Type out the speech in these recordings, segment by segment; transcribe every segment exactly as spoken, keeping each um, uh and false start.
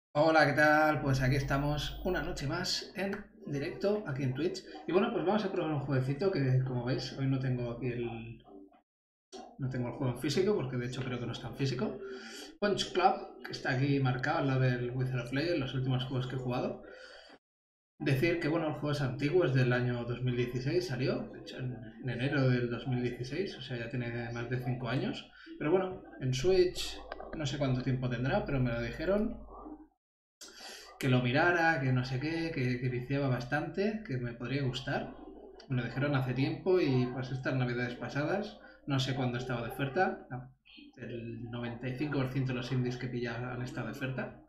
Hola, ¿qué tal? Pues aquí estamos una noche más en directo aquí en Twitch. Y bueno, pues vamos a probar un jueguecito que, como veis, hoy no tengo aquí el, no tengo el juego en físico porque de hecho creo que no está en físico. Punch Club, que está aquí marcado al lado del Wizard of Legends, los últimos juegos que he jugado. Decir que bueno, el juego es antiguo, es del año dos mil dieciséis, salió, de hecho en, en enero del dos mil dieciséis, o sea, ya tiene más de cinco años. Pero bueno, en Switch no sé cuánto tiempo tendrá, pero me lo dijeron que lo mirara, que no sé qué, que, que viciaba bastante, que me podría gustar. Me lo dijeron hace tiempo y pues estas navidades pasadas, no sé cuándo estaba de oferta, no, el noventa y cinco por ciento de los indies que pillaba han estado de oferta.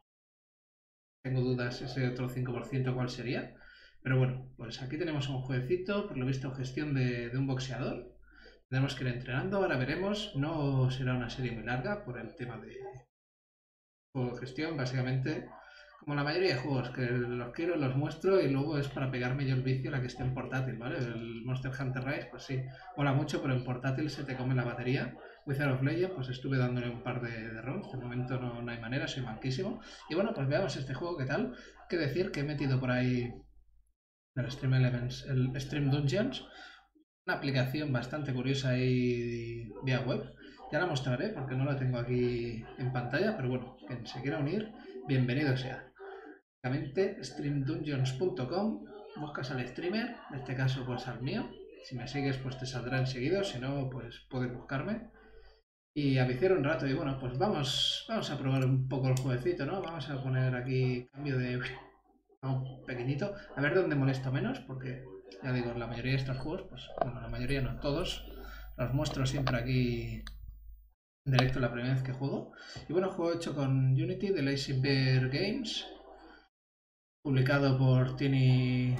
Tengo dudas ese otro cinco por ciento cuál sería. Pero bueno, pues aquí tenemos un jueguecito, por lo visto gestión de, de un boxeador. Tenemos que ir entrenando, ahora veremos. No será una serie muy larga por el tema de juego de gestión, básicamente como la mayoría de juegos, que los quiero, los muestro y luego es para pegarme yo el vicio la que esté en portátil, ¿vale? El Monster Hunter Rise, pues sí, mola mucho, pero en portátil se te come la batería. Wizard of Legends, pues estuve dándole un par de, de runs, de momento no, no hay manera, soy manquísimo. Y bueno, pues veamos este juego, ¿qué tal? Qué decir que he metido por ahí el Stream Elements, el Stream Dungeons, una aplicación bastante curiosa ahí vía web. Ya la mostraré porque no la tengo aquí en pantalla, pero bueno, quien se quiera unir, bienvenido sea. Básicamente, stream dungeons punto com, buscas al streamer, en este caso pues al mío. Si me sigues pues te saldrá enseguida, si no pues puedes buscarme. Y a viciar un rato y bueno, pues vamos, vamos a probar un poco el jueguecito, ¿no? Vamos a poner aquí cambio de un pequeñito, a ver dónde molesto menos, porque ya digo, la mayoría de estos juegos, pues bueno, la mayoría no, todos, los muestro siempre aquí en directo la primera vez que juego. Y bueno, juego hecho con Unity de Lazy Bear Games, publicado por Tiny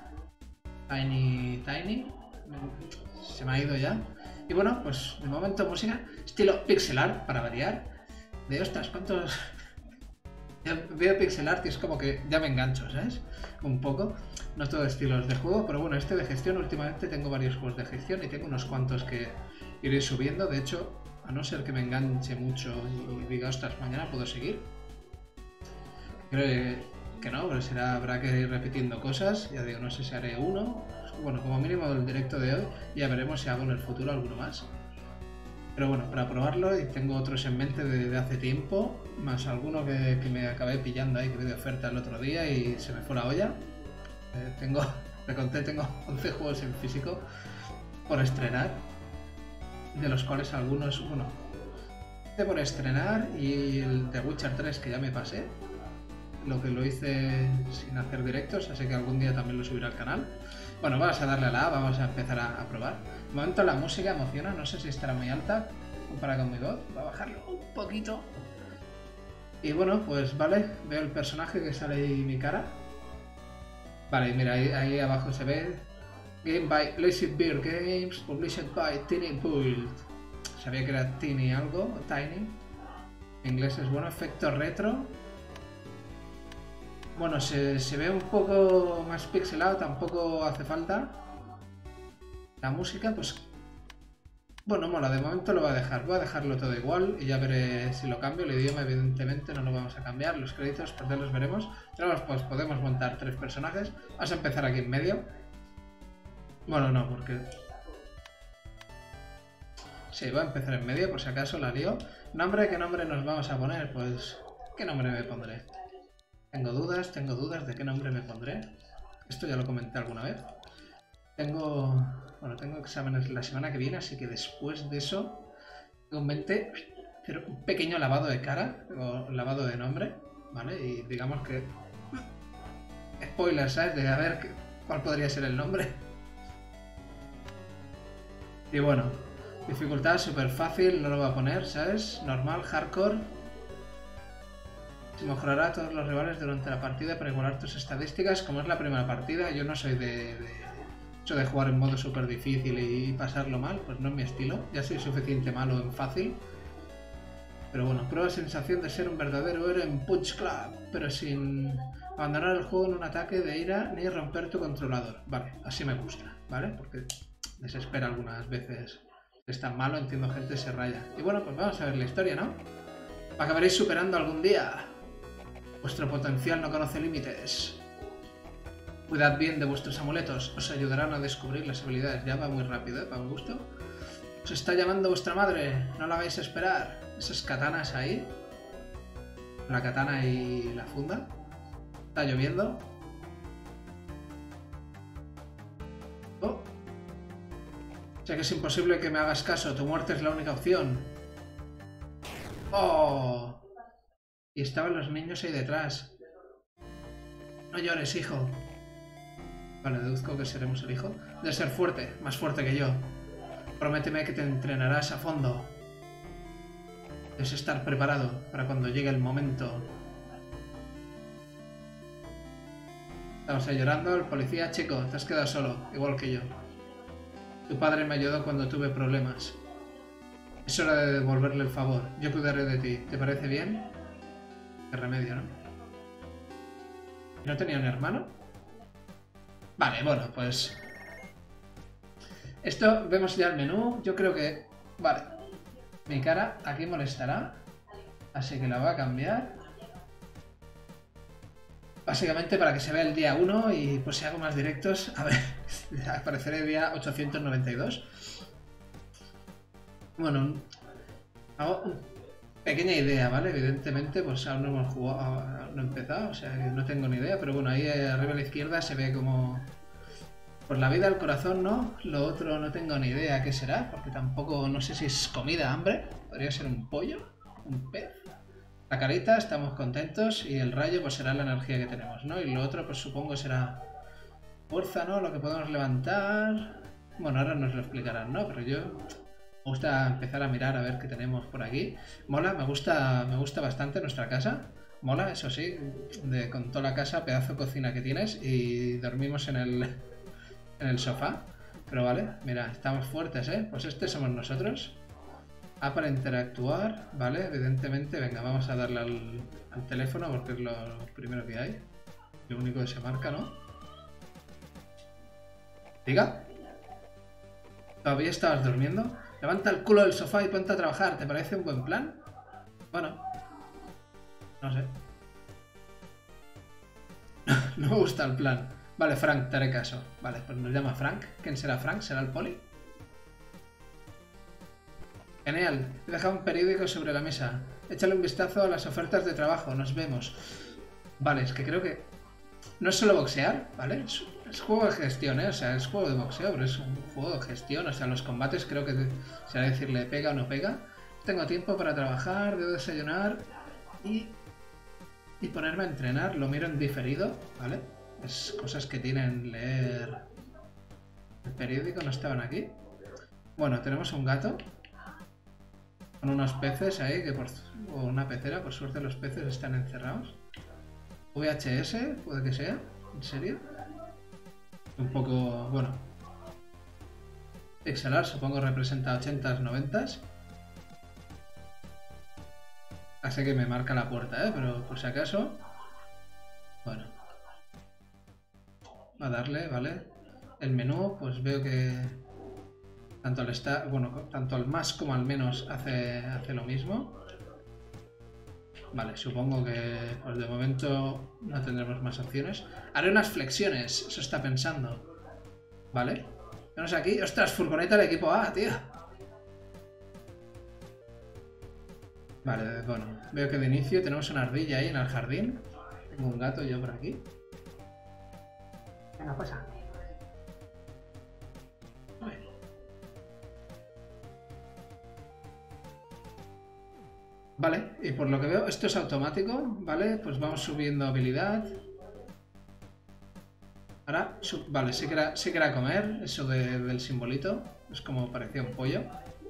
Tiny Tiny. Se me ha ido ya. Y bueno, pues de momento música estilo pixel art para variar. De ostras, cuántos. Ya veo pixel art y es como que ya me engancho, ¿sabes? Un poco. No todo estilos de juego, pero bueno, este de gestión últimamente tengo varios juegos de gestión y tengo unos cuantos que iré subiendo. De hecho, a no ser que me enganche mucho y diga, ostras, mañana puedo seguir. Creo que no, pero será, habrá que ir repitiendo cosas. Ya digo, no sé si haré uno. Bueno, como mínimo el directo de hoy. Ya veremos si hago en el futuro alguno más. Pero bueno, para probarlo, y tengo otros en mente de, de hace tiempo, más alguno que, que me acabé pillando ahí, que vi de oferta el otro día y se me fue la olla. Eh, tengo, me conté, tengo once juegos en físico por estrenar, de los cuales algunos, bueno, de por estrenar y el de Witcher tres que ya me pasé, lo que lo hice sin hacer directos, así que algún día también lo subiré al canal. Bueno, vamos a darle a la A, vamos a empezar a, a probar. De momento la música emociona, no sé si estará muy alta comparada con mi voz, voy a bajarlo un poquito. Y bueno, pues vale, veo el personaje que sale ahí mi cara. Vale, mira, ahí, ahí abajo se ve Game by Lazy Bear Games, published by Tiny Build. Sabía que era Tiny algo, Tiny. En inglés es bueno, efecto retro. Bueno, se, se ve un poco más pixelado, tampoco hace falta. La música, pues bueno, mola, de momento lo voy a dejar. Voy a dejarlo todo igual y ya veré si lo cambio. El idioma, evidentemente, no lo vamos a cambiar. Los créditos, pues ya los veremos. Pero pues podemos montar tres personajes. Vamos a empezar aquí en medio. Bueno, no, porque... Sí, voy a empezar en medio, por si acaso la lío. ¿Nombre? ¿Qué nombre nos vamos a poner? Pues... ¿Qué nombre me pondré? Tengo dudas, tengo dudas de qué nombre me pondré. Esto ya lo comenté alguna vez. Tengo... Bueno, tengo exámenes la semana que viene, así que después de eso tengo en mente hacer un pequeño lavado de cara, o lavado de nombre, ¿vale? Y digamos que... Spoiler, ¿sabes? De a ver qué- cuál podría ser el nombre. Y bueno, dificultad súper fácil, no lo voy a poner, ¿sabes? Normal, hardcore. Se mejorará a todos los rivales durante la partida para igualar tus estadísticas. Como es la primera partida, yo no soy de... de eso de jugar en modo súper difícil y pasarlo mal, pues no es mi estilo. Ya soy suficiente malo en fácil. Pero bueno, prueba sensación de ser un verdadero héroe en Punch Club, pero sin abandonar el juego en un ataque de ira ni romper tu controlador. Vale, así me gusta, ¿vale? Porque desespera algunas veces. Es tan malo, entiendo, gente se raya. Y bueno, pues vamos a ver la historia, ¿no? Acabaréis superando algún día. Vuestro potencial no conoce límites. Cuidad bien de vuestros amuletos, os ayudarán a descubrir las habilidades. Ya va muy rápido, ¿eh? Para mi gusto. Os está llamando vuestra madre, no la hagáis esperar. Esas katanas ahí. La katana y la funda. Está lloviendo. Oh. O sea que es imposible que me hagas caso, tu muerte es la única opción. Oh. Y estaban los niños ahí detrás. No llores, hijo. Vale, deduzco que seremos el hijo. Debes ser fuerte, más fuerte que yo. Prométeme que te entrenarás a fondo. Debes estar preparado para cuando llegue el momento. Estamos ahí llorando. El policía, chico, te has quedado solo, igual que yo. Tu padre me ayudó cuando tuve problemas. Es hora de devolverle el favor. Yo cuidaré de ti. ¿Te parece bien? Qué remedio, ¿no? ¿No tenía un hermano? Vale, bueno, pues... Esto, vemos ya el menú. Yo creo que... Vale. Mi cara aquí molestará. Así que la voy a cambiar. Básicamente para que se vea el día uno y pues si hago más directos... A ver, apareceré el día ochocientos noventa y dos. Bueno, hago una pequeña idea, ¿vale? Evidentemente, pues aún no hemos jugado, aún no he empezado, o sea que no tengo ni idea, pero bueno, ahí arriba a la izquierda se ve como... Pues la vida, el corazón, ¿no? Lo otro no tengo ni idea qué será, porque tampoco, no sé si es comida, hambre, podría ser un pollo, un pez. La carita, estamos contentos, y el rayo pues será la energía que tenemos, ¿no? Y lo otro pues supongo será fuerza, ¿no? Lo que podemos levantar... Bueno, ahora nos lo explicarán, ¿no? Pero yo... Me gusta empezar a mirar a ver qué tenemos por aquí. Mola, me gusta, me gusta bastante nuestra casa. Mola, eso sí, de, con toda la casa, pedazo de cocina que tienes y dormimos en el, en el sofá. Pero vale, mira, estamos fuertes, ¿eh? Pues este somos nosotros. A para interactuar, ¿vale? Evidentemente, venga, vamos a darle al, al teléfono porque es lo primero que hay. Lo único que se marca, ¿no? Diga. ¿Todavía estabas durmiendo? Levanta el culo del sofá y ponte a trabajar. ¿Te parece un buen plan? Bueno. No sé. No me gusta el plan. Vale, Frank, te haré caso. Vale, pues nos llama Frank. ¿Quién será Frank? ¿Será el poli? Genial. He dejado un periódico sobre la mesa. Échale un vistazo a las ofertas de trabajo. Nos vemos. Vale, es que creo que... No es solo boxear, ¿vale? Es, es juego de gestión, ¿eh? O sea, es juego de boxeo, pero es un juego de gestión. O sea, los combates creo que será decirle pega o no pega. Tengo tiempo para trabajar, debo desayunar y, y ponerme a entrenar. Lo miro en diferido, ¿vale? Es cosas que tienen leer el periódico, no estaban aquí. Bueno, tenemos un gato con unos peces ahí, que por, o una pecera, por suerte los peces están encerrados. V H S, puede que sea, ¿en serio? Un poco, bueno. Pixelar, supongo representa ochentas, noventas. Así que me marca la puerta, ¿eh? Pero por si acaso... Bueno. A darle, ¿vale? El menú, pues veo que... Tanto al está, bueno, tanto al más como al menos hace, hace lo mismo. Vale, supongo que pues de momento no tendremos más opciones. Haré unas flexiones, eso está pensando. Vale. Tenemos aquí... ¡Ostras! Furgoneta del equipo A, tío. Vale, bueno. Veo que de inicio tenemos una ardilla ahí en el jardín. Tengo un gato yo por aquí. Venga, pasa. Vale, y por lo que veo, esto es automático, ¿vale? Pues vamos subiendo habilidad. Ahora, vale, sí que era, sí que era comer, eso de, del simbolito. Es como parecía un pollo.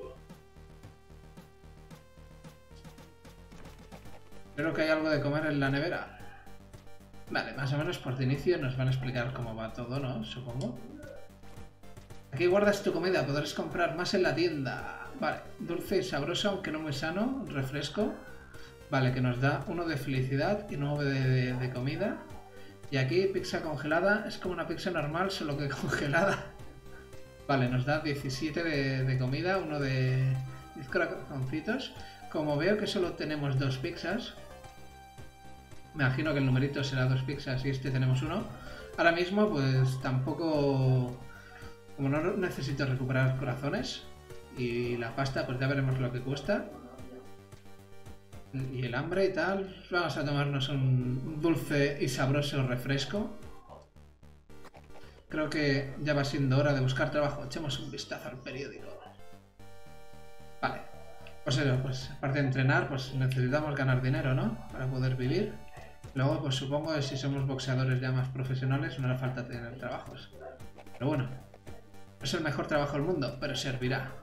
Creo que hay algo de comer en la nevera. Vale, más o menos por de inicio nos van a explicar cómo va todo, ¿no? Supongo. Aquí guardas tu comida, podrás comprar más en la tienda. Vale, dulce y sabroso, aunque no muy sano, refresco. Vale, que nos da uno de felicidad y nueve de, de, de comida. Y aquí pizza congelada, es como una pizza normal, solo que congelada. Vale, nos da diecisiete de, de comida, uno de diez corazoncitos. Como veo que solo tenemos dos pizzas, Me imagino que el numerito será dos pixas y este tenemos uno. Ahora mismo pues tampoco... Como no necesito recuperar corazones y la pasta pues ya veremos lo que cuesta. Y el hambre y tal, vamos a tomarnos un dulce y sabroso refresco. Creo que ya va siendo hora de buscar trabajo. Echemos un vistazo al periódico. Vale. Pues eso, pues aparte de entrenar, pues necesitamos ganar dinero, ¿no? Para poder vivir. Luego, pues supongo que si somos boxeadores ya más profesionales no hará falta tener trabajos. Pero bueno, no es el mejor trabajo del mundo, pero servirá.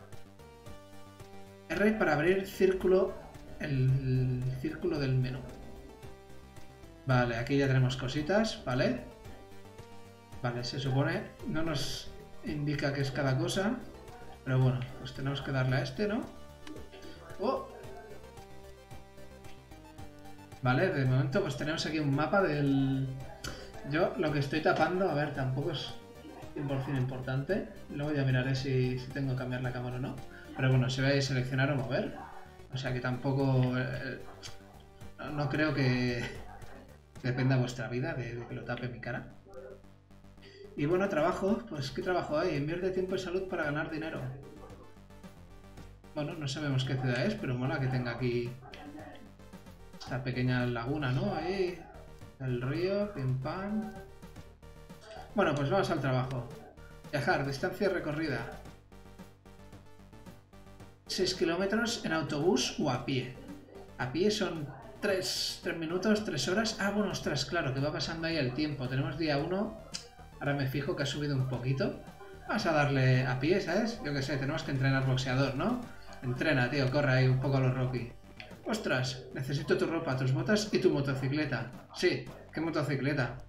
R para abrir círculo, el círculo del menú. Vale, aquí ya tenemos cositas, ¿vale? Vale, se supone, no nos indica qué es cada cosa, pero bueno, pues tenemos que darle a este, ¿no? ¡Oh! Vale, de momento pues tenemos aquí un mapa del... Yo lo que estoy tapando, a ver, tampoco es cien por cien importante. Luego ya miraré si, si tengo que cambiar la cámara o no. Pero bueno, se ve ahí seleccionar o mover. O sea que tampoco... Eh, no, no creo que dependa vuestra vida de, de que lo tape mi cara. Y bueno, trabajo, pues ¿qué trabajo hay? Invierte tiempo y salud para ganar dinero. Bueno, no sabemos qué ciudad es, pero mola que tenga aquí esta pequeña laguna, ¿no? Ahí, el río, pim pam. Bueno, pues vamos al trabajo. Viajar, distancia recorrida. seis kilómetros en autobús o a pie. A pie son tres minutos, tres horas. Ah, bueno, ostras, claro, que va pasando ahí el tiempo. Tenemos día uno. Ahora me fijo que ha subido un poquito. Vamos a darle a pie, ¿sabes? Yo qué sé, tenemos que entrenar boxeador, ¿no? Entrena, tío, corre ahí un poco a los Rocky. Ostras, necesito tu ropa, tus botas y tu motocicleta. Sí, ¿qué motocicleta?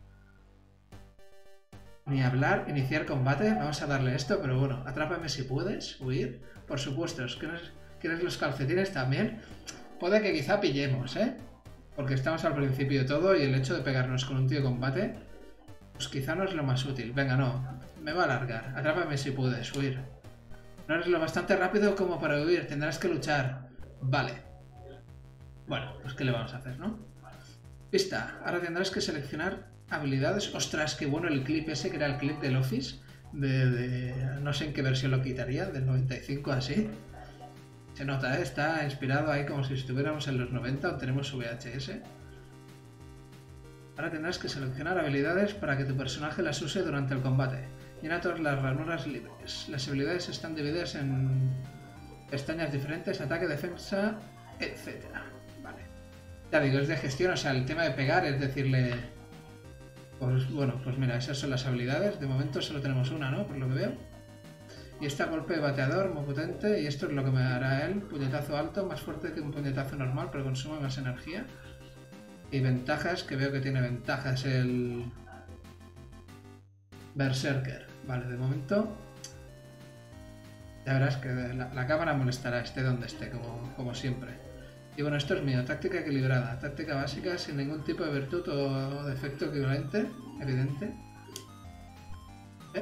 Ni hablar, iniciar combate. Vamos a darle esto, pero bueno, atrápame si puedes. Huir. Por supuesto, ¿quieres, ¿quieres los calcetines también? Puede que quizá pillemos, ¿eh? Porque estamos al principio de todo y el hecho de pegarnos con un tío de combate, pues quizá no es lo más útil. Venga, no, me va a alargar. Atrápame si puedes, huir. No eres lo bastante rápido como para huir, tendrás que luchar. Vale. Bueno, pues ¿qué le vamos a hacer, no? Pista, ahora tendrás que seleccionar habilidades. Ostras, qué bueno el clip ese, que era el clip del Office. De, de... no sé en qué versión lo quitaría, del noventa y cinco así. Se nota, ¿eh? Está inspirado ahí como si estuviéramos en los noventa o tenemos su V H S. Ahora tendrás que seleccionar habilidades para que tu personaje las use durante el combate. Llena todas las ranuras libres. Las habilidades están divididas en pestañas diferentes, ataque, defensa, etcétera. Vale. Ya digo, es de gestión, o sea, el tema de pegar es decirle... Pues bueno, pues mira, esas son las habilidades. De momento solo tenemos una, ¿no? Por lo que veo. Y esta golpe de bateador, muy potente. Y esto es lo que me hará él. Puñetazo alto, más fuerte que un puñetazo normal, pero consume más energía. Y ventajas, que veo que tiene ventajas el... Berserker. Vale, de momento... Ya verás que la, la cámara molestará, esté donde esté, como, como siempre. Y bueno, esto es mío. Táctica equilibrada. Táctica básica sin ningún tipo de virtud o defecto equivalente. Evidente. ¿Eh?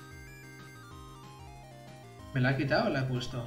¿Me la ha quitado o la he puesto?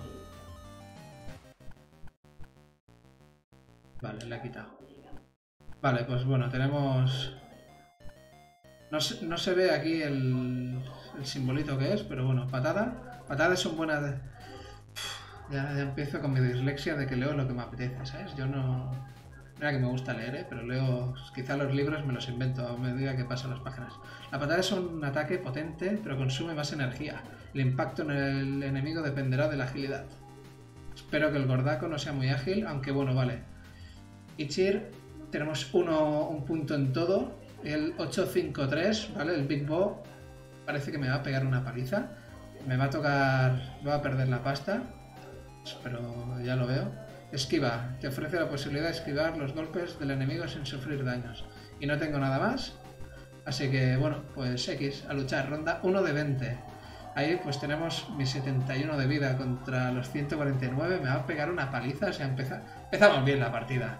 Vale, la he quitado. Vale, pues bueno, tenemos... No se, no se ve aquí el, el simbolito que es, pero bueno, patada. Patadas son buenas... De... Ya, ya empiezo con mi dislexia de que leo lo que me apetece, ¿sabes? Yo no... Mira que me gusta leer, ¿eh? Pero leo... Quizá los libros me los invento a medida que pasan las páginas. La patada es un ataque potente, pero consume más energía. El impacto en el enemigo dependerá de la agilidad. Espero que el gordaco no sea muy ágil, aunque bueno, vale. Ichir, tenemos uno, un punto en todo. El ocho cinco tres, ¿vale? El Big Bow parece que me va a pegar una paliza. Me va a tocar... Voy a perder la pasta. Pero ya lo veo. Esquiva. Te ofrece la posibilidad de esquivar los golpes del enemigo sin sufrir daños. Y no tengo nada más. Así que, bueno, pues X. A luchar. Ronda uno de veinte. Ahí pues tenemos mi setenta y uno de vida contra los ciento cuarenta y nueve. Me va a pegar una paliza. O sea, empeza... empezamos bien la partida.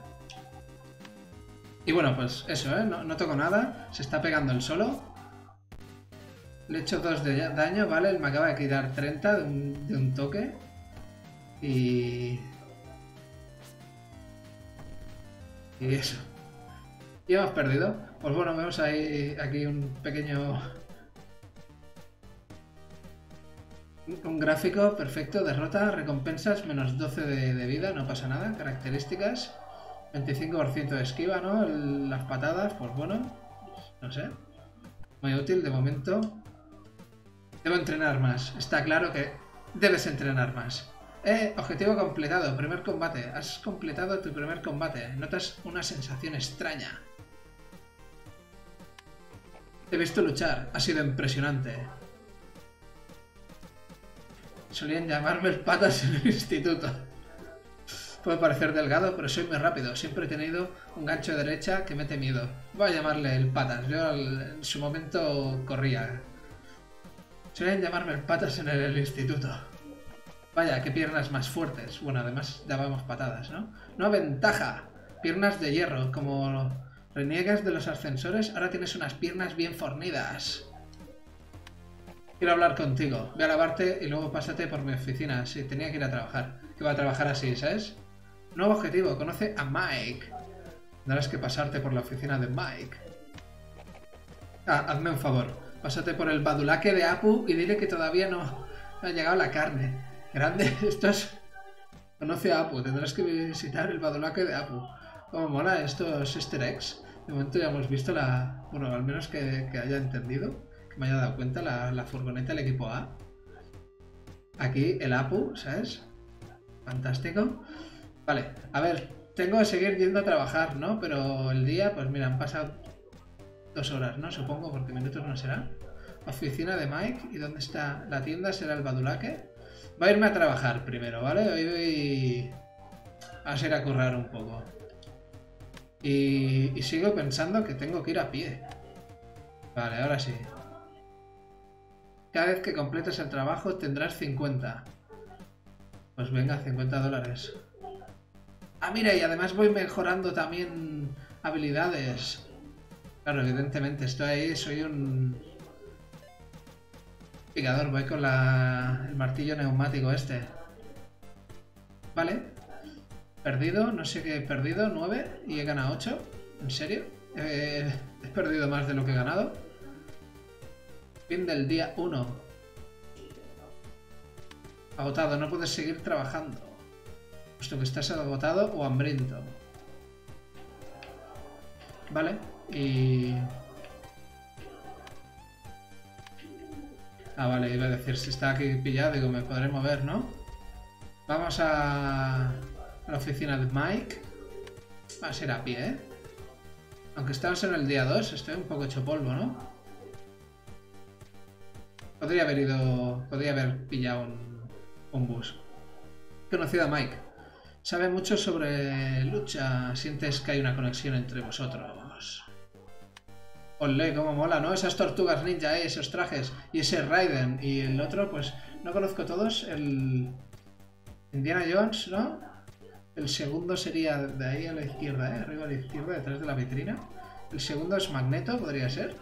Y bueno, pues eso, ¿eh? No, no toco nada. Se está pegando el solo. Le he hecho dos de daño, ¿vale? Él me acaba de quitar treinta de un, de un toque. Y... Y eso. Y hemos perdido. Pues bueno, vemos ahí aquí un pequeño... Un gráfico perfecto, derrota, recompensas, menos doce de, de vida, no pasa nada. Características, veinticinco por ciento de esquiva, ¿no? El, las patadas, pues bueno, no sé. Muy útil de momento. Debo entrenar más. Está claro que debes entrenar más. Eh, objetivo completado, primer combate. Has completado tu primer combate. Notas una sensación extraña. Te he visto luchar, ha sido impresionante. Solían llamarme el patas en el instituto. Puedo parecer delgado, pero soy muy rápido. Siempre he tenido un gancho de derecha que mete miedo. Voy a llamarle el patas. Yo en su momento corría. Solían llamarme el patas en el, el instituto. Vaya, qué piernas más fuertes. Bueno, además dábamos patadas, ¿no? No, ventaja. Piernas de hierro. Como reniegas de los ascensores, ahora tienes unas piernas bien fornidas. Quiero hablar contigo. Ve a lavarte y luego pásate por mi oficina. Sí, tenía que ir a trabajar. Que va a trabajar así, ¿sabes? Nuevo objetivo. Conoce a Mike. Tendrás que pasarte por la oficina de Mike. Ah, hazme un favor. Pásate por el badulaque de Apu y dile que todavía no ha llegado la carne. Grande, esto es... Conoce a Apu. Tendrás que visitar el badulaque de Apu. Como mola estos easter eggs. De momento ya hemos visto la... Bueno, al menos que, que haya entendido. Que me haya dado cuenta la, la furgoneta del equipo A. Aquí el Apu, ¿sabes? Fantástico. Vale, a ver, tengo que seguir yendo a trabajar, ¿no? Pero el día, pues mira, han pasado dos horas, ¿no? Supongo, porque minutos no será. Oficina de Mike. ¿Y dónde está la tienda? ¿Será el badulaque? Voy a irme a trabajar primero, ¿vale? Hoy voy a ir a currar un poco. Y, y sigo pensando que tengo que ir a pie. Vale, ahora sí. Cada vez que completes el trabajo tendrás cincuenta. Pues venga, cincuenta dólares. Ah, mira, y además voy mejorando también habilidades. Claro, evidentemente, estoy ahí, soy un... picador, voy con la... el martillo neumático este. Vale. Perdido, no sé qué he perdido, nueve y he ganado ocho. ¿En serio? Eh, he perdido más de lo que he ganado. Fin del día uno. Agotado, no puedes seguir trabajando. Puesto que estás agotado o hambriento. Vale, y... Ah, vale, iba a decir, si está aquí pillado, digo, me podré mover, ¿no? Vamos a... a la oficina de Mike. Va a ser a pie, ¿eh? Aunque estamos en el día dos, estoy un poco hecho polvo, ¿no? Podría haber ido... Podría haber pillado un, un bus. He conocido a Mike. Sabe mucho sobre lucha. Sientes que hay una conexión entre vosotros. Olé, cómo mola, ¿no? Esas tortugas ninja, ¿eh? Esos trajes. Y ese Raiden. Y el otro, pues... No conozco todos. El... Indiana Jones, ¿no? El segundo sería de ahí a la izquierda, ¿eh? Arriba a la izquierda, detrás de la vitrina. El segundo es Magneto, podría ser.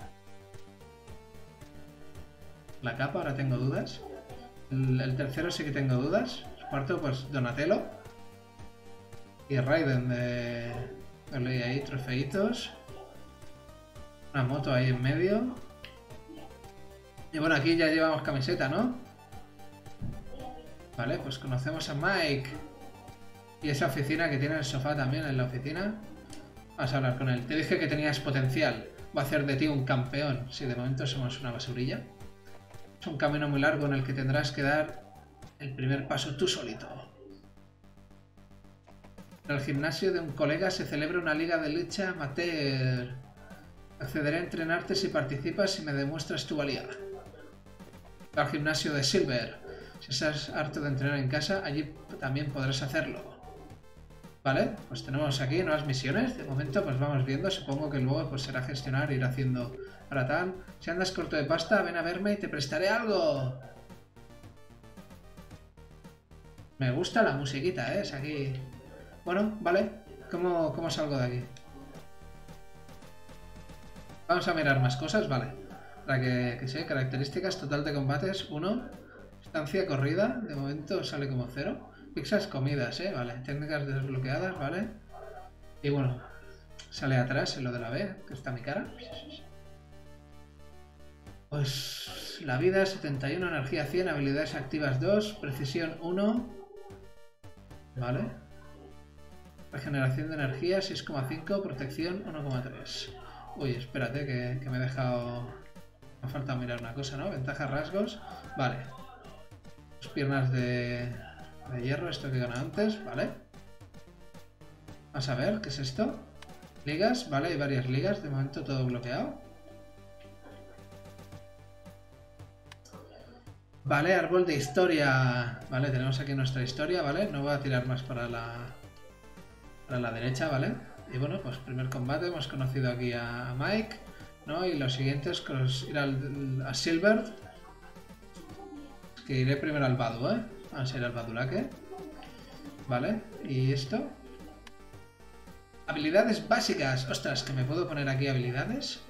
La capa, ahora tengo dudas. El, el tercero sí que tengo dudas. El cuarto, pues Donatello. Y Raiden de... Vale, ahí trofeitos. Una moto ahí en medio. Y bueno, aquí ya llevamos camiseta, ¿no? Vale, pues conocemos a Mike. Y esa oficina que tiene el sofá también en la oficina. Vamos a hablar con él. Te dije que tenías potencial. Voy a hacer de ti un campeón. Si de momento somos una basurilla. Es un camino muy largo en el que tendrás que dar el primer paso tú solito. En el gimnasio de un colega se celebra una liga de lucha amateur. Accederé a entrenarte si participas y me demuestras tu valía. Al gimnasio de Silver. Si estás harto de entrenar en casa, allí también podrás hacerlo. Vale, pues tenemos aquí nuevas misiones. De momento pues vamos viendo. Supongo que luego pues será gestionar, ir haciendo para tal. Si andas corto de pasta, ven a verme y te prestaré algo. Me gusta la musiquita, ¿eh? Es aquí... Bueno, vale. ¿Cómo, cómo salgo de aquí? Vamos a mirar más cosas, vale. Para que, que sé, características, total de combates, uno. Estancia corrida, de momento sale como cero. Pizzas comidas, eh, vale. Técnicas desbloqueadas, vale. Y bueno, Sale atrás en lo de la B, que está mi cara. Pues la vida setenta y uno, energía cien, habilidades activas dos, precisión uno. Vale. Regeneración de energía seis coma cinco, protección uno coma tres. Uy, espérate que, que me he dejado... Me ha faltado mirar una cosa, ¿no? Ventajas, rasgos. Vale. Dos piernas de, de hierro, esto que gana antes, vale. Vamos a ver, ¿qué es esto? Ligas, vale, hay varias ligas, de momento todo bloqueado. Vale, árbol de historia. Vale, tenemos aquí nuestra historia, ¿vale? No voy a tirar más para la, para la derecha, ¿vale? Y bueno, pues primer combate, hemos conocido aquí a Mike, ¿no? Y los siguientes, ir al, a Silver. Que iré primero al Badu, ¿eh? Vamos a ir al Badulaque. Vale, y esto. Habilidades básicas. Ostras, que me puedo poner aquí habilidades.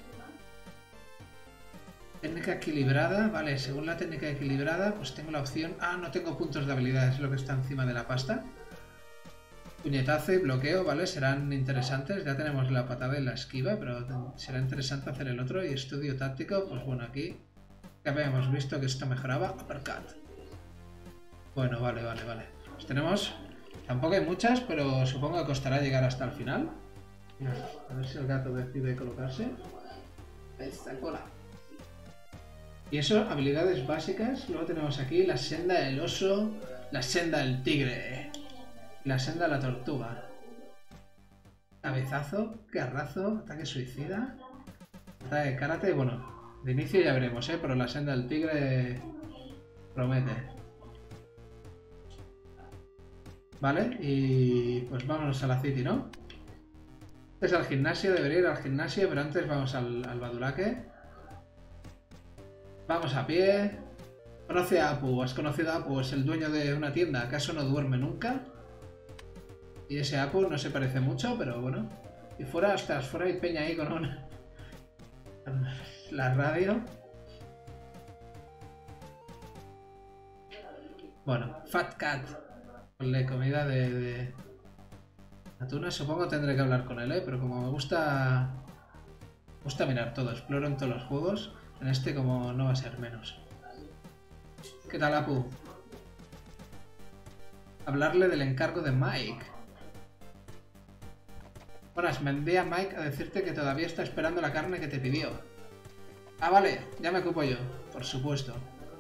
Técnica equilibrada. Vale, según la técnica equilibrada, pues tengo la opción... Ah, no tengo puntos de habilidades, es lo que está encima de la pasta. Puñetazo y bloqueo, ¿vale? Serán interesantes. Ya tenemos la patada y la esquiva, pero será interesante hacer el otro. Y estudio táctico, pues bueno, aquí ya habíamos visto que esto mejoraba. Uppercut. Bueno, vale, vale, vale. Pues tenemos... Tampoco hay muchas, pero supongo que costará llegar hasta el final. A ver si el gato decide colocarse. Esta cola. Y eso, habilidades básicas. Luego tenemos aquí la senda del oso, la senda del tigre, la senda de la tortuga. Cabezazo, garrazo, ataque suicida, ataque de karate. Bueno, de inicio ya veremos, ¿eh? Pero la senda del tigre promete. Vale, y pues vámonos a la City, ¿no? Este es al gimnasio, debería ir al gimnasio, pero antes vamos al, al Badulaque. Vamos a pie. Conoce a Apu, has conocido a Apu, es el dueño de una tienda, ¿acaso no duerme nunca? Y ese Apu no se parece mucho, pero bueno. Y fuera, hasta fuera hay peña ahí con una... la radio. Bueno, Fat Cat. Ponle comida de, de... Atuna, supongo tendré que hablar con él, ¿eh? Pero como me gusta... Me gusta mirar todo, exploro en todos los juegos. En este como no va a ser menos. ¿Qué tal, Apu? Hablarle del encargo de Mike. Buenas, me envía Mike a decirte que todavía está esperando la carne que te pidió. Ah, vale, ya me ocupo yo, por supuesto.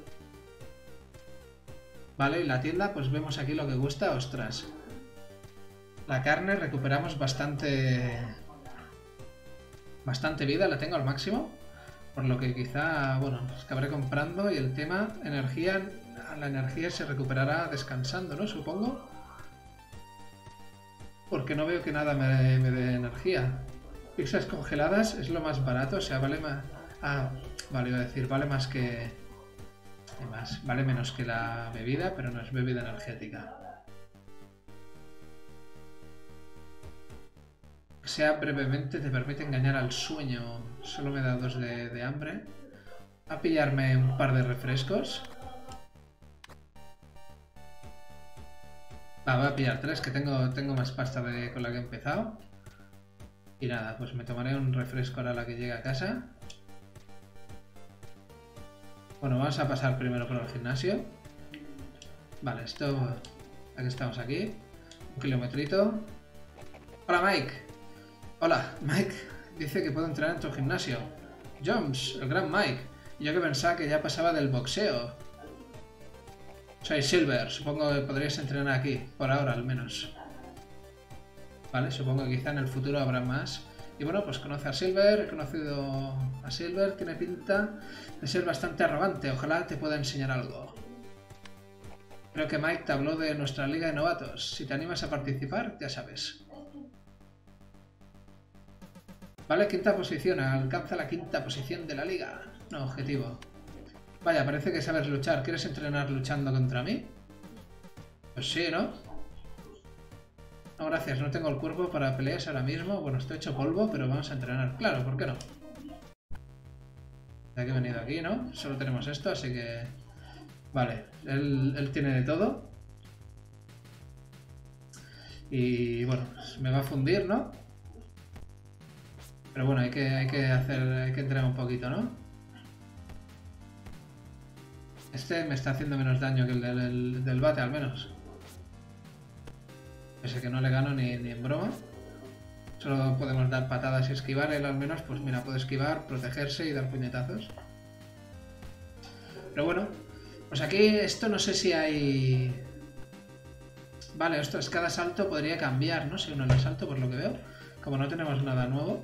Vale, y la tienda, pues vemos aquí lo que cuesta. Ostras. La carne recuperamos bastante... Bastante vida, la tengo al máximo. Por lo que quizá, bueno, acabaré comprando. Y el tema, energía... La energía se recuperará descansando, ¿no? Supongo. Porque no veo que nada me, me dé energía. Pizzas congeladas es lo más barato, o sea, vale más... Ah, vale, iba a decir, vale más que... Más, vale menos que la bebida, pero no es bebida energética. Sea brevemente te permite engañar al sueño. Solo me da dos de, de hambre. A pillarme un par de refrescos. Va, voy a pillar tres, que tengo, tengo más pasta de, con la que he empezado. Y nada, pues me tomaré un refresco ahora a la que llegue a casa. Bueno, vamos a pasar primero por el gimnasio. Vale, esto... Aquí estamos aquí. Un kilometrito. Hola, Mike. Hola, Mike. Dice que puedo entrenar en tu gimnasio. Jones, el gran Mike. Yo que pensaba que ya pasaba del boxeo. Soy Silver. Supongo que podrías entrenar aquí. Por ahora, al menos. Vale, supongo que quizá en el futuro habrá más. Y bueno, pues conoce a Silver, he conocido a Silver, tiene pinta de ser bastante arrogante, ojalá te pueda enseñar algo. Creo que Mike te habló de nuestra liga de novatos, si te animas a participar, ya sabes. Vale, quinta posición, alcanza la quinta posición de la liga. No, objetivo. Vaya, parece que sabes luchar, ¿quieres entrenar luchando contra mí? Pues sí, ¿no? No, gracias, no tengo el cuerpo para peleas ahora mismo. Bueno, estoy hecho polvo, pero vamos a entrenar. Claro, ¿por qué no? Ya que he venido aquí, ¿no? Solo tenemos esto, así que... Vale, él, él tiene de todo. Y bueno, pues me va a fundir, ¿no? Pero bueno, hay que, hay que hacer, hay que entrenar un poquito, ¿no? Este me está haciendo menos daño que el del, el, del bate, al menos. Pese que no le gano ni, ni en broma. Solo podemos dar patadas y esquivar. Él al menos, pues mira, puede esquivar, protegerse y dar puñetazos. Pero bueno, pues aquí esto no sé si hay... Vale, ostras, cada salto podría cambiar, ¿no? Si uno le salto, por lo que veo. Como no tenemos nada nuevo,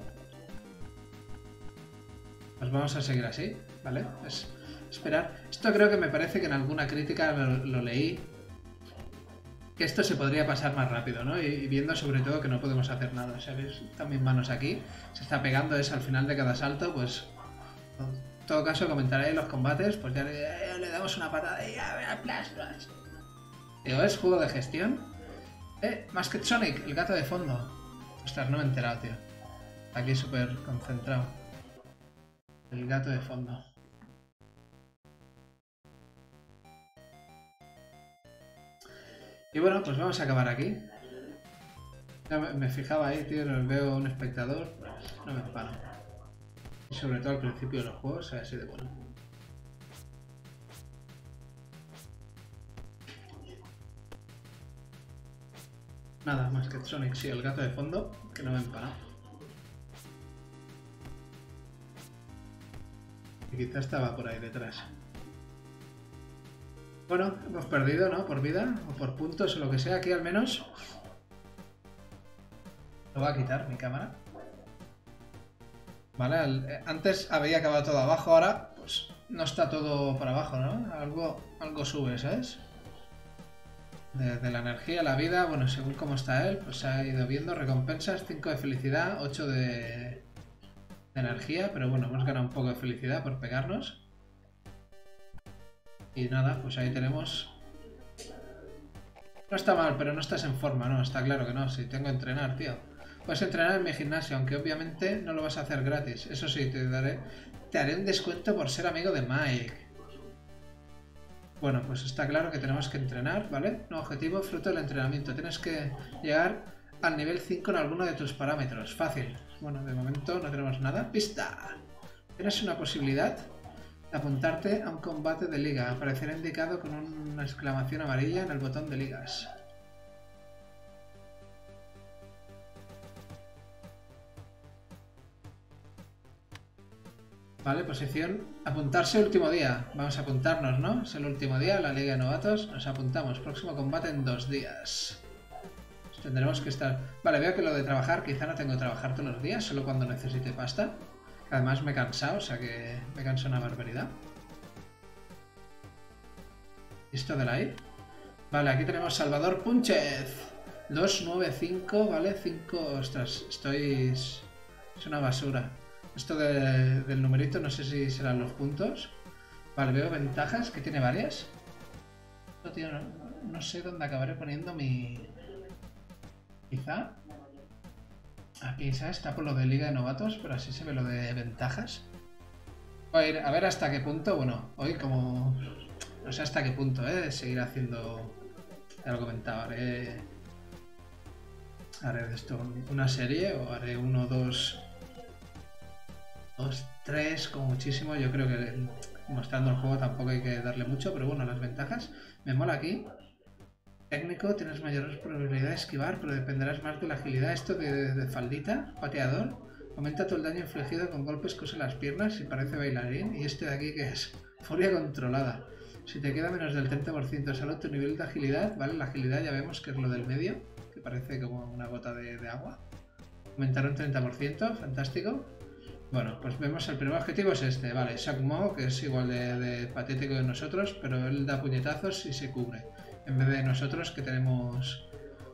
pues vamos a seguir así, ¿vale? Es esperar. Esto creo que me parece que en alguna crítica lo, lo leí. Que esto se podría pasar más rápido, ¿no? Y, y viendo sobre todo que no podemos hacer nada. O sea, ves también manos aquí. Se está pegando es al final de cada salto, pues... En todo caso comentaré los combates, pues ya le, eh, le damos una patada y a ver, flash, flash. Digo, es juego de gestión. Eh, Masked Sonic, el gato de fondo. Ostras, no me he enterado, tío. Aquí súper concentrado. El gato de fondo. Y bueno, pues vamos a acabar aquí. Ya me, me fijaba ahí, tío, veo un espectador, pues no me enfano. Y sobre todo al principio de los juegos, es así de bueno. Nada más que Sonic, sí, el gato de fondo, que no me empana. Y quizá estaba por ahí detrás. Bueno, hemos perdido, ¿no? Por vida, o por puntos, o lo que sea. Aquí al menos... Lo voy a quitar, mi cámara. Vale, el, eh, antes había acabado todo abajo, ahora pues no está todo para abajo, ¿no? Algo, algo sube, ¿sabes? De, de la energía, la vida, bueno, según cómo está él, pues se ha ido viendo recompensas, cinco de felicidad, ocho de, de energía, pero bueno, hemos ganado un poco de felicidad por pegarnos. Y nada, pues ahí tenemos... No está mal, pero no estás en forma, ¿no? Está claro que no, si tengo que entrenar, tío. Puedes entrenar en mi gimnasio, aunque obviamente no lo vas a hacer gratis. Eso sí, te daré, te haré un descuento por ser amigo de Mike. Bueno, pues está claro que tenemos que entrenar, ¿vale? No objetivo, fruto del entrenamiento. Tienes que llegar al nivel cinco en alguno de tus parámetros. Fácil. Bueno, de momento no tenemos nada. ¡Pista! Tienes una posibilidad de apuntarte a un combate de liga. Aparecerá indicado con una exclamación amarilla en el botón de ligas. Vale, posición. Apuntarse último día. Vamos a apuntarnos, ¿no? Es el último día, la Liga de Novatos. Nos apuntamos. Próximo combate en dos días. Pues tendremos que estar... Vale, veo que lo de trabajar, quizá no tengo que trabajar todos los días, solo cuando necesite pasta. Además me he cansado, o sea que me canso una barbaridad. ¿Listo de la I? Vale, aquí tenemos Salvador Púnchez. dos nueve cinco, ¿vale? cinco... Ostras, estoy... Es una basura. Esto de, del numerito no sé si serán los puntos. Vale, veo ventajas, que tiene varias. No, tío, no, no sé dónde acabaré poniendo mi... Quizá... Aquí, ¿sabes? Está por lo de Liga de Novatos, pero así se ve lo de ventajas. Voy a ir a ver hasta qué punto, bueno, hoy como... No sé hasta qué punto, ¿eh? Seguir haciendo... Ya lo comentaba, haré... Haré de esto una serie o haré uno o dos... Dos, tres, como muchísimo. Yo creo que mostrando el juego tampoco hay que darle mucho, pero bueno, las ventajas. Me mola aquí. Técnico, tienes mayores probabilidad de esquivar, pero dependerás más de la agilidad. Esto de, de, de faldita, pateador. Aumenta todo el daño infligido con golpes que usan las piernas y parece bailarín. Y este de aquí que es furia controlada. Si te queda menos del treinta por ciento, solo tu nivel de agilidad, ¿vale? La agilidad ya vemos que es lo del medio, que parece como una gota de, de agua. Aumentar un treinta por ciento, fantástico. Bueno, pues vemos el primer objetivo es este, vale, Sakmo, que es igual de, de patético que nosotros, pero él da puñetazos y se cubre, en vez de nosotros que tenemos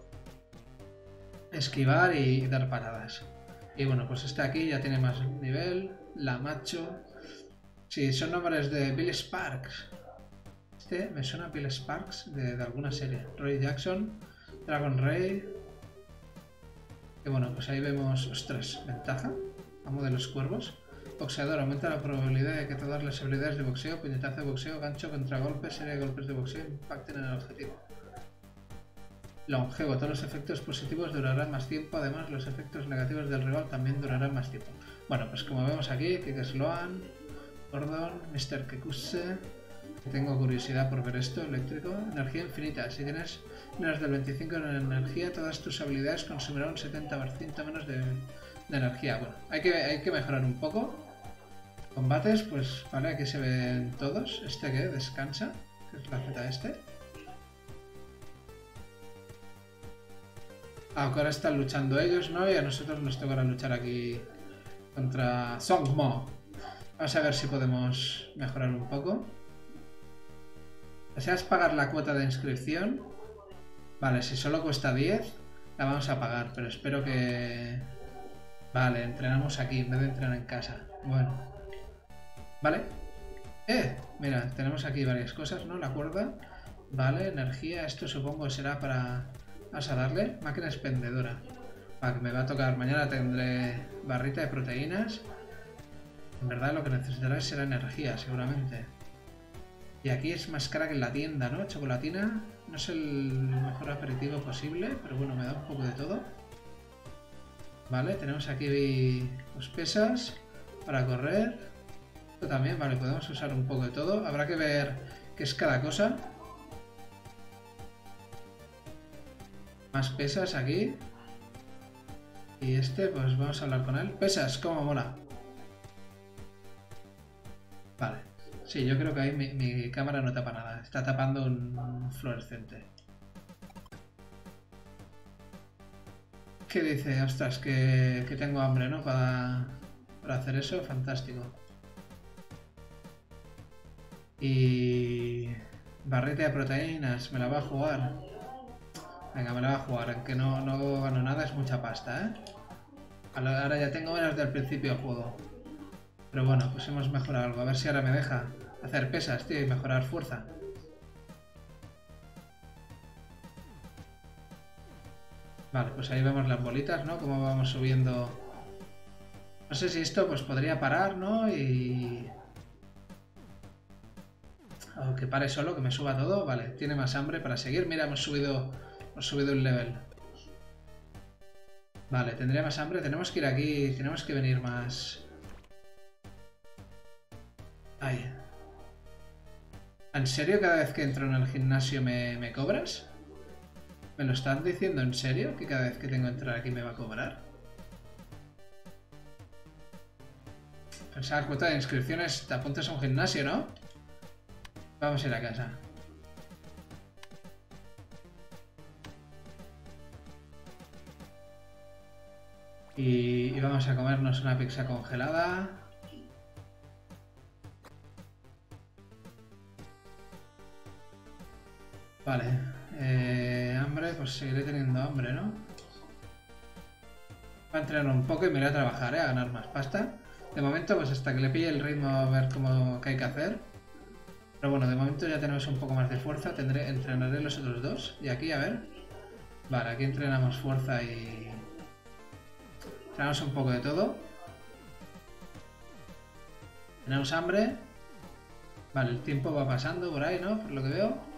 esquivar y dar patadas. Y bueno, pues este aquí ya tiene más nivel, la macho, sí, son nombres de Bill Sparks, este me suena a Bill Sparks de, de alguna serie, Roy Jackson, Dragon Ray, y bueno, pues ahí vemos, ostras, ventaja. Amo de los cuervos. Boxeador, aumenta la probabilidad de que todas las habilidades de boxeo, puñetazo de boxeo, gancho, contragolpe, serie de golpes de boxeo impacten en el objetivo. longevo. Todos los efectos positivos durarán más tiempo. Además, los efectos negativos del rival también durarán más tiempo. Bueno, pues como vemos aquí, Kike Sloan, Gordon, mister Kekuse. Tengo curiosidad por ver esto. Eléctrico. Energía infinita. Si tienes menos del veinticinco en energía, todas tus habilidades consumirán un setenta por ciento menos de, de energía. Bueno, hay que, hay que mejorar un poco. Combates, pues vale, aquí se ven todos. ¿Este qué? Descansa. Que es la Z este. Ah, ahora están luchando ellos, ¿no? Y a nosotros nos tocará luchar aquí contra Songmo. Vamos a ver si podemos mejorar un poco. O sea, es pagar la cuota de inscripción. Vale, si solo cuesta diez, la vamos a pagar, pero espero que... Vale, entrenamos aquí en vez de entrenar en casa. Bueno. Vale. Eh, mira, tenemos aquí varias cosas, ¿no? La cuerda. Vale, energía. Esto supongo será para... Vamos a darle. Máquina expendedora. Vale, que me va a tocar. Mañana tendré barrita de proteínas. En verdad lo que necesitará será energía, seguramente. Y aquí es más cara que en la tienda, ¿no? Chocolatina. No es el mejor aperitivo posible, pero bueno, me da un poco de todo. Vale, tenemos aquí los pesas para correr. Esto también, vale, podemos usar un poco de todo. Habrá que ver qué es cada cosa. Más pesas aquí. Y este, pues vamos a hablar con él. Pesas, cómo mola. Vale. Sí, yo creo que ahí mi, mi cámara no tapa nada. Está tapando un, un fluorescente. ¿Qué dice? Ostras, que, que tengo hambre, ¿no? Para, para hacer eso, fantástico. Y... barrita de proteínas, me la va a jugar. Venga, me la va a jugar, aunque no, no gano nada, es mucha pasta, ¿eh? Ahora ya tengo menos del principio del juego. Pero bueno, pues hemos mejorado algo. A ver si ahora me deja hacer pesas, tío, y mejorar fuerza. Vale, pues ahí vemos las bolitas, ¿no? Cómo vamos subiendo. No sé si esto pues podría parar, ¿no? Y... o que pare solo, que me suba todo. Vale, tiene más hambre para seguir. Mira, hemos subido, hemos subido un level. Vale, tendría más hambre. Tenemos que ir aquí, tenemos que venir más... Ay. ¿En serio cada vez que entro en el gimnasio me, me cobras? ¿Me lo están diciendo en serio? ¿Que cada vez que tengo que entrar aquí me va a cobrar? Pensaba, cuota de inscripciones, te apuntas a un gimnasio, ¿no? Vamos a ir a casa. Y, y vamos a comernos una pizza congelada. Vale. Eh, hambre, pues seguiré teniendo hambre, ¿no? Voy a entrenar un poco y me iré a trabajar, ¿eh? A ganar más pasta. De momento, pues hasta que le pille el ritmo a ver cómo qué hay que hacer. Pero bueno, de momento ya tenemos un poco más de fuerza. Tendré, entrenaré los otros dos. Y aquí, a ver. Vale, aquí entrenamos fuerza y... entrenamos un poco de todo. Tenemos hambre. Vale, el tiempo va pasando por ahí, ¿no? Por lo que veo.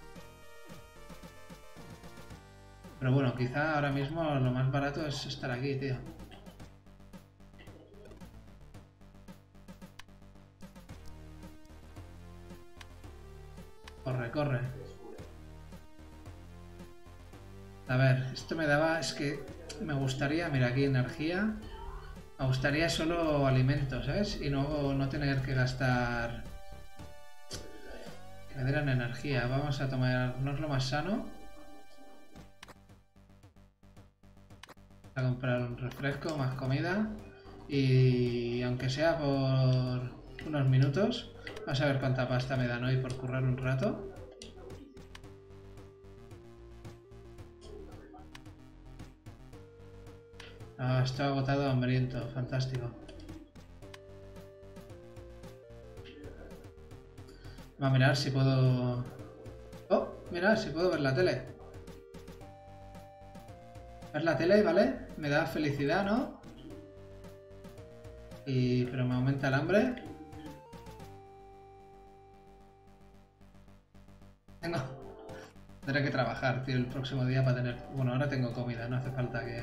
Pero bueno, quizá ahora mismo lo más barato es estar aquí, tío. Corre, corre. A ver, esto me daba... es que me gustaría... mira, aquí energía. Me gustaría solo alimentos, ¿sabes? Y no, no tener que gastar... que me dieran energía. Vamos a tomarnos lo más sano. A comprar un refresco, más comida. Y aunque sea por unos minutos... vamos a ver cuánta pasta me dan hoy por currar un rato. Ah, estoy agotado, hambriento. Fantástico. Va a mirar si puedo... oh, mira, si puedo ver la tele. Ver la tele, ¿vale? Me da felicidad, ¿no? Y... pero me aumenta el hambre. Tengo... Tendré que trabajar, tío, el próximo día para tener... Bueno, ahora tengo comida, no hace falta que...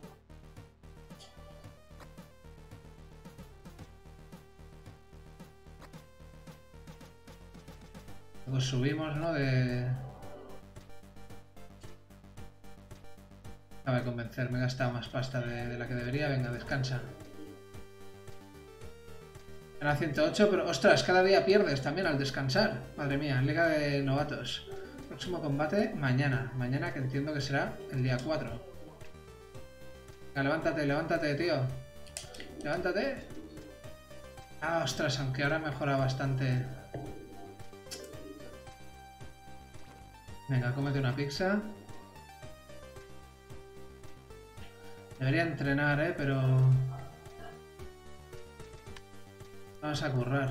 Luego subimos, ¿no? De... Acaba de convencer, me he gastado más pasta de, de la que debería. Venga, descansa. Era ciento ocho, pero ostras, cada día pierdes también al descansar. Madre mía, Liga de Novatos. Próximo combate mañana. Mañana que entiendo que será el día cuatro. Venga, levántate, levántate, tío. Levántate. Ah, ostras, aunque ahora mejora bastante. Venga, cómete una pizza. Debería entrenar, eh, pero... Vamos a currar.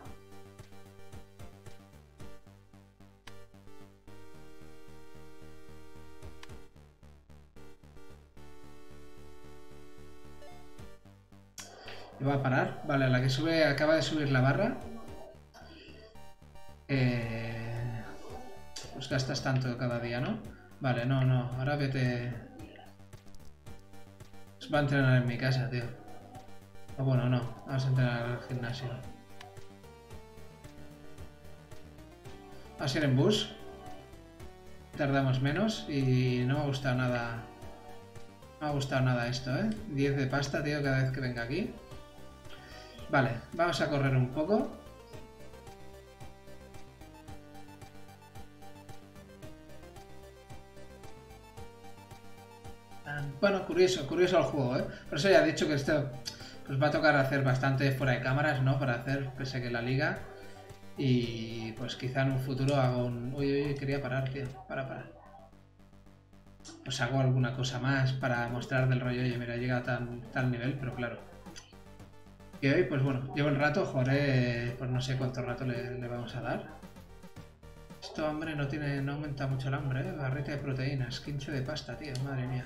¿Y va a parar? Vale, la que sube, acaba de subir la barra. Eh... Pues gastas tanto cada día, ¿no? Vale, no, no. Ahora vete... Va a entrenar en mi casa, tío. O bueno, no. Vamos a entrenar al gimnasio. Vamos a ir en bus. Tardamos menos y no me ha gustado nada. No me ha gustado nada esto, ¿eh? diez de pasta, tío, cada vez que venga aquí. Vale, vamos a correr un poco. Bueno, curioso, curioso el juego, ¿eh? Por eso ya he dicho que esto pues va a tocar hacer bastante fuera de cámaras, ¿no? Para hacer, pese a que la liga. Y pues quizá en un futuro hago un... Uy, uy, quería parar, tío. Para, para. Pues hago alguna cosa más para mostrar del rollo. Oye, mira, llega a tan, tal nivel, pero claro. Y hoy, pues bueno, llevo el rato, jugaré... Pues no sé cuánto rato le, le vamos a dar. Esto, hombre, no tiene, no aumenta mucho el hambre, ¿eh? Barrita de proteínas, quince de pasta, tío. Madre mía.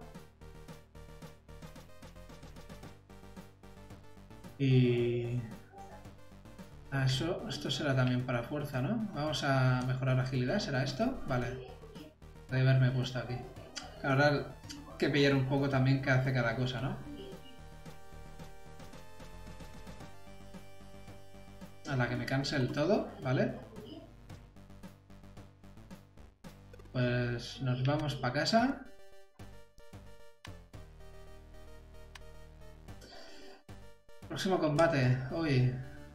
Y... Ah, eso, esto será también para fuerza, ¿no? Vamos a mejorar agilidad, ¿será esto? Vale. Debe haberme puesto aquí. Ahora hay que pillar un poco también qué hace cada cosa, ¿no? A la que me canse el todo, ¿vale? Pues nos vamos para casa. Próximo combate, hoy.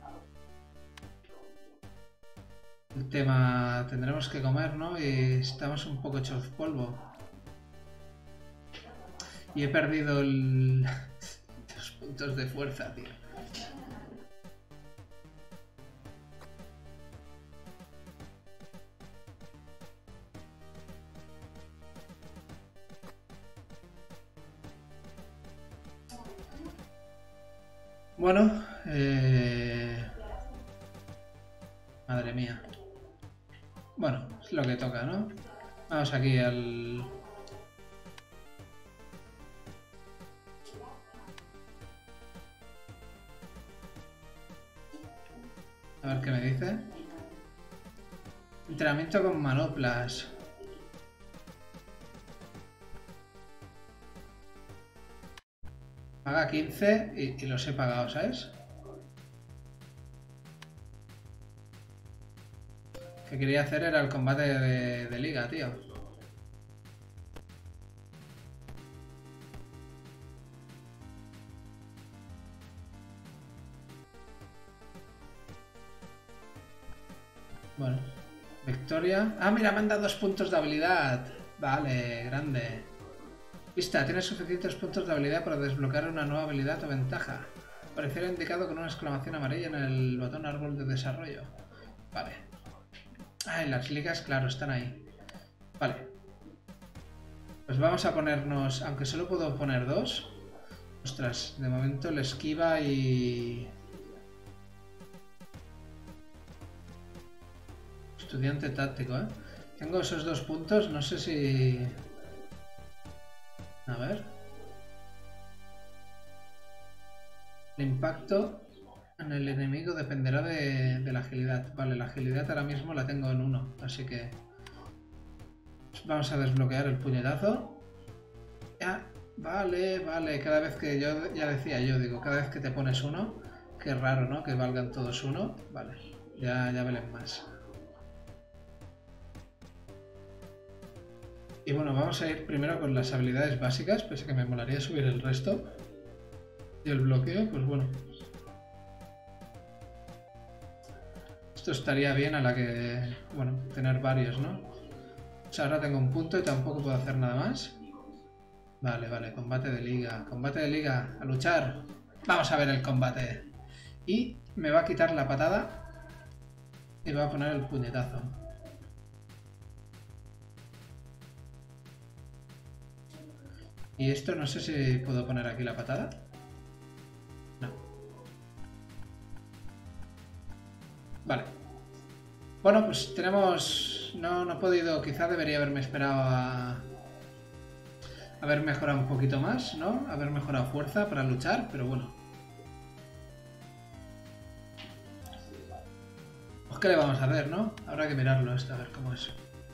El tema, tendremos que comer, ¿no? Y estamos un poco hechos polvo. Y he perdido el... los puntos de fuerza, tío. Bueno, eh... madre mía. Bueno, es lo que toca, ¿no? Vamos aquí al... A ver qué me dice. Entrenamiento con manoplas. Paga quince y, y los he pagado, ¿sabes? Lo que quería hacer era el combate de, de liga, tío. Bueno, victoria. Ah, mira, me han dado dos puntos de habilidad. Vale, grande. Vista, tienes suficientes puntos de habilidad para desbloquear una nueva habilidad o ventaja. Aparecerá indicado con una exclamación amarilla en el botón árbol de desarrollo. Vale. Ah, y las ligas, claro, están ahí. Vale. Pues vamos a ponernos... Aunque solo puedo poner dos. Ostras, de momento el esquiva y... Estudiante táctico, ¿eh? Tengo esos dos puntos, no sé si... A ver. El impacto en el enemigo dependerá de, de la agilidad. Vale, la agilidad ahora mismo la tengo en uno, así que... vamos a desbloquear el puñetazo. Ya, vale, vale. Cada vez que yo, ya decía yo, digo, cada vez que te pones uno, qué raro, ¿no? Que valgan todos uno. Vale, ya, ya valen más. Y bueno, vamos a ir primero con las habilidades básicas, pese a que me molaría subir el resto. Y el bloqueo, pues bueno. Esto estaría bien a la que... Bueno, tener varios, ¿no? O sea, ahora tengo un punto y tampoco puedo hacer nada más. Vale, vale, combate de liga. Combate de liga, a luchar. Vamos a ver el combate. Y me va a quitar la patada y va a poner el puñetazo. Y esto no sé si puedo poner aquí la patada. No. Vale. Bueno, pues tenemos... No, no he podido... Quizá debería haberme esperado a... Haber mejorado un poquito más, ¿no? Haber mejorado fuerza para luchar, pero bueno. Pues qué le vamos a hacer, ¿no? Habrá que mirarlo esto, a ver cómo es.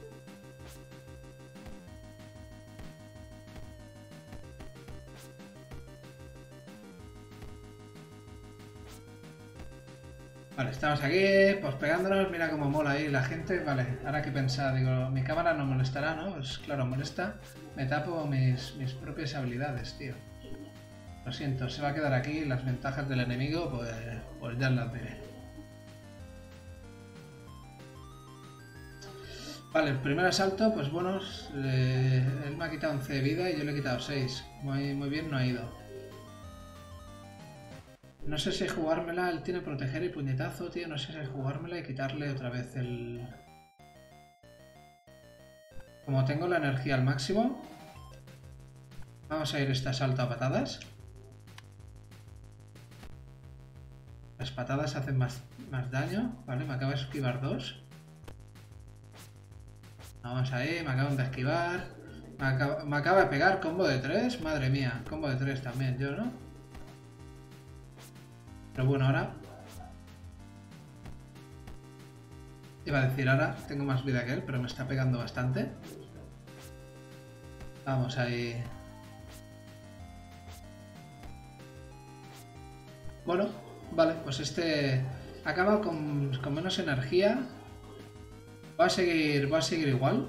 Vale, estamos aquí, pues pegándonos, mira cómo mola ahí la gente. Vale, ahora que pensar, digo, mi cámara no molestará, ¿no? Pues claro, molesta. Me tapo mis, mis propias habilidades, tío. Lo siento, se va a quedar aquí. Las ventajas del enemigo, pues, pues ya las diré. Vale, el primer asalto, pues bueno, eh, él me ha quitado once de vida y yo le he quitado seis. Muy, muy bien no ha ido. No sé si jugármela, él tiene proteger y puñetazo, tío. No sé si jugármela y quitarle otra vez el... Como tengo la energía al máximo, vamos a ir este asalto a patadas. Las patadas hacen más, más daño, ¿vale? Me acaba de esquivar dos. Vamos ahí, me acaban de esquivar. Me acaba, me acaba de pegar combo de tres, madre mía. Combo de tres también, yo, ¿no? Pero bueno, ahora... Iba a decir ahora, tengo más vida que él, pero me está pegando bastante. Vamos ahí. Bueno, vale, pues este acaba con, con menos energía. Va a seguir, va a seguir igual.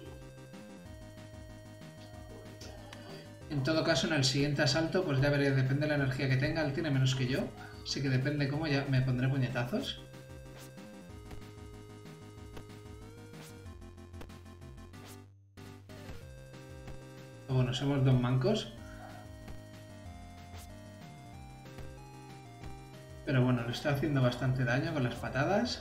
En todo caso, en el siguiente asalto, pues ya veré, depende de la energía que tenga. Él tiene menos que yo, así que depende cómo ya me pondré puñetazos. Bueno, somos dos mancos. Pero bueno, le está haciendo bastante daño con las patadas.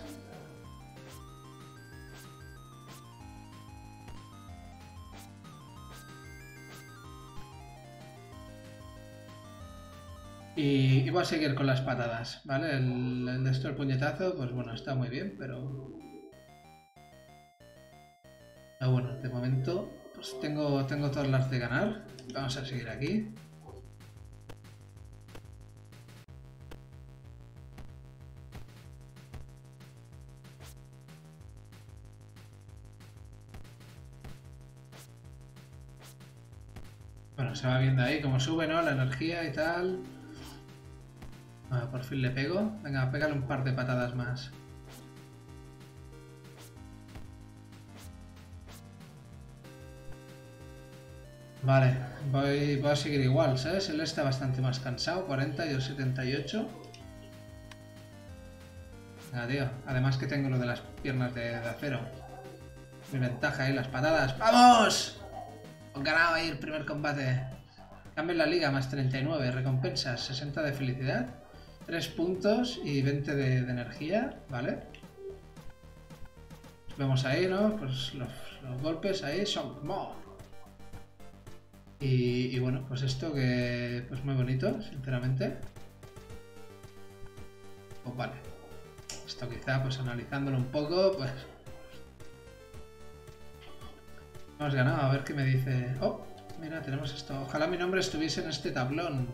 Y, y voy a seguir con las patadas, ¿vale? El, el de esto, el puñetazo, pues bueno, está muy bien, pero... Pero bueno, de momento, pues tengo, tengo todas las de ganar. Vamos a seguir aquí. Bueno, se va viendo ahí cómo sube, ¿no? La energía y tal. Bueno, por fin le pego. Venga, pégale un par de patadas más. Vale, voy, voy a seguir igual, ¿sabes? Él está bastante más cansado, cuarenta y yo setenta y ocho. Venga, tío. Además que tengo lo de las piernas de, de acero. Mi ventaja ahí, las patadas. ¡Vamos! He ganado ahí el primer combate. Cambio en la liga, más treinta y nueve. Recompensas, sesenta de felicidad. tres puntos y veinte de, de energía, ¿vale? Vemos ahí, ¿no? Pues los, los golpes ahí son como... Y, y bueno, pues esto que... Pues muy bonito, sinceramente. Pues vale. Esto quizá, pues analizándolo un poco, pues... Hemos ganado, a ver qué me dice... Oh, mira, tenemos esto. Ojalá mi nombre estuviese en este tablón.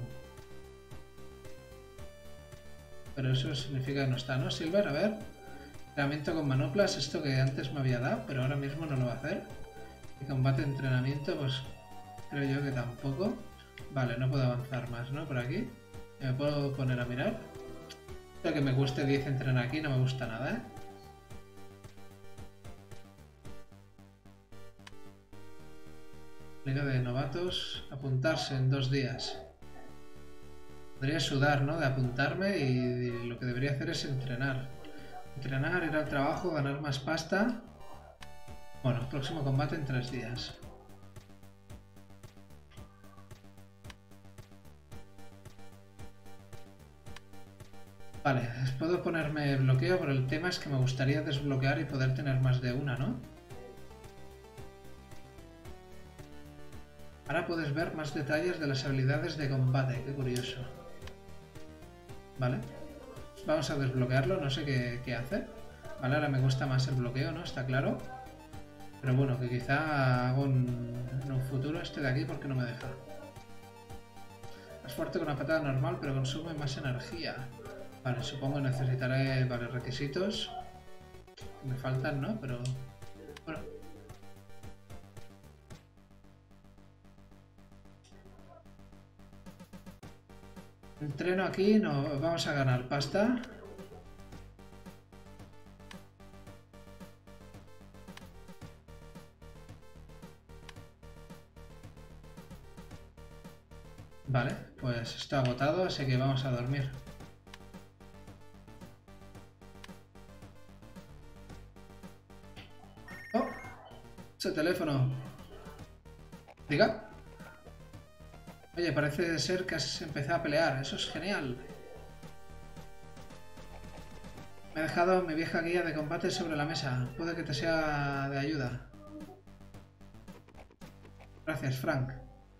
Pero eso significa que no está, ¿no? Silver, a ver. Entrenamiento con manoplas, esto que antes me había dado, pero ahora mismo no lo va a hacer. Y combate, entrenamiento, pues creo yo que tampoco. Vale, no puedo avanzar más, ¿no? Por aquí. ¿Me puedo poner a mirar? Creo que me cueste diez entrenar aquí, no me gusta nada, ¿eh? Liga de novatos. Apuntarse en dos días. Podría sudar, ¿no? De apuntarme y lo que debería hacer es entrenar. Entrenar, ir al trabajo, ganar más pasta. Bueno, próximo combate en tres días. Vale, puedo ponerme bloqueo, pero el tema es que me gustaría desbloquear y poder tener más de una, ¿no? Ahora puedes ver más detalles de las habilidades de combate, qué curioso. Vale, vamos a desbloquearlo, no sé qué, qué hace. Vale, ahora me gusta más el bloqueo, ¿no? Está claro. Pero bueno, que quizá hago un, en un futuro este de aquí porque no me deja. Más fuerte que una patada normal, pero consume más energía. Vale, supongo que necesitaré varios requisitos. Me faltan, ¿no? Pero... bueno. Entreno aquí, no, vamos a ganar pasta. Vale, pues está agotado, así que vamos a dormir. ¡Oh! Ese teléfono. Diga. Oye, parece ser que has empezado a pelear. Eso es genial. Me he dejado mi vieja guía de combate sobre la mesa. Puede que te sea de ayuda. Gracias, Frank.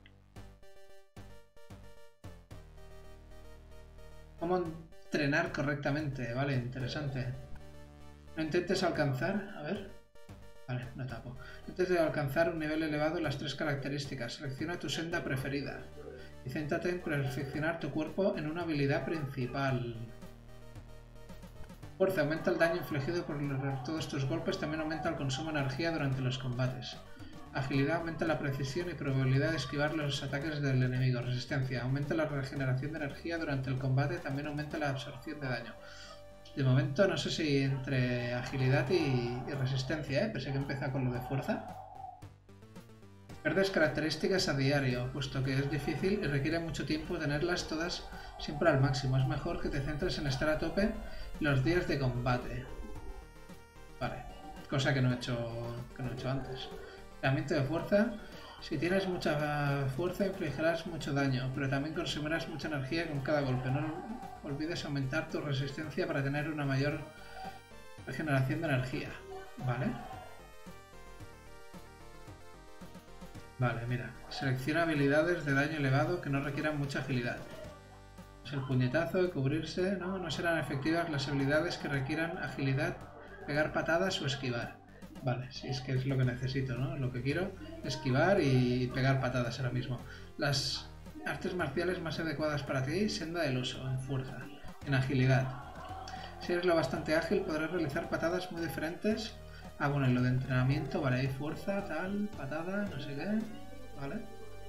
¿Cómo entrenar correctamente? Vale, interesante. No intentes alcanzar... A ver... Vale, no tapo. Antes de alcanzar un nivel elevado en las tres características, selecciona tu senda preferida y céntrate en perfeccionar tu cuerpo en una habilidad principal. Fuerza. Aumenta el daño infligido por todos tus golpes, también aumenta el consumo de energía durante los combates. Agilidad. Aumenta la precisión y probabilidad de esquivar los ataques del enemigo. Resistencia. Aumenta la regeneración de energía durante el combate, también aumenta la absorción de daño. De momento no sé si entre agilidad y, y resistencia, ¿eh? Pensé que empieza con lo de fuerza. Pierdes características a diario, puesto que es difícil y requiere mucho tiempo tenerlas todas siempre al máximo. Es mejor que te centres en estar a tope los días de combate. Vale, cosa que no he hecho, que no he hecho antes. Entrenamiento de fuerza. Si tienes mucha fuerza infligirás mucho daño, pero también consumirás mucha energía con cada golpe. No olvides aumentar tu resistencia para tener una mayor regeneración de energía. Vale. Vale, mira. Selecciona habilidades de daño elevado que no requieran mucha agilidad. Pues el puñetazo y cubrirse, ¿no? No serán efectivas las habilidades que requieran agilidad, pegar patadas o esquivar. Vale, si es que es lo que necesito, ¿no? Lo que quiero, esquivar y pegar patadas ahora mismo. Las artes marciales más adecuadas para ti, senda del oso, en fuerza, en agilidad. Si eres lo bastante ágil, podrás realizar patadas muy diferentes. Ah, bueno, y lo de entrenamiento, vale, hay fuerza, tal, patada, no sé qué, vale.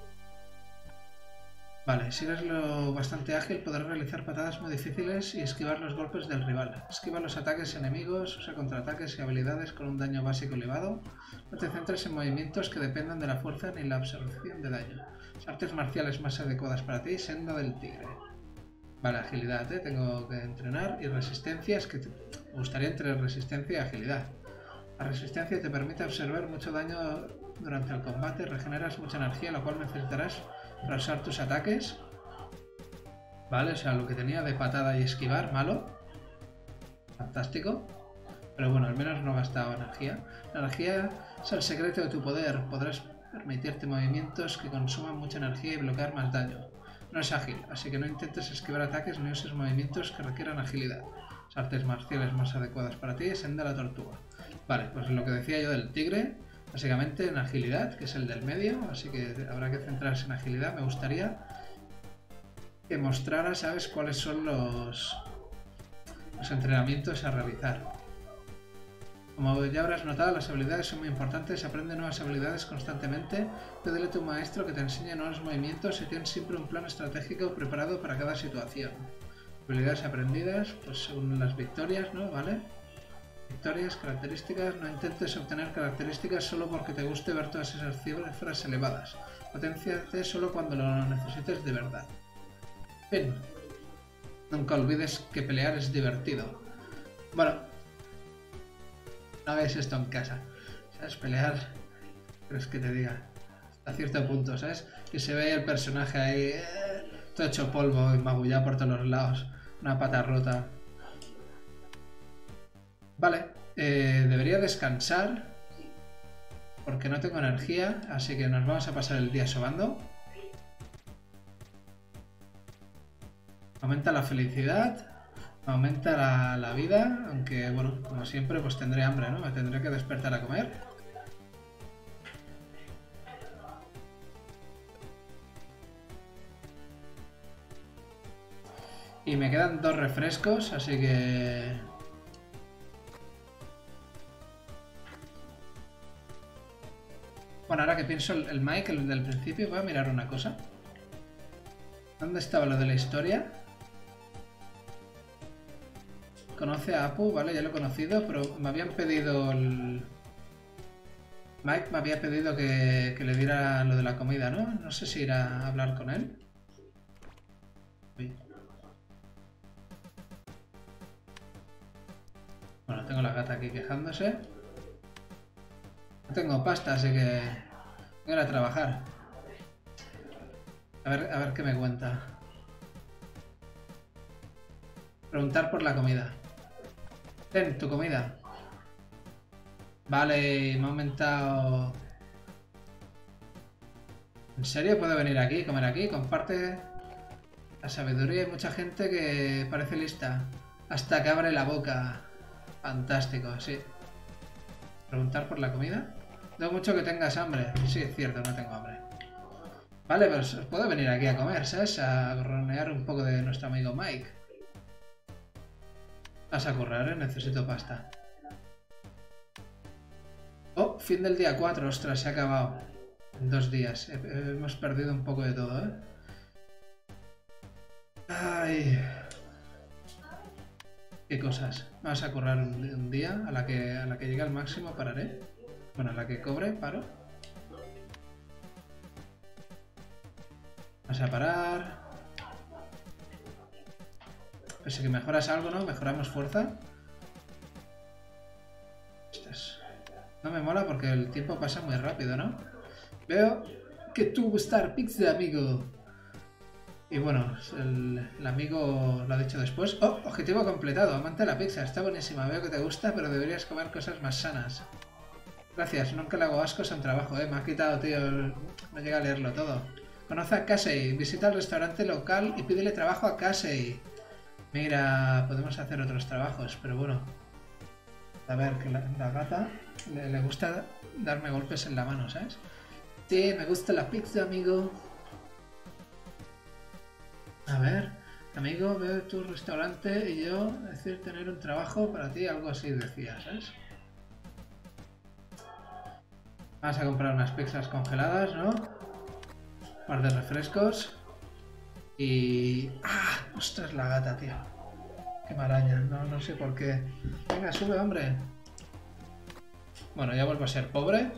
Vale, si eres lo bastante ágil, podrás realizar patadas muy difíciles y esquivar los golpes del rival. Esquiva los ataques enemigos, usa contraataques y habilidades con un daño básico elevado. No te centres en movimientos que dependan de la fuerza ni la absorción de daño. Las artes marciales más adecuadas para ti, senda del tigre. Vale, agilidad, ¿eh? Tengo que entrenar. Y resistencia, es que te... me gustaría entre resistencia y agilidad. La resistencia te permite absorber mucho daño durante el combate, regeneras mucha energía, lo cual necesitarás para usar tus ataques. Vale, o sea, lo que tenía de patada y esquivar, malo. Fantástico. Pero bueno, al menos no gastaba energía. La energía es el secreto de tu poder. Podrás permitirte movimientos que consuman mucha energía y bloquear más daño. No es ágil, así que no intentes esquivar ataques ni uses movimientos que requieran agilidad. Las artes marciales más adecuadas para ti es senda la tortuga. Vale, pues lo que decía yo del tigre, básicamente en agilidad, que es el del medio, así que habrá que centrarse en agilidad. Me gustaría que mostrara, ¿sabes?, cuáles son los, los entrenamientos a realizar. Como ya habrás notado, las habilidades son muy importantes. Aprende nuevas habilidades constantemente. Pídele a tu maestro que te enseñe nuevos movimientos y ten siempre un plan estratégico preparado para cada situación. Habilidades aprendidas, pues según las victorias, ¿no? ¿Vale? Victorias, características. No intentes obtener características solo porque te guste ver todas esas cifras elevadas. Potenciate solo cuando lo necesites de verdad. Bien. Nunca olvides que pelear es divertido. Bueno, no hagáis esto en casa. ¿Sabes? Pelear, ¿crees que te diga? Hasta cierto punto, ¿sabes? Que se ve el personaje ahí, eh, todo hecho polvo y magullado por todos los lados. Una pata rota. Vale, eh, debería descansar porque no tengo energía, así que nos vamos a pasar el día sobando. Aumenta la felicidad, aumenta la, la vida, aunque bueno, como siempre pues tendré hambre, ¿no? Me tendré que despertar a comer. Y me quedan dos refrescos, así que... Bueno, ahora que pienso, el, el Mike, el del principio, voy a mirar una cosa. ¿Dónde estaba lo de la historia? Conoce a Apu, vale, ya lo he conocido, pero me habían pedido el... Mike me había pedido que, que le diera lo de la comida, ¿no? No sé si ir a hablar con él. Uy. Bueno, tengo la gata aquí quejándose. No tengo pasta, así que voy a ir a trabajar. A ver, a ver qué me cuenta. Preguntar por la comida. Ten, tu comida. Vale, me ha aumentado... ¿En serio puedo venir aquí, comer aquí? Comparte la sabiduría. Hay mucha gente que parece lista. Hasta que abre la boca. Fantástico, sí. Preguntar por la comida. Tengo mucho que tengas hambre. Sí, es cierto, no tengo hambre. Vale, pues puedo venir aquí a comer, ¿sabes? A ronear un poco de nuestro amigo Mike. Vas a currar, ¿eh? Necesito pasta. Oh, fin del día cuatro. Ostras, se ha acabado. En dos días. Hemos perdido un poco de todo, ¿eh? Ay... ¿Qué cosas? Vamos a currar un, un día. A la, que, a la que llegue al máximo pararé. Bueno, a la que cobre, paro. Vamos a parar. Pese que mejoras algo, ¿no? Mejoramos fuerza. Ostras. No me mola porque el tiempo pasa muy rápido, ¿no? Veo que tú gustar pizza, amigo. Y bueno, el, el amigo lo ha dicho después. ¡Oh! Objetivo completado. Amante de la pizza. Está buenísima. Veo que te gusta, pero deberías comer cosas más sanas. Gracias. Nunca le hago ascos a un trabajo, ¿eh? Me ha quitado, tío. No llega a leerlo todo. Conoce a Casey. Visita el restaurante local y pídele trabajo a Casey. Mira, podemos hacer otros trabajos, pero bueno. A ver, que la, la gata le, le gusta darme golpes en la mano, ¿sabes? Sí, me gusta la pizza, amigo. A ver, amigo, veo tu restaurante y yo decir tener un trabajo para ti, algo así decía, ¿sabes? Vamos a comprar unas pizzas congeladas, ¿no? Un par de refrescos. Y... ¡Ah! ¡Ostras, la gata, tío! ¡Qué maraña! No, no sé por qué. Venga, sube, hombre. Bueno, ya vuelvo a ser pobre.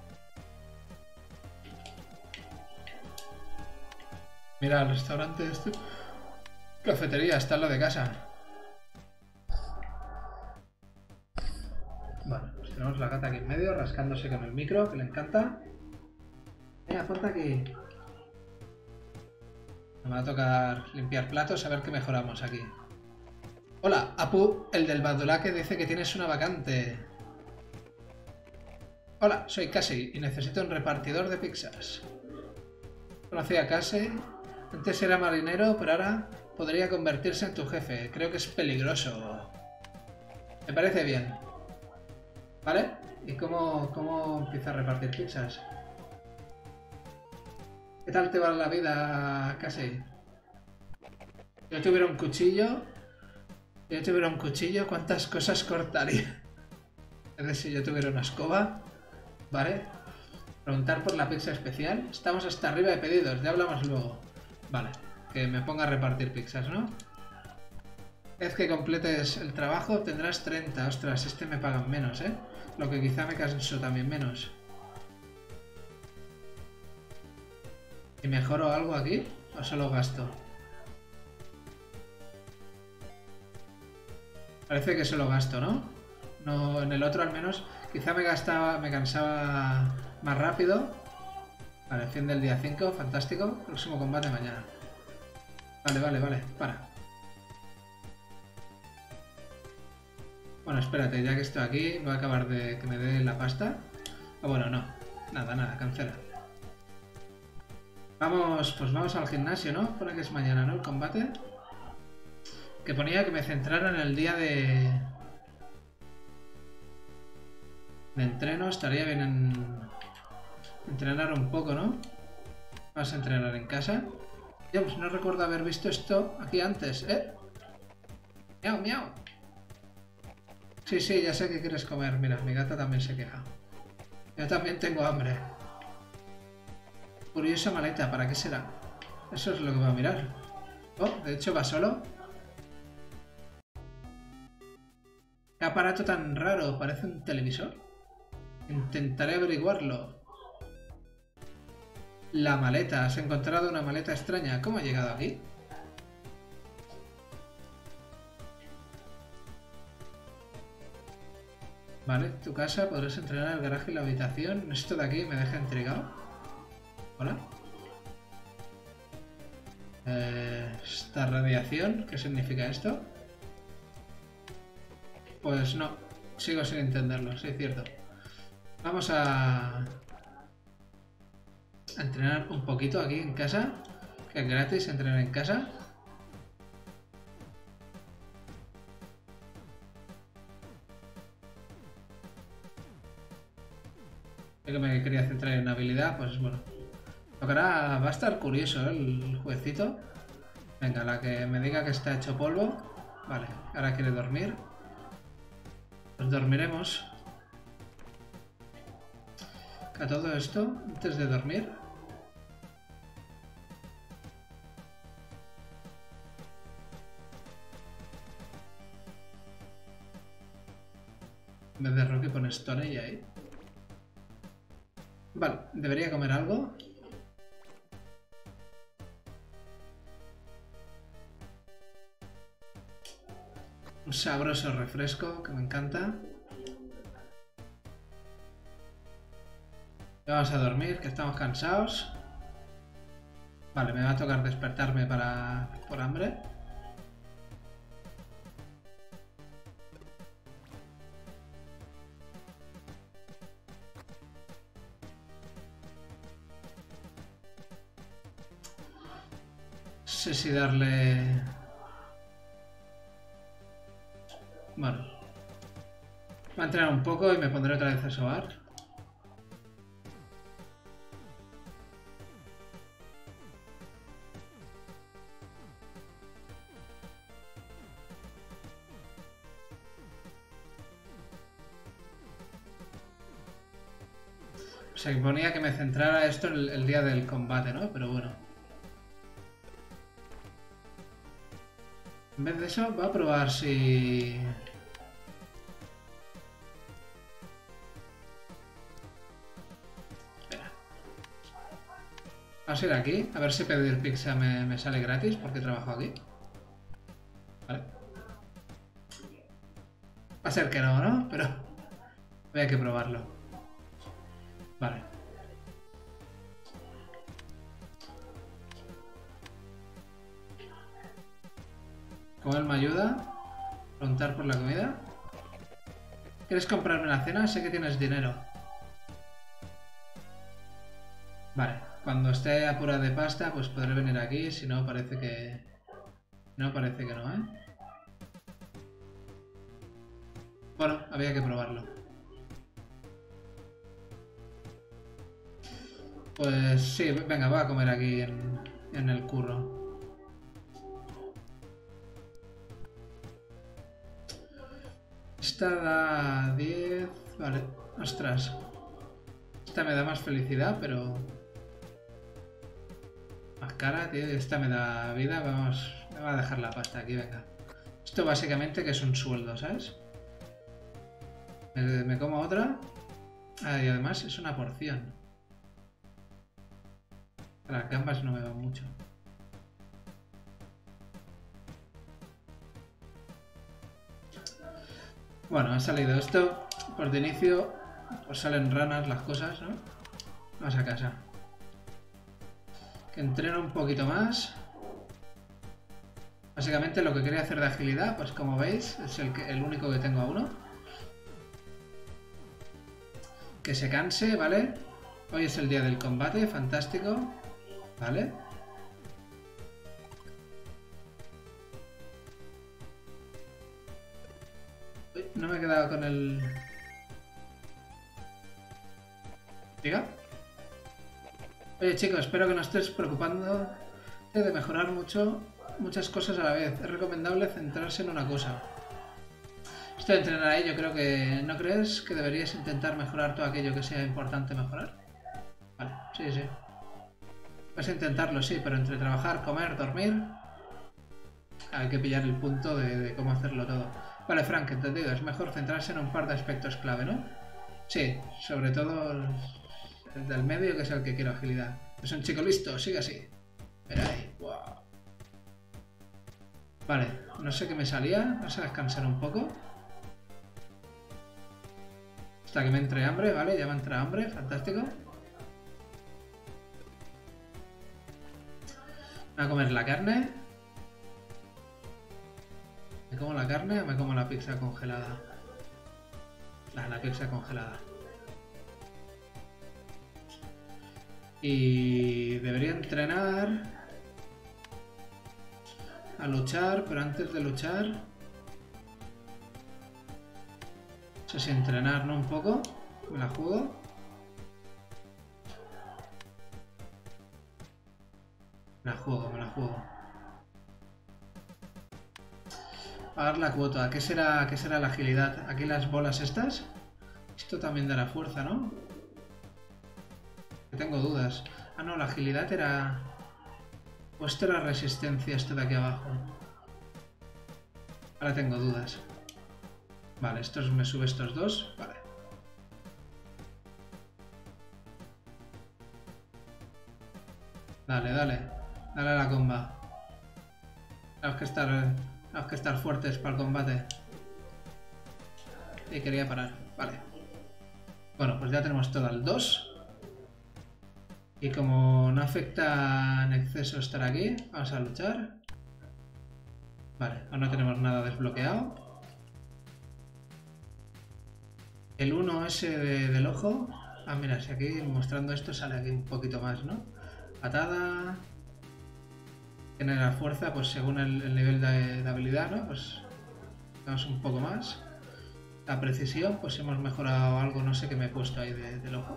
Mira, el restaurante este... Cafetería, está en lo de casa. Bueno, pues tenemos la gata aquí en medio, rascándose con el micro, que le encanta. Venga, ponte aquí. Me va a tocar limpiar platos, a ver qué mejoramos aquí. Hola, Apu, el del Badulaque dice que tienes una vacante. Hola, soy Casey y necesito un repartidor de pizzas. Conocí a Casey. Antes era marinero, pero ahora podría convertirse en tu jefe. Creo que es peligroso. Me parece bien. ¿Vale? ¿Y cómo, cómo empieza a repartir pizzas? ¿Qué tal te va la vida, Casey? Si yo tuviera un cuchillo... Si yo tuviera un cuchillo, ¿cuántas cosas cortaría? Es decir, si yo tuviera una escoba, ¿vale? Preguntar por la pizza especial. Estamos hasta arriba de pedidos, ya hablamos luego. Vale, que me ponga a repartir pizzas, ¿no? Vez que completes el trabajo tendrás treinta. Ostras, este me pagan menos, ¿eh? Lo que quizá me canso también menos. ¿Y mejoro algo aquí? ¿O solo gasto? Parece que solo gasto, ¿no? No, en el otro al menos quizá me gastaba, me cansaba más rápido. Vale, fin del día cinco, fantástico. Próximo combate mañana. Vale, vale, vale, para. Bueno, espérate, ya que estoy aquí, voy a acabar de que me dé la pasta. Ah, bueno, no. Nada, nada, cancela. Vamos, pues vamos al gimnasio, ¿no? Pone que es mañana, ¿no? El combate. Que ponía que me centrara en el día de... de entreno. Estaría bien en... entrenar un poco, ¿no? Vas a entrenar en casa. Ya, pues no recuerdo haber visto esto aquí antes, ¿eh? Miau, miau. Sí, sí, ya sé que quieres comer. Mira, mi gata también se queja. Yo también tengo hambre. Curiosa maleta, ¿para qué será? Eso es lo que voy a mirar. Oh, de hecho va solo. ¿Qué aparato tan raro? Parece un televisor. Intentaré averiguarlo. La maleta. Has encontrado una maleta extraña. ¿Cómo ha llegado aquí? Vale, tu casa, podrás entrenar en el garaje y la habitación. Esto de aquí me deja intrigado. Hola. Eh, esta radiación, ¿qué significa esto? Pues no, sigo sin entenderlo, sí es cierto. Vamos a... a entrenar un poquito aquí en casa, que es gratis entrenar en casa. Yo que me quería centrar en habilidad, pues bueno. Tocará, va a estar curioso, ¿eh? El jueguecito. Venga, la que me diga que está hecho polvo. Vale, ahora quiere dormir. Pues dormiremos. A todo esto, antes de dormir. En vez de Rocky pones Stone y ahí. Vale, debería comer algo. Un sabroso refresco que me encanta. Vamos a dormir, que estamos cansados. Vale, me va a tocar despertarme para por hambre. No sé si darle... Bueno. Voy a entrenar un poco y me pondré otra vez a sobar. Se ponía que me centrara esto el, el día del combate, ¿no? Pero bueno. En vez de eso, voy a probar si... Espera. Vamos a ir aquí, a ver si pedir pizza me, me sale gratis, porque trabajo aquí. Vale. Va a ser que no, ¿no? Pero voy a que probarlo. Vale. Comer me ayuda. Preguntar por la comida. ¿Quieres comprarme la cena? Sé que tienes dinero. Vale. Cuando esté apurada de pasta, pues podré venir aquí. Si no, parece que... No, parece que no, ¿eh? Bueno, había que probarlo. Pues sí, venga, voy a comer aquí en, en el curro. Esta da diez... Vale, ostras. Esta me da más felicidad, pero... Más cara, tío. Esta me da vida. Vamos, me va a dejar la pasta aquí, venga. Esto básicamente que es un sueldo, ¿sabes? Me, me como otra. Ah, y además es una porción. Las gambas no me van mucho. Bueno, ha salido esto. Por de inicio, pues salen ranas las cosas, ¿no? Vamos a casa. Que entreno un poquito más. Básicamente lo que quería hacer de agilidad, pues como veis, es el, que, el único que tengo a uno. Que se canse, ¿vale? Hoy es el día del combate, fantástico. ¿Vale? Uy, no me he quedado con el... ¿Diga? Oye chicos, espero que no estés preocupando de mejorar mucho, muchas cosas a la vez. Es recomendable centrarse en una cosa. Esto de entrenar ahí, yo creo que... ¿No crees que deberías intentar mejorar todo aquello que sea importante mejorar? Vale, sí, sí. Vas a intentarlo, sí, pero entre trabajar, comer, dormir... Hay que pillar el punto de, de cómo hacerlo todo. Vale, Frank, entendido. Es mejor centrarse en un par de aspectos clave, ¿no? Sí, sobre todo el, el del medio, que es el que quiero agilidad. Es un chico listo, sigue así. Mira ahí, wow. Vale, no sé qué me salía. Vamos a descansar un poco. Hasta que me entre hambre, vale, ya me entra hambre, fantástico. Voy a comer la carne. ¿Me como la carne o me como la pizza congelada? La, la pizza congelada. Y debería entrenar a luchar, pero antes de luchar... No sé si entrenar, ¿no? Un poco. Me la juego. Me la juego, me la juego. Pagar la cuota. ¿Qué será, qué será la agilidad? ¿Aquí las bolas estas? Esto también dará fuerza, ¿no? Que tengo dudas. Ah, no, la agilidad era... O esto era resistencia, esto de aquí abajo. Ahora tengo dudas. Vale, estos me sube estos dos. Vale. Dale, dale. Dale a la comba. Tenemos que estar... Tenemos que estar fuertes para el combate. Y quería parar. Vale. Bueno, pues ya tenemos todo al dos. Y como no afecta en exceso estar aquí, vamos a luchar. Vale, aún no tenemos nada desbloqueado. El uno ese de, del ojo. Ah, mira, si aquí mostrando esto sale aquí un poquito más, ¿no? Patada... Tiene la fuerza, pues según el, el nivel de, de habilidad, ¿no? Pues tenemos un poco más. La precisión, pues hemos mejorado algo, no sé qué me he puesto ahí de, del ojo.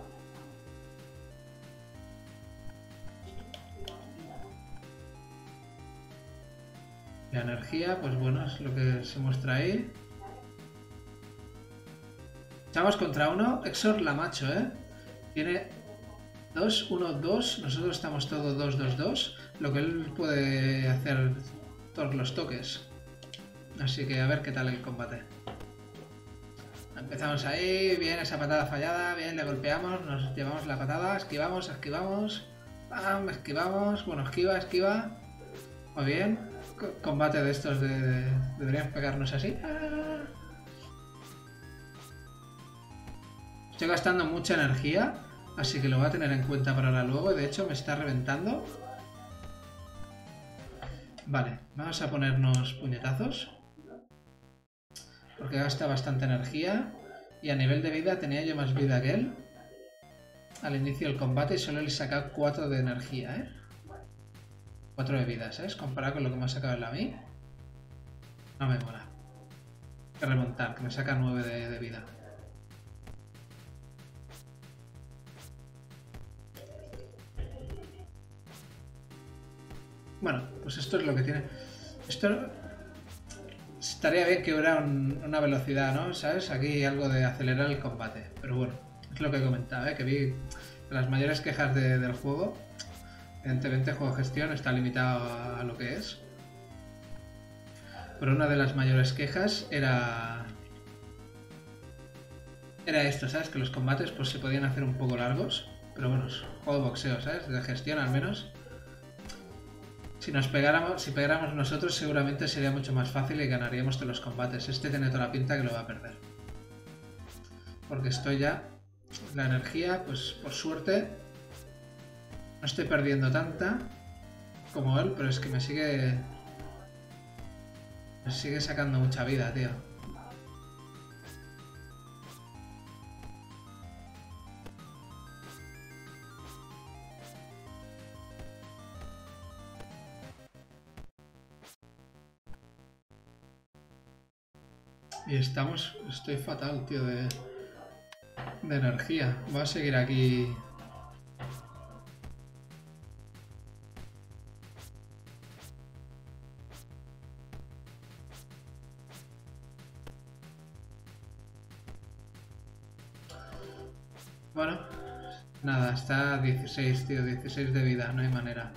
La energía, pues bueno, es lo que se muestra ahí. Estamos contra uno, Exor la macho, ¿eh? Tiene dos, uno, dos, nosotros estamos todos dos, dos, dos. Lo que él puede hacer todos los toques. Así que a ver qué tal el combate. Empezamos ahí, bien esa patada fallada, bien, le golpeamos, nos llevamos la patada, esquivamos, esquivamos, ¡pam! Esquivamos, bueno, esquiva, esquiva. Muy bien, C combate de estos de, de... deberían pegarnos así. ¡Ah! Estoy gastando mucha energía, así que lo voy a tener en cuenta para ahora luego, de hecho me está reventando. Vale, vamos a ponernos puñetazos. Porque gasta bastante energía. Y a nivel de vida tenía yo más vida que él. Al inicio del combate y solo le saca cuatro de energía, ¿eh? cuatro de vida, ¿sabes? Comparado con lo que me ha sacado él a mí. No me mola. Hay que remontar, que me saca nueve de, de vida. Bueno, pues esto es lo que tiene. Esto... estaría bien que hubiera un, una velocidad, ¿no? ¿Sabes? Aquí algo de acelerar el combate. Pero bueno, es lo que he comentado, ¿eh? Que vi las mayores quejas de, del juego. Evidentemente el juego de gestión está limitado a, a lo que es. Pero una de las mayores quejas era... Era esto, ¿sabes? Que los combates pues se podían hacer un poco largos. Pero bueno, es un juego de boxeo, ¿sabes? De gestión al menos. Si nos pegáramos, si pegáramos nosotros seguramente sería mucho más fácil y ganaríamos todos los combates. Este tiene toda la pinta que lo va a perder. Porque estoy ya... La energía, pues por suerte... No estoy perdiendo tanta como él, pero es que me sigue... Me sigue sacando mucha vida, tío. Y estamos... Estoy fatal, tío, de... De energía. Voy a seguir aquí... Bueno, nada, está a dieciséis, tío, dieciséis de vida, no hay manera.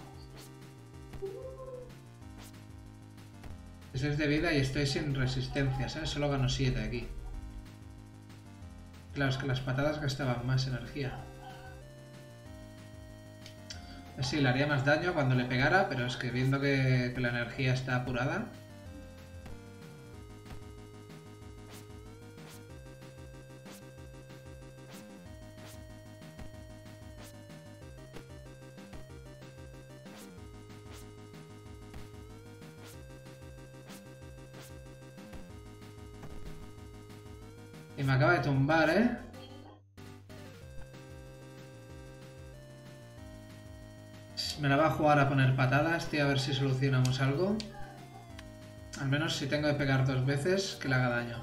dieciséis de vida y estoy sin resistencia, ¿sabes? Solo gano siete aquí. Claro, es que las patadas gastaban más energía. Sí, le haría más daño cuando le pegara, pero es que viendo que, que la energía está apurada... Y me acaba de tumbar, ¿eh? Me la va a jugar a poner patadas, tío, a ver si solucionamos algo. Al menos si tengo que pegar dos veces, que le haga daño.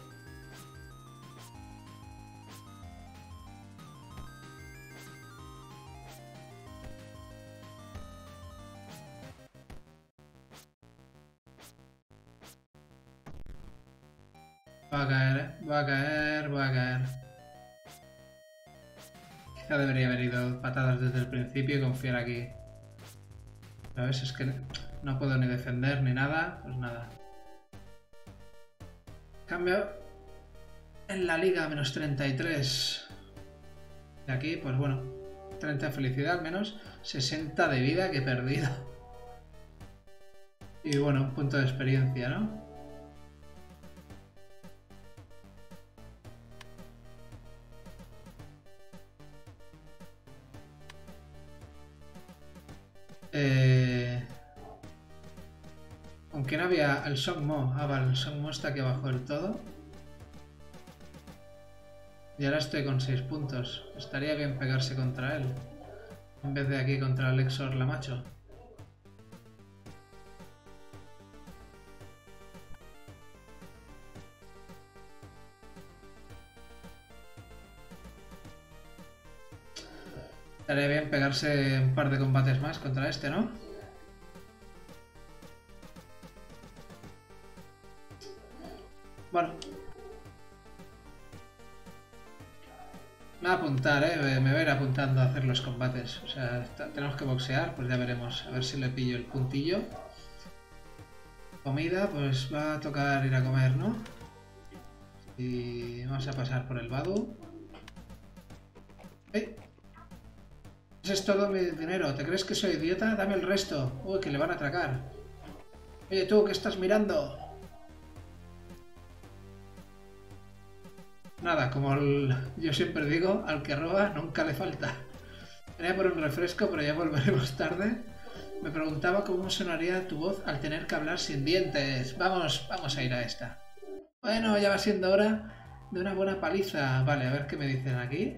Va a caer, ¿eh? Va a caer, va a caer. Quizá debería haber ido patadas desde el principio y confiar aquí. ¿Sabes? Es que no puedo ni defender ni nada. Pues nada. Cambio en la liga, menos treinta y tres. Y aquí, pues bueno, treinta de felicidad al menos. sesenta de vida que he perdido. Y bueno, un punto de experiencia, ¿no? Eh... ¿Con quién había? El Songmo. Ah, vale, el Songmo está aquí abajo del todo. Y ahora estoy con seis puntos. Estaría bien pegarse contra él. En vez de aquí contra el Exor Lamacho. Estaría bien pegarse un par de combates más contra este, ¿no? Bueno. Me voy a apuntar, ¿eh? Me voy a ir apuntando a hacer los combates. O sea, tenemos que boxear, pues ya veremos. A ver si le pillo el puntillo. Comida, pues va a tocar ir a comer, ¿no? Y vamos a pasar por el Badu. ¡Eh! Ese es todo mi dinero. ¿Te crees que soy idiota? Dame el resto. Uy, que le van a atracar. Oye, tú, ¿qué estás mirando? Nada, como el, yo siempre digo, al que roba nunca le falta. Venía por un refresco, pero ya volveremos tarde. Me preguntaba cómo sonaría tu voz al tener que hablar sin dientes. Vamos, vamos a ir a esta. Bueno, ya va siendo hora de una buena paliza. Vale, a ver qué me dicen aquí.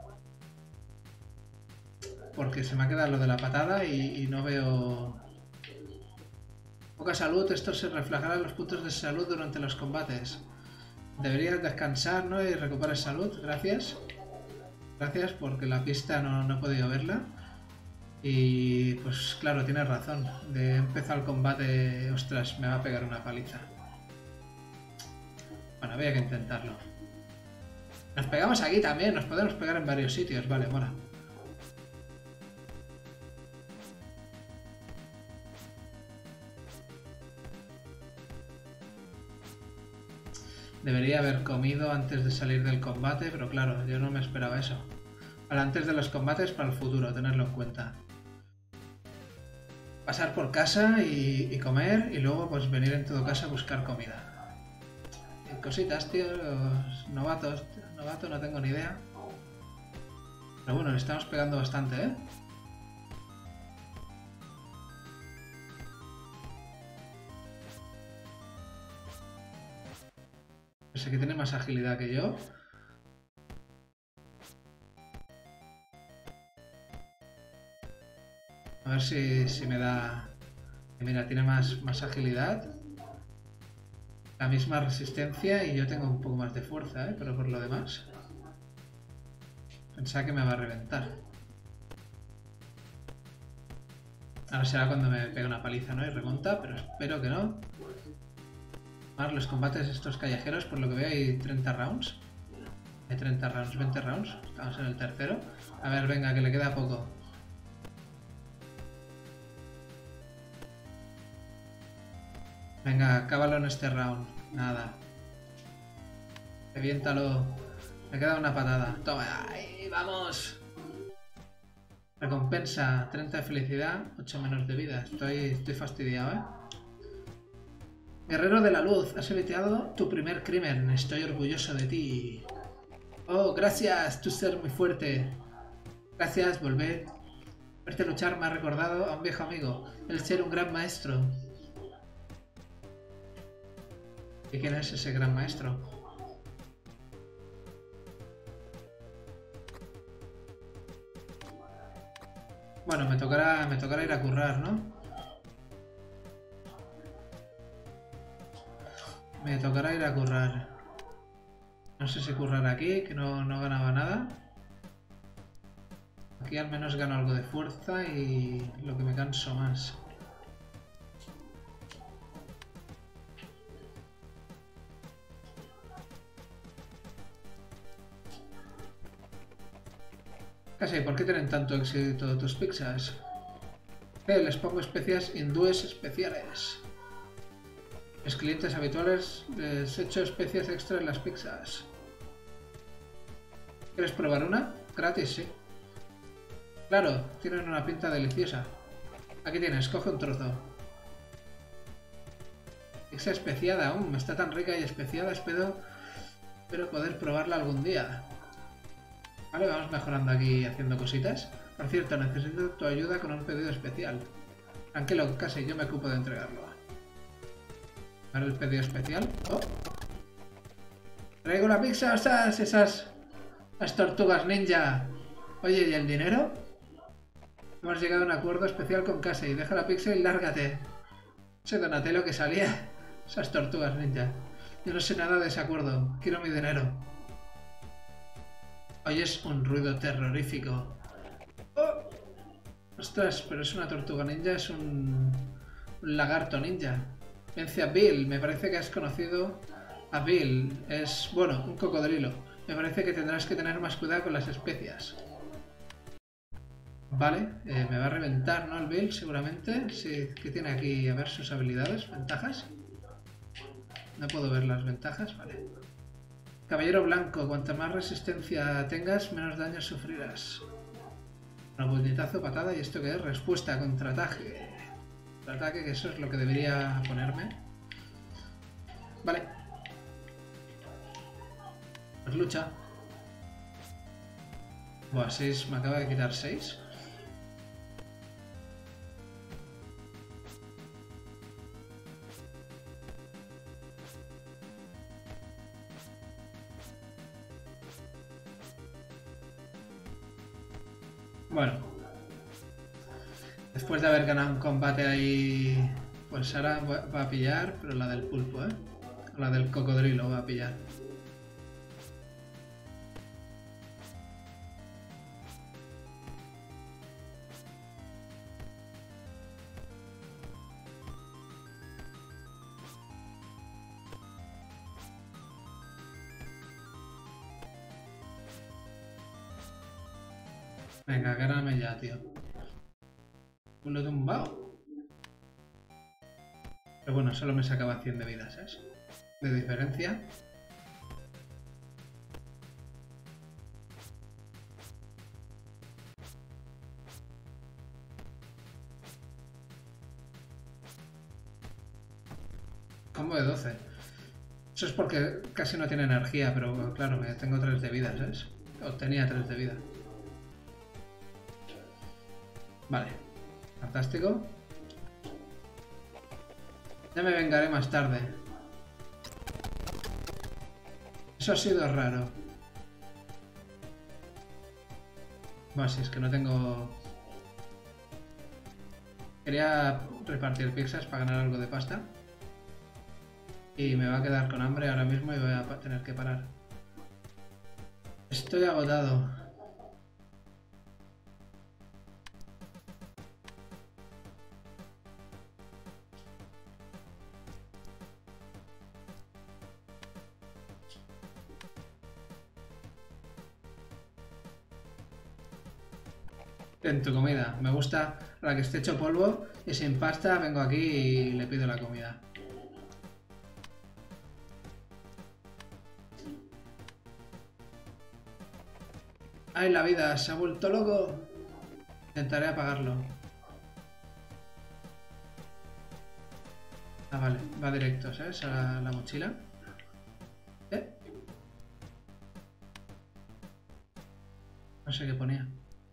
Porque se me ha quedado lo de la patada y, y no veo... Poca salud, esto se reflejará en los puntos de salud durante los combates. Deberías descansar, ¿no? Y recuperar salud, gracias. Gracias, porque la pista no, no he podido verla. Y pues claro, tienes razón. De empezar el combate, ostras, me va a pegar una paliza. Bueno, había que intentarlo. Nos pegamos aquí también, nos podemos pegar en varios sitios, vale, mola. Debería haber comido antes de salir del combate, pero claro, yo no me esperaba eso. Vale, antes de los combates para el futuro, tenerlo en cuenta. Pasar por casa y, y comer y luego pues venir en todo caso a buscar comida. Y cositas, tío, los novatos. Novato no tengo ni idea. Pero bueno, le estamos pegando bastante, ¿eh? Ese que tiene más agilidad que yo. A ver si, si me da... Mira, tiene más, más agilidad. La misma resistencia y yo tengo un poco más de fuerza, ¿eh? Pero por lo demás... Pensaba que me va a reventar. Ahora será cuando me pegue una paliza, ¿no? Y remonta, pero espero que no. Más los combates estos callejeros, por lo que veo hay treinta rounds. Hay treinta rounds, veinte rounds. Estamos en el tercero. A ver, venga, que le queda poco. Venga, acábalo en este round. Nada. Reviéntalo. Me queda una patada. Toma. ¡Ahí, vamos! Recompensa. treinta de felicidad, ocho menos de vida. Estoy, estoy fastidiado, ¿eh? Guerrero de la luz. Has evitado tu primer crimen. Estoy orgulloso de ti. Oh, gracias. Tú ser muy fuerte. Gracias, volver. Verte luchar me ha recordado a un viejo amigo. El ser un gran maestro. ¿Y quién es ese gran maestro? Bueno, me tocará, me tocará ir a currar, ¿no? Me tocará ir a currar. No sé si currar aquí, que no, no ganaba nada. Aquí al menos gano algo de fuerza y lo que me canso más. Casi, ¿por qué tienen tanto éxito tus pizzas? Eh, les pongo especias hindúes especiales. Mis clientes habituales les echo especias extra en las pizzas. ¿Quieres probar una? Gratis, sí. Claro, tienen una pinta deliciosa. Aquí tienes, coge un trozo. Pizza especiada, aún, uh, está tan rica y especiada, espero, espero poder probarla algún día. Vale, vamos mejorando aquí haciendo cositas. Por cierto, necesito tu ayuda con un pedido especial. Tranquilo, casi yo me ocupo de entregarlo. Ahora el pedido especial. Oh. Traigo la pizza, esas, esas... Las tortugas ninja. Oye, ¿y el dinero? Hemos llegado a un acuerdo especial con Casey. Deja la pizza y lárgate. Ese Donatello que salía. Esas tortugas ninja. Yo no sé nada de ese acuerdo. Quiero mi dinero. Oyes un ruido terrorífico. ¡Oh! Ostras, pero es una tortuga ninja, es un, un lagarto ninja. Vence a Bill, me parece que has conocido a Bill. Es, bueno, un cocodrilo. Me parece que tendrás que tener más cuidado con las especias. Vale, eh, me va a reventar, ¿no? El Bill, seguramente. Sí, ¿qué tiene aquí? A ver sus habilidades, ventajas. No puedo ver las ventajas, vale. Caballero blanco, cuanta más resistencia tengas, menos daño sufrirás. Un puñetazo, patada, ¿y esto qué es? Respuesta, contraataque. Contraataque, que eso es lo que debería ponerme. Vale. Pues lucha. Buah, seis, me acaba de quitar seis. Bueno, después de haber ganado un combate ahí, pues ahora va a pillar, pero la del pulpo, ¿eh? La del cocodrilo va a pillar. Venga, gáname ya, tío. Uno tumbado. Pero bueno, solo me sacaba cien de vida, ¿sabes? De diferencia. Combo de doce. Eso es porque casi no tiene energía, pero claro, me tengo tres de vida, ¿sabes? O tenía tres de vida. Vale. Fantástico. Ya me vengaré más tarde. Eso ha sido raro. Bueno, si es que no tengo... Quería repartir pizzas para ganar algo de pasta. Y me va a quedar con hambre ahora mismo y voy a tener que parar. Estoy agotado. En tu comida. Me gusta la que esté hecho polvo y sin pasta vengo aquí y le pido la comida. ¡Ay, la vida! ¡Se ha vuelto loco! Intentaré apagarlo. Ah, vale. Va directo, ¿sabes? A la, la mochila. ¿Eh? No sé qué ponía.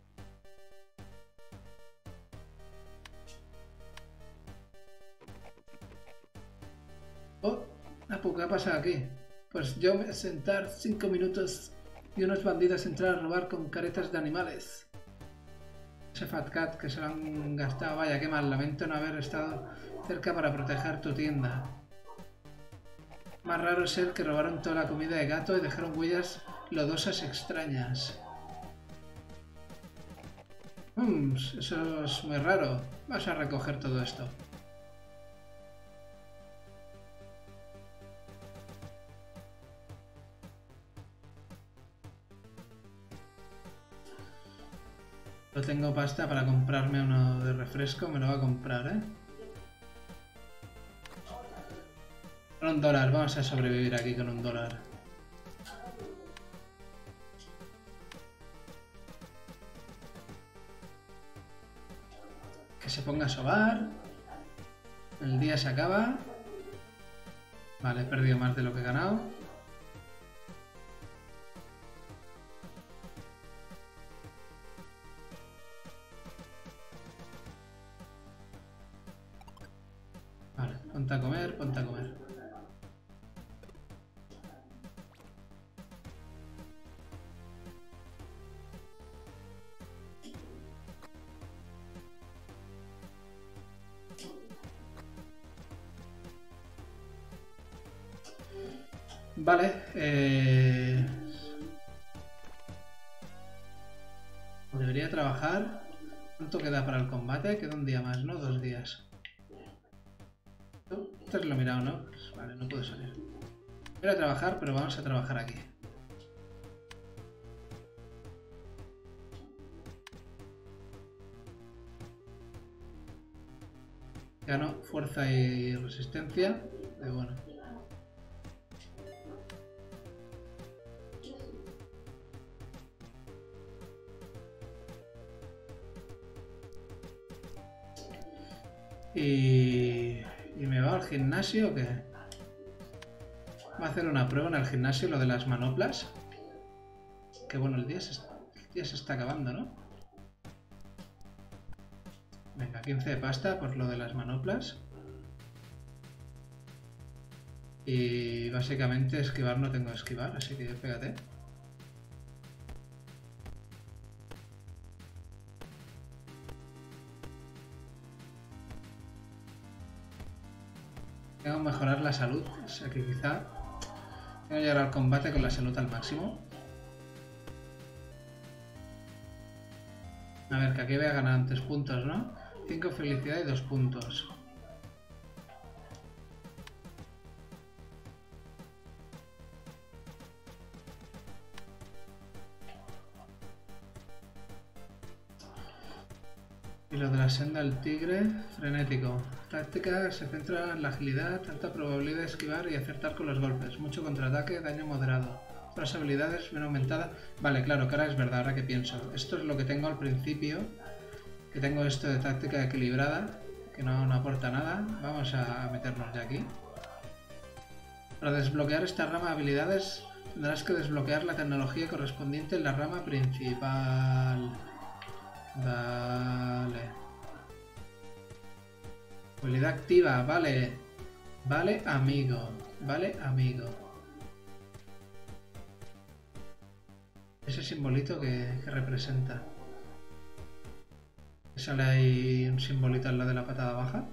Oh, Apu, ¿qué ha pasado aquí? Pues yo me voy a sentar cinco minutos y unos bandidos entrar a robar con caretas de animales. Ese Fat Cat que se lo han gastado. Vaya, qué mal. Lamento no haber estado cerca para proteger tu tienda. Más raro es el que robaron toda la comida de gato y dejaron huellas lodosas extrañas. Mmm, eso es muy raro. Vas a recoger todo esto. No tengo pasta para comprarme uno de refresco, me lo voy a comprar, ¿eh? Con un dólar, vamos a sobrevivir aquí con un dólar. Que se ponga a sobar. El día se acaba. Vale, he perdido más de lo que he ganado. Vale, ponte a comer, ponte a comer. Vale, eh... debería trabajar. ¿Cuánto queda para el combate? Queda un día más, ¿no? Dos días. Esto es lo mirado, ¿no? Pues vale, no puedo salir. Voy a trabajar, pero vamos a trabajar aquí. Gano fuerza y resistencia. Pero bueno. Y... ¿Y me va al gimnasio o qué? Va a hacer una prueba en el gimnasio, lo de las manoplas. Que bueno, el día se, el día se está acabando, ¿no? Venga, quince de pasta por lo de las manoplas. Y básicamente esquivar no tengo que esquivar, así que pégate. Tengo que mejorar la salud, o sea que quizá tengo que llegar al combate con la salud al máximo. A ver, que aquí voy a ganar antes puntos, ¿no? cinco felicidad y dos puntos. Y lo de la senda del tigre, frenético. Táctica se centra en la agilidad, alta probabilidad de esquivar y acertar con los golpes. Mucho contraataque, daño moderado. Otras habilidades bien aumentadas. Vale, claro, que ahora es verdad, ahora que pienso. Esto es lo que tengo al principio. Que tengo esto de táctica equilibrada, que no, no aporta nada. Vamos a meternos ya aquí. Para desbloquear esta rama de habilidades tendrás que desbloquear la tecnología correspondiente en la rama principal. Vale. Habilidad activa, vale. Vale, amigo. Vale, amigo. Ese simbolito que, que representa. ¿Sale ahí un simbolito al lado de la patada baja?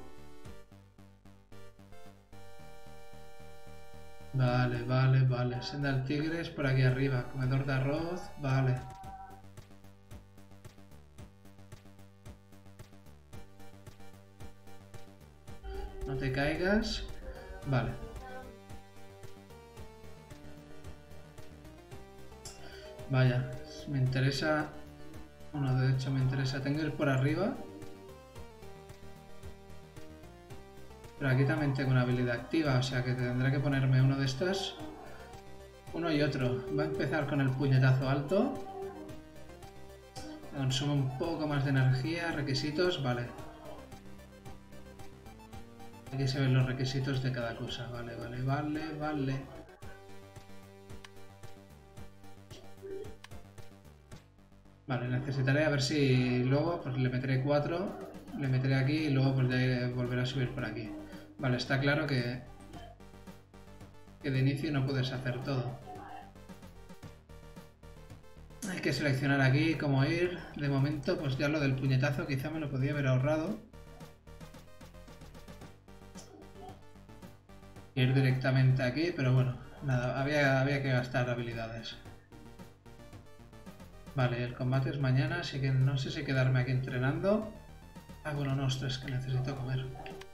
Vale, vale, vale. Senda del tigre es por aquí arriba. Comedor de arroz, vale. No te caigas. Vale. Vaya, me interesa... Bueno, de hecho me interesa. Tengo que ir por arriba. Pero aquí también tengo una habilidad activa, o sea que tendré que ponerme uno de estas. Uno y otro. Va a empezar con el puñetazo alto. Consume un poco más de energía. Requisitos, vale. Aquí se ven los requisitos de cada cosa. Vale, vale, vale, vale. Vale, necesitaré a ver si luego pues le meteré cuatro, le meteré aquí y luego pues ya volveré a subir por aquí. Vale, está claro que, que de inicio no puedes hacer todo. Hay que seleccionar aquí cómo ir. De momento pues ya lo del puñetazo quizá me lo podía haber ahorrado. Ir directamente aquí, pero bueno, nada, había, había que gastar habilidades. Vale, el combate es mañana, así que no sé si quedarme aquí entrenando. Ah, bueno, no, ostras, que necesito comer.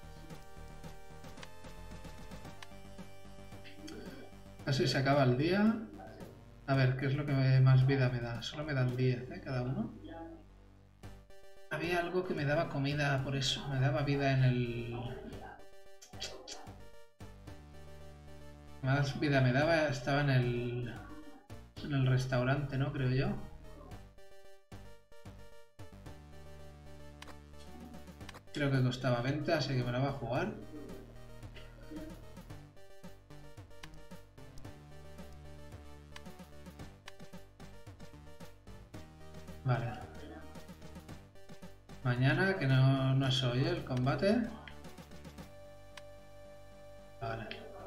Así se acaba el día. A ver, ¿qué es lo que más vida me da? Solo me dan diez, ¿eh? Cada uno. Había algo que me daba comida, por eso. Me daba vida en el... Más vida me daba, estaba en el... En el restaurante, ¿no? Creo yo. Creo que costaba veinte, así que me la va a jugar. Vale. Mañana, que no, no es hoy, ¿eh? El combate. Vale.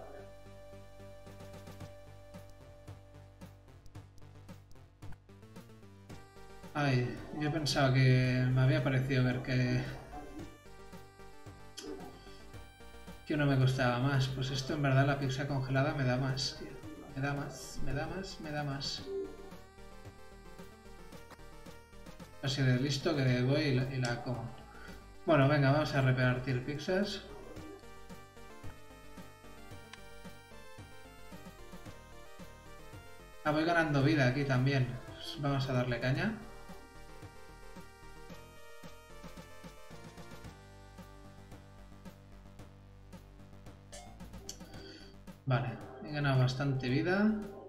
Ay, yo pensaba que me había parecido ver que... que uno me costaba más. Pues esto en verdad la pizza congelada me da más, tío. Me da más, me da más, me da más. Así de listo que voy y la, y la como. Bueno, venga, vamos a repartir pizzas. Ah, voy ganando vida aquí también. Pues vamos a darle caña. Vale, he ganado bastante vida.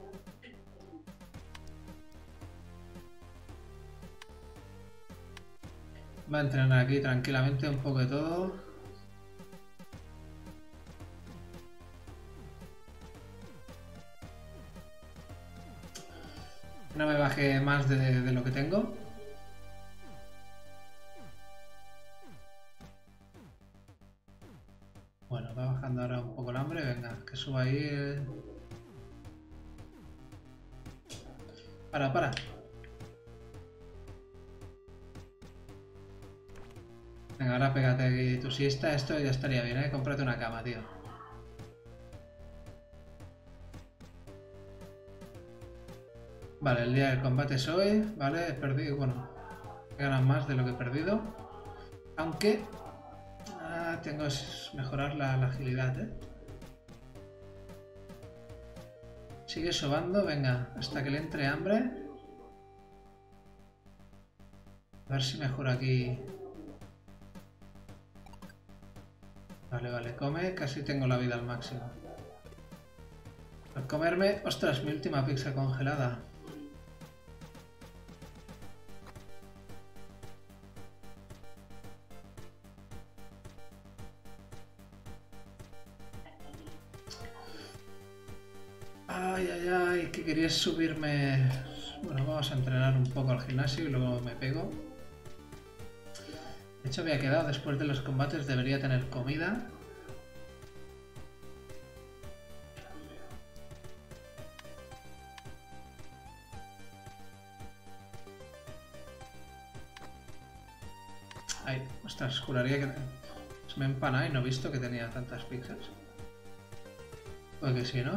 Va a entrenar aquí tranquilamente un poco de todo. No me baje más de, de lo que tengo. Bueno, va bajando ahora un poco el hambre. Venga, que suba ahí. Eh. Para, para. Venga, ahora pégate aquí tu siesta. Esto ya estaría bien, ¿eh? Cómprate una cama, tío. Vale, el día del combate es hoy. Vale, he perdido. Bueno, he ganado más de lo que he perdido. Aunque... Ah, tengo que mejorar la, la agilidad, ¿eh? Sigue sobando. Venga, hasta que le entre hambre. A ver si mejora aquí... Vale, vale, come, casi tengo la vida al máximo. Al comerme, ostras, mi última pizza congelada. Ay, ay, ay, que querías subirme... Bueno, vamos a entrenar un poco al gimnasio y luego me pego. De hecho, había quedado, después de los combates debería tener comida. Ay, ostras, juraría que... Se me empana y no he visto que tenía tantas pizzas. Pues que sí, ¿no?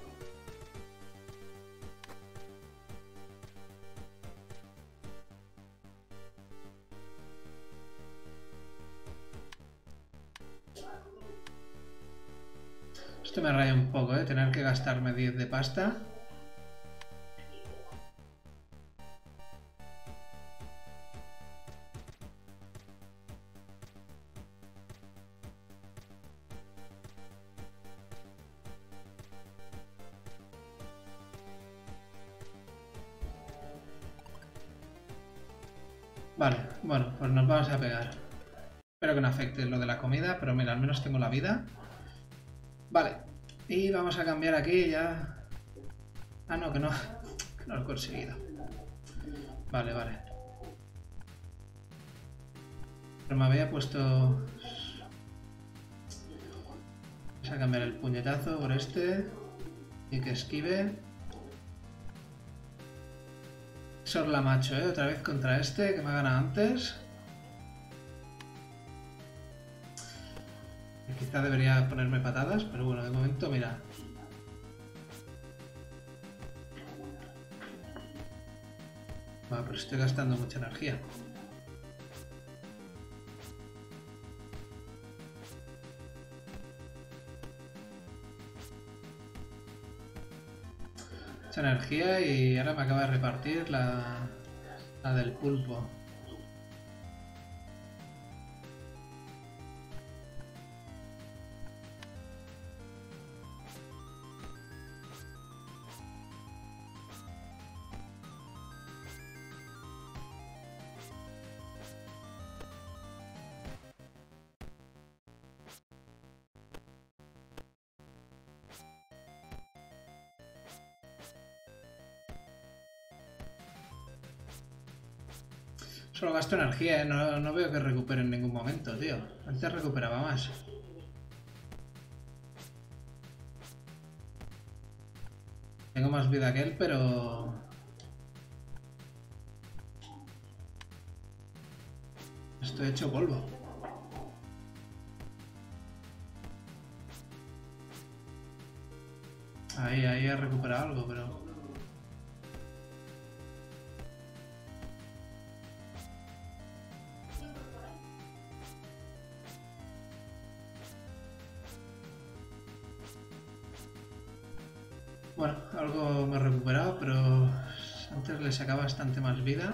Esto me raya un poco, ¿eh? Tener que gastarme diez de pasta. Vale, bueno, pues nos vamos a pegar. Espero que no afecte lo de la comida, pero mira, al menos tengo la vida. Vale, y vamos a cambiar aquí ya... Ah, no, que no, que no lo he conseguido. Vale, vale. Pero me había puesto... Vamos a cambiar el puñetazo por este. Y que esquive. Sorla macho, ¿eh? Otra vez contra este, que me ha ganado antes. Quizá debería ponerme patadas, pero bueno, de momento, mira. Bueno, pero estoy gastando mucha energía. Mucha energía y ahora me acaba de repartir la, la del pulpo. Solo gasto energía, ¿eh? No, no veo que recupere en ningún momento, tío. Antes recuperaba más. Tengo más vida que él, pero... Estoy hecho polvo. Ahí, ahí he recuperado algo, pero... Bueno, algo me he recuperado, pero antes le sacaba bastante más vida.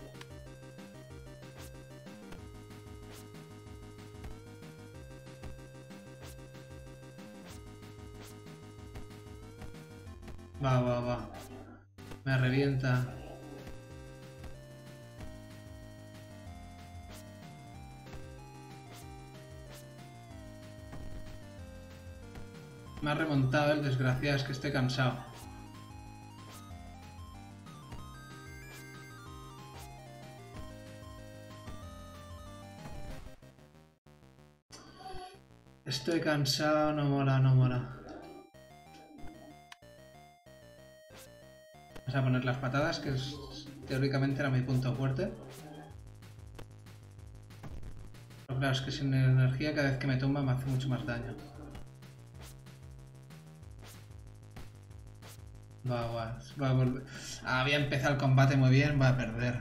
Va, va, va. Me revienta. Me ha remontado el desgraciado, es que estoy cansado. Estoy cansado, no mola, no mola. Vamos a poner las patadas, que es, teóricamente era mi punto fuerte. Pero claro, es que sin energía cada vez que me tumba me hace mucho más daño. Va, va, va a volver. Ah, había empezado el combate muy bien, va a perder.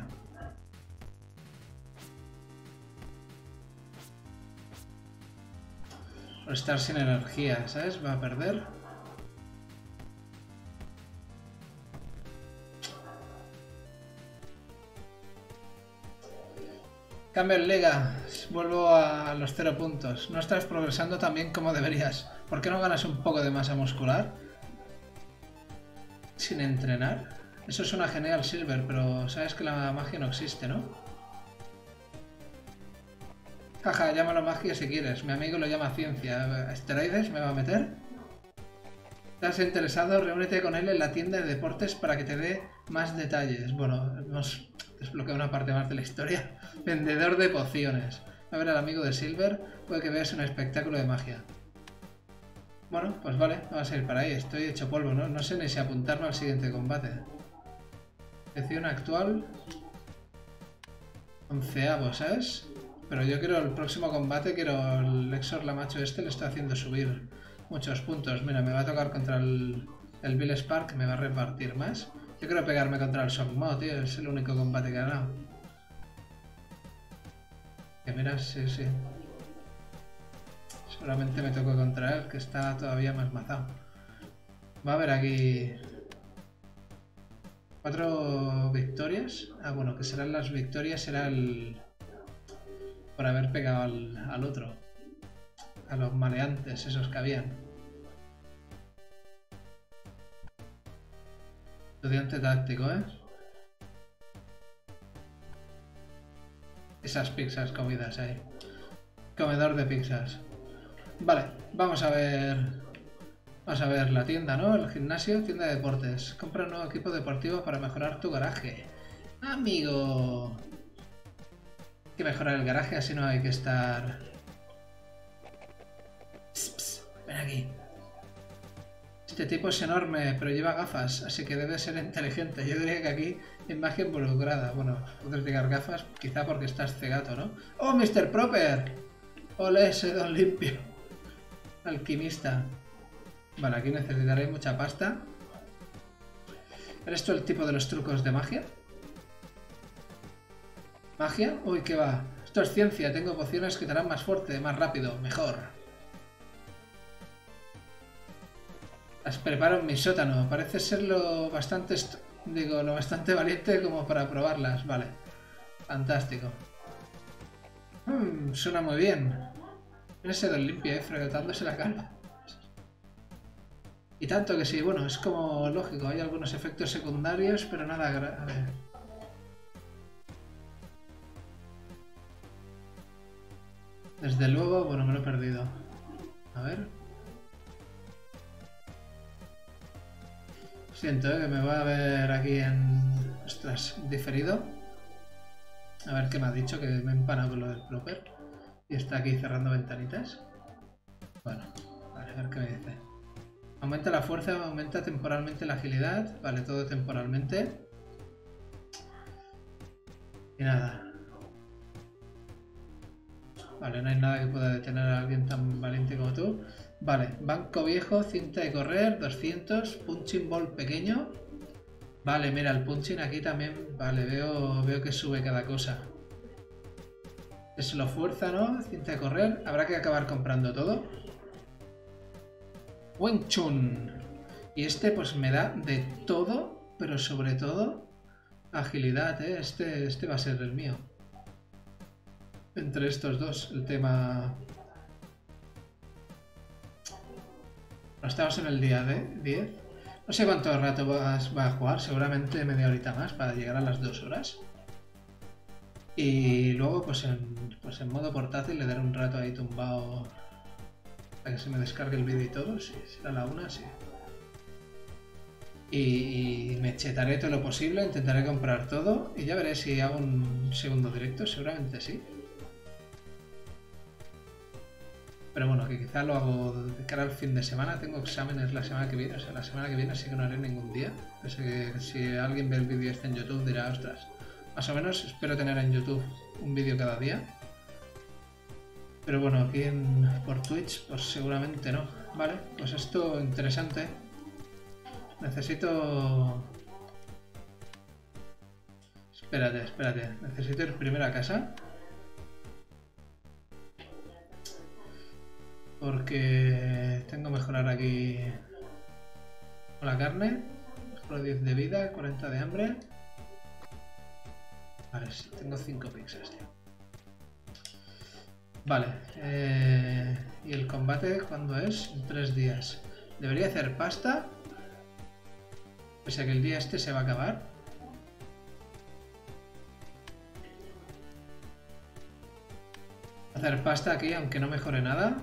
Por estar sin energía, ¿sabes? Va a perder. Cambio en liga. Vuelvo a los cero puntos. No estás progresando tan bien como deberías. ¿Por qué no ganas un poco de masa muscular? Sin entrenar. Eso suena genial, Silver, pero sabes que la magia no existe, ¿no? Jaja, llámalo magia si quieres. Mi amigo lo llama ciencia. ¿Esteroides me va a meter? ¿Estás interesado? Reúnete con él en la tienda de deportes para que te dé más detalles. Bueno, hemos desbloqueado una parte más de la historia. Vendedor de pociones. A ver al amigo de Silver. Puede que veas un espectáculo de magia. Bueno, pues vale, vamos a ir para ahí. Estoy hecho polvo, ¿no? No sé ni si apuntarme al siguiente combate. Sección actual. Onceavo, ¿sabes? Pero yo quiero el próximo combate, quiero el Exor Lamacho este, le estoy haciendo subir muchos puntos. Mira, me va a tocar contra el, el Bill Spark, me va a repartir más. Yo quiero pegarme contra el Sogmo, tío, es el único combate que he ganado. Que mira, sí, sí. Seguramente me tocó contra él, que está todavía más mazado. Va a haber aquí... Cuatro victorias. Ah, bueno, que serán las victorias, será el... por haber pegado al, al otro. A los maleantes, esos que habían. Estudiante táctico, ¿eh? Esas pizzas comidas ahí. Comedor de pizzas. Vale, vamos a ver... Vamos a ver la tienda, ¿no? El gimnasio, tienda de deportes. Compra un nuevo equipo deportivo para mejorar tu garaje. Amigo... Hay que mejorar el garaje, así no hay que estar... Psst, psst, ven aquí. Este tipo es enorme, pero lleva gafas, así que debe ser inteligente. Yo diría que aquí hay magia involucrada. Bueno, puedes llegar gafas, quizá porque estás cegato, ¿no? ¡Oh, mister Proper! ¡Ole, ese don limpio! Alquimista. Vale, aquí necesitaré mucha pasta. ¿Eres tú el tipo de los trucos de magia? ¿Magia? Uy, ¿qué va? Esto es ciencia, tengo pociones que te harán más fuerte, más rápido, mejor. Las preparo en mi sótano. Parece ser lo bastante... Digo, lo bastante valiente como para probarlas. Vale. Fantástico. Mmm, suena muy bien. Mira ese don limpio, eh, frotándose la calva. Y tanto que sí, bueno, es como lógico. Hay algunos efectos secundarios, pero nada grave. Desde luego, bueno, me lo he perdido. A ver... Siento, ¿eh? Que me va a ver aquí en... Ostras, diferido. A ver qué me ha dicho, que me he empanado con lo del Proper. Y está aquí cerrando ventanitas. Bueno, vale, a ver qué me dice. Aumenta la fuerza, aumenta temporalmente la agilidad. Vale, todo temporalmente. Y nada. Vale, no hay nada que pueda detener a alguien tan valiente como tú. Vale, banco viejo, cinta de correr, doscientos, punching ball pequeño. Vale, mira, el punching aquí también, vale, veo, veo que sube cada cosa. Es lo fuerza, ¿no? Cinta de correr, habrá que acabar comprando todo. Wing Chun. Y este pues me da de todo, pero sobre todo agilidad, ¿eh? Este, este va a ser el mío. Entre estos dos, el tema... Estamos en el día de diez. No sé cuánto rato vas, va a jugar, seguramente media horita más para llegar a las dos horas. Y luego pues en, pues en modo portátil le daré un rato ahí tumbado para que se me descargue el vídeo y todo. Sí, será la una, sí. Y, y me chetaré todo lo posible, intentaré comprar todo y ya veré si hago un segundo directo, seguramente sí. Pero bueno, que quizá lo hago de cara al fin de semana. Tengo exámenes la semana que viene. O sea, la semana que viene sí que no haré ningún día. Así que si alguien ve el vídeo este en YouTube dirá, ostras, más o menos espero tener en YouTube un vídeo cada día. Pero bueno, aquí en, por Twitch pues seguramente no. Vale, pues esto interesante. Necesito... Espérate, espérate. Necesito ir primero a casa. Porque tengo que mejorar aquí la carne. Mejoro diez de vida, cuarenta de hambre. Vale, sí, tengo cinco pizzas, tío. Vale. Eh, ¿Y el combate cuándo es? En tres días. ¿Debería hacer pasta? Pese a que el día este se va a acabar. Hacer pasta aquí, aunque no mejore nada.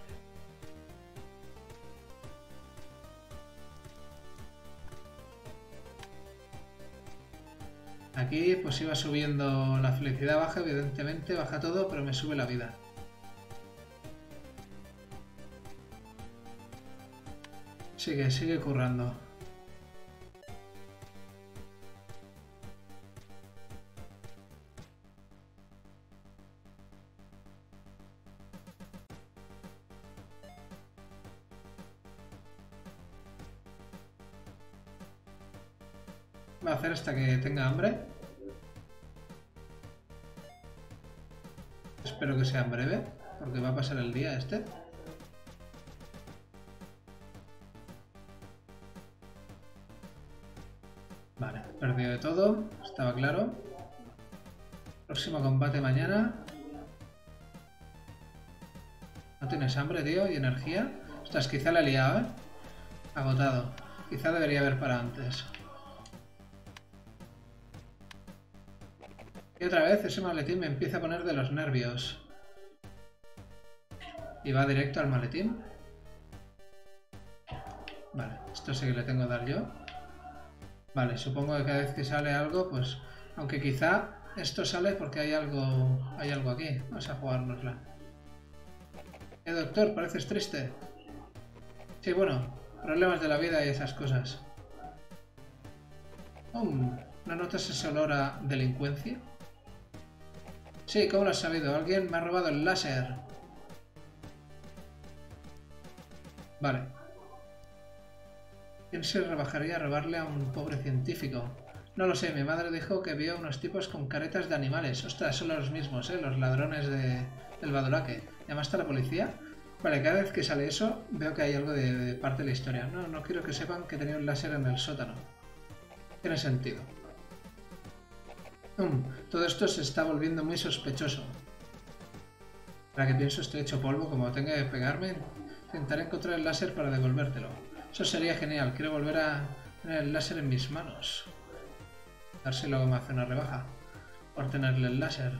Aquí pues iba subiendo la felicidad baja, evidentemente, baja todo, pero me sube la vida. Sigue, sigue currando. Va a hacer hasta que tenga hambre. Espero que sea en breve, porque va a pasar el día este. Vale, perdido de todo, estaba claro. Próximo combate mañana. ¿No tienes hambre, tío? ¿Y energía? Ostras, quizá la he liado, ¿eh? Agotado. Quizá debería haber para antes. Y otra vez ese maletín me empieza a poner de los nervios. Y va directo al maletín. Vale, esto sí que le tengo que dar yo. Vale, supongo que cada vez que sale algo, pues... Aunque quizá esto sale porque hay algo... Hay algo aquí. Vamos a jugárnosla. Eh, doctor, pareces triste. Sí, bueno, problemas de la vida y esas cosas. Oh, ¿no notas ese olor a delincuencia? Sí, ¿cómo lo has sabido? Alguien me ha robado el láser. Vale. ¿Quién se rebajaría a robarle a un pobre científico? No lo sé, mi madre dijo que vio unos tipos con caretas de animales. Ostras, son los mismos, ¿eh? Los ladrones de, del Badulaque. ¿Llamaste a la policía? Vale, cada vez que sale eso, veo que hay algo de, de parte de la historia. No, no quiero que sepan que tenía un láser en el sótano. Tiene sentido. Um, todo esto se está volviendo muy sospechoso. Para que pienso estoy hecho polvo, como tenga que pegarme, intentaré encontrar el láser para devolvértelo. Eso sería genial, quiero volver a tener el láser en mis manos. A ver si luego me hace una rebaja por tenerle el láser.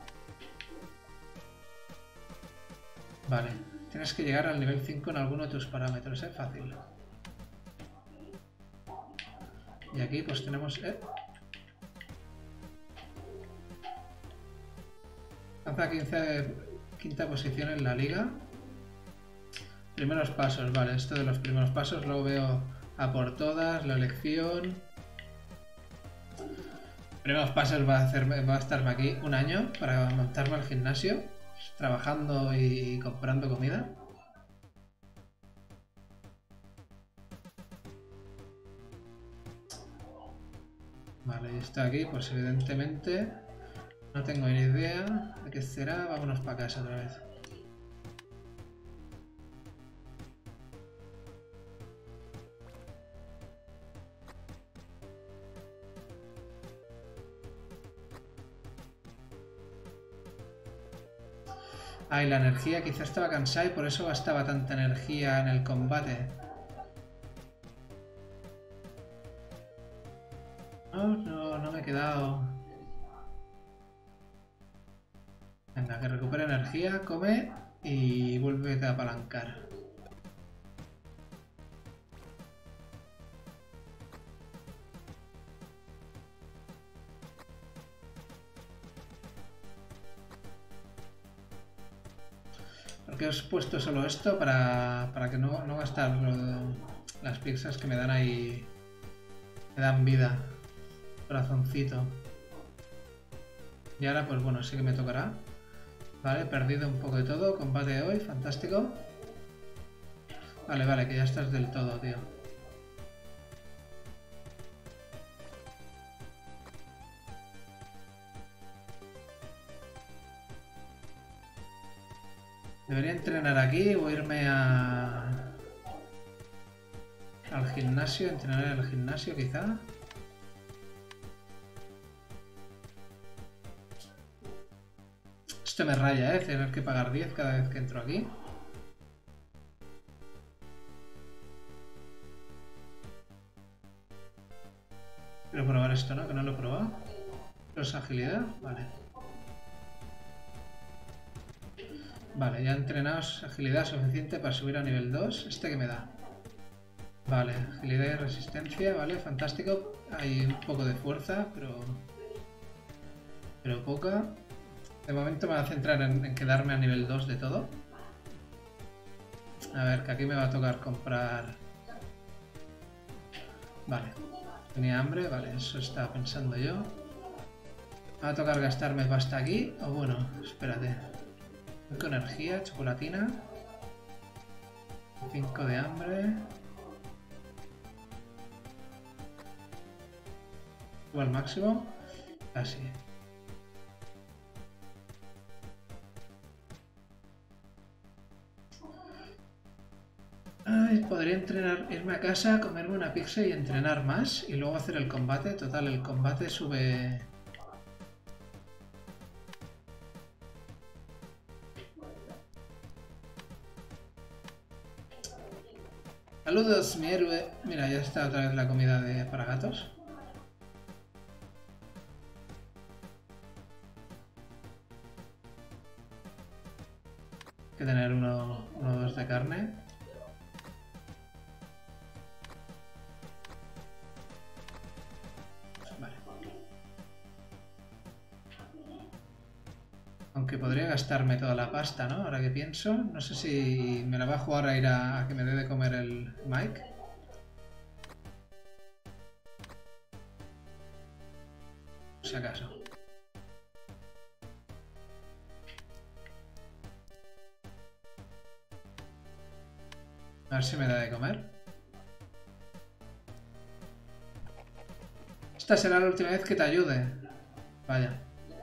Vale, tienes que llegar al nivel cinco en alguno de tus parámetros, es fácil. Y aquí pues tenemos... Eh, Alcanza quince, quinta posición en la liga. Primeros pasos, vale, esto de los primeros pasos, luego veo a por todas, la elección. Primeros pasos va a, hacer, va a estarme aquí un año para montarme al gimnasio, trabajando y comprando comida. Vale, y esto aquí, pues evidentemente no tengo ni idea de qué será. Vámonos para casa otra vez. Ay, la energía, quizá estaba cansada y por eso gastaba tanta energía en el combate. No, no, no me he quedado. Venga, que recupere energía, come y vuélvete a apalancar. ¿Por qué os he puesto solo esto? Para, para que no, no gastar lo, las pizzas que me dan ahí. Me dan vida. Corazoncito. Y ahora pues bueno, sí que me tocará. Vale, he perdido un poco de todo. Combate de hoy, fantástico. Vale, vale, que ya estás del todo, tío. Debería entrenar aquí o irme a... al gimnasio, entrenar en el gimnasio quizá. Esto me raya, ¿eh? Tener que pagar diez cada vez que entro aquí. Quiero probar esto, ¿no? Que no lo he probado. ¿Es agilidad? Vale. Vale, ya entrenados agilidad suficiente para subir a nivel dos. ¿Este que me da? Vale, agilidad y resistencia, vale, fantástico. Hay un poco de fuerza, pero... Pero poca. De momento me voy a centrar en, en quedarme a nivel dos de todo. A ver, que aquí me va a tocar comprar... Vale. Tenía hambre, vale, eso estaba pensando yo. Me va a tocar gastarme pasta aquí. O bueno, espérate. cinco energía, chocolatina. cinco de hambre. ¿O al máximo? Así. Ay, podría entrenar, irme a casa, comerme una pizza y entrenar más. Y luego hacer el combate. Total, el combate sube... Saludos, mi héroe. Mira, ya está otra vez la comida de para gatos. Hay que tener uno o dos de carne. Vale. Aunque podría gastarme toda la pasta, ¿no? Ahora que pienso. No sé si me la va a jugar a ir a, a que me dé de comer el Mike. Por si acaso. A ver si me da de comer. Esta será la última vez que te ayude. Vaya.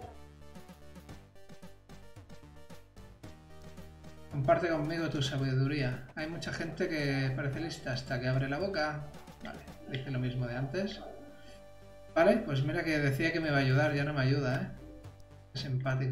Comparte conmigo tu sabiduría. Hay mucha gente que parece lista hasta que abre la boca. Vale, dije lo mismo de antes. Vale, pues mira que decía que me va a ayudar, ya no me ayuda, ¿eh? Es empático.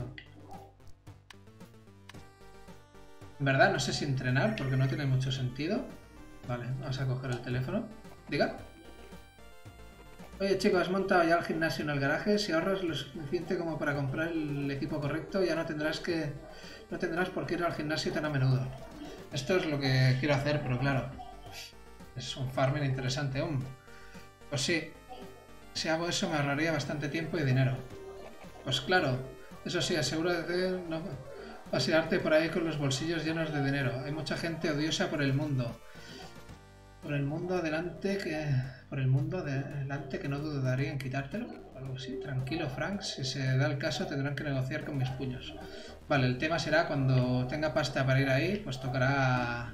En verdad no sé si entrenar porque no tiene mucho sentido. Vale, vamos a coger el teléfono. Diga. Oye chico, has montado ya el gimnasio en el garaje. Si ahorras lo suficiente como para comprar el equipo correcto, ya no tendrás que... No tendrás por qué ir al gimnasio tan a menudo. Esto es lo que quiero hacer, pero claro. Es un farming interesante aún. Pues sí. Si hago eso me ahorraría bastante tiempo y dinero. Pues claro. Eso sí, asegúrate de no pasearte por ahí con los bolsillos llenos de dinero. Hay mucha gente odiosa por el mundo. Por el mundo adelante que... Por el mundo adelante que no dudaría en quitártelo. Algo así. Tranquilo, Frank. Si se da el caso tendrán que negociar con mis puños. Vale, el tema será cuando tenga pasta para ir ahí, pues tocará...